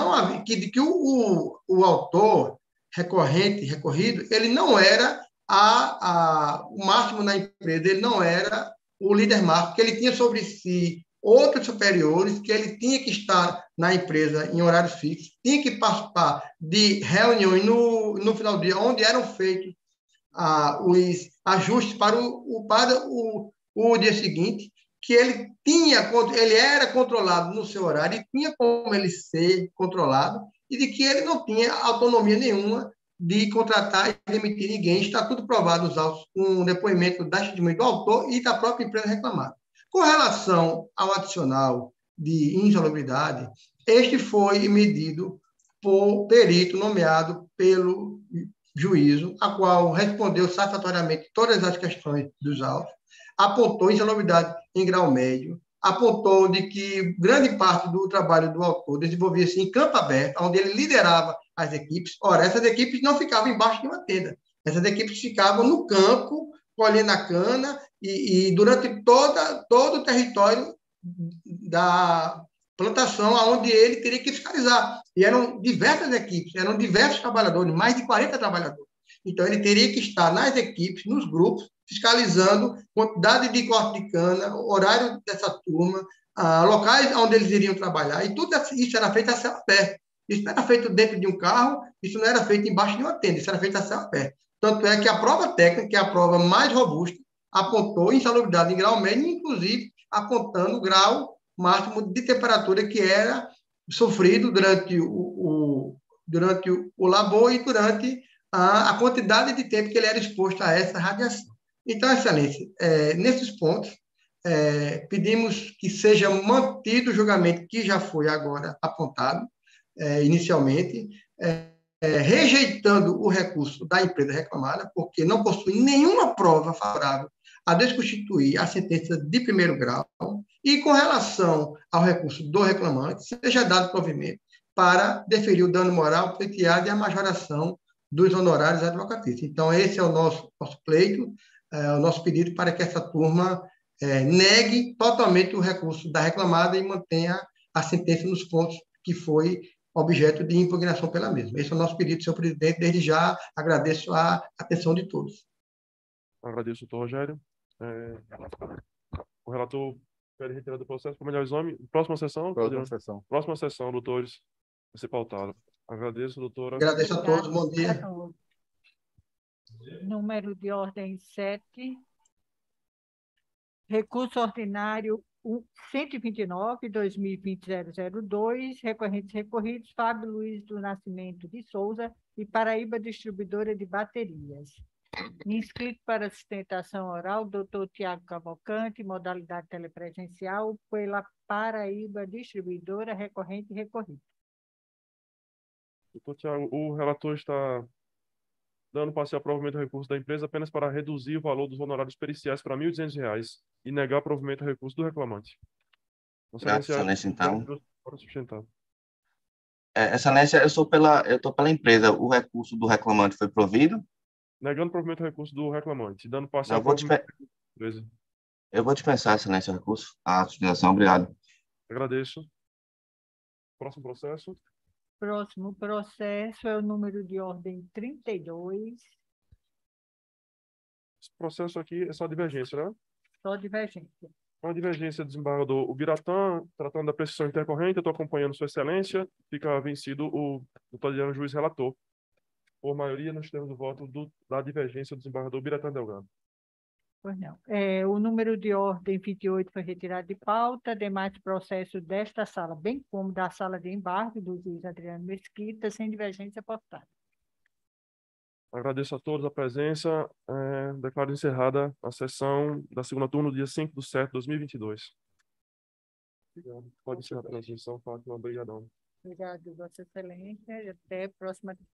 o autor recorrido, ele não era o máximo na empresa, ele não era o líder máximo, que ele tinha sobre si outros superiores, que ele tinha que estar na empresa em horários fixos, tinha que participar de reuniões no final do dia, onde eram feitos os ajustes para o dia seguinte, que ele era controlado no seu horário, e tinha como ele ser controlado, e de que ele não tinha autonomia nenhuma de contratar e demitir ninguém. Está tudo provado nos autos, com o depoimento do autor e da própria empresa reclamada. Com relação ao adicional de insalubridade, este foi medido por perito nomeado pelo juízo, a qual respondeu satisfatoriamente todas as questões dos autos, apontou insalubridade em grau médio, apontou de que grande parte do trabalho do autor desenvolvia-se em campo aberto, onde ele liderava as equipes. Ora, essas equipes não ficavam embaixo de uma tenda. Essas equipes ficavam no campo, colhendo a cana, e durante todo o território da plantação, onde ele teria que fiscalizar. E eram diversas equipes, eram diversos trabalhadores, mais de 40 trabalhadores. Então, ele teria que estar nas equipes, nos grupos, fiscalizando quantidade de corte de cana, horário dessa turma, locais onde eles iriam trabalhar, e tudo isso era feito a céu aberto. Isso não era feito dentro de um carro, isso não era feito embaixo de uma tenda, isso era feito a céu aberto. Tanto é que a prova técnica, que é a prova mais robusta, apontou insalubridade em grau médio, inclusive apontando o grau máximo de temperatura que era sofrido durante o labor e durante a quantidade de tempo que ele era exposto a essa radiação. Então, Excelência, nesses pontos, pedimos que seja mantido o julgamento que já foi agora apontado inicialmente, rejeitando o recurso da empresa reclamada, porque não possui nenhuma prova favorável a desconstituir a sentença de primeiro grau, e com relação ao recurso do reclamante, seja dado provimento para deferir o dano moral pleiteado e a majoração dos honorários advocatícios. Então, esse é o nosso pleito, o nosso pedido para que essa turma negue totalmente o recurso da reclamada e mantenha a sentença nos pontos que foi objeto de impugnação pela mesma. Esse é o nosso pedido, senhor presidente. Desde já agradeço a atenção de todos. Agradeço, doutor Rogério. O relator pede retirada do processo por melhor exame. Próxima sessão? Próxima sessão, doutores. Vai ser pautado. Agradeço, doutora. Agradeço a todos. Bom dia. Número de ordem 7. Recurso ordinário 129, 2020-002, recorridos Fábio Luiz do Nascimento de Souza e Paraíba Distribuidora de Baterias. Inscrito para sustentação oral, doutor Tiago Cavalcante, modalidade telepresencial, pela Paraíba Distribuidora, recorrente e recorrido. Doutor Tiago, o relator está dando parcial provimento ao recurso da empresa apenas para reduzir o valor dos honorários periciais para R$ 1.200 e negar provimento ao recurso do reclamante. Excelência, então. Para sustentar. Excelência, eu estou pela empresa. O recurso do reclamante foi provido? Negando provimento ao recurso do reclamante, dando parcial eu vou dispensar, Excelência, o recurso. A sustentação, obrigado. Agradeço. Próximo processo. Próximo processo é o número de ordem 32. Esse processo aqui é só divergência, né? Só divergência. Uma divergência do desembargador Ubiratã, tratando da prescrição intercorrente, eu estou acompanhando Sua Excelência, fica vencido o doutor Adriano Juiz relator. Por maioria, nós temos o voto da divergência do desembargador Ubiratã Delgado. Pois não. O número de ordem 28 foi retirado de pauta, demais processos desta sala, bem como da sala de embargo do juiz Adriano Mesquita, sem divergência postada. Agradeço a todos a presença. Declaro encerrada a sessão da segunda turma, dia 5/7/2022. Obrigado. Pode encerrar a transmissão, Fátima. Obrigadão. Obrigado, Vossa Excelência, e até a próxima.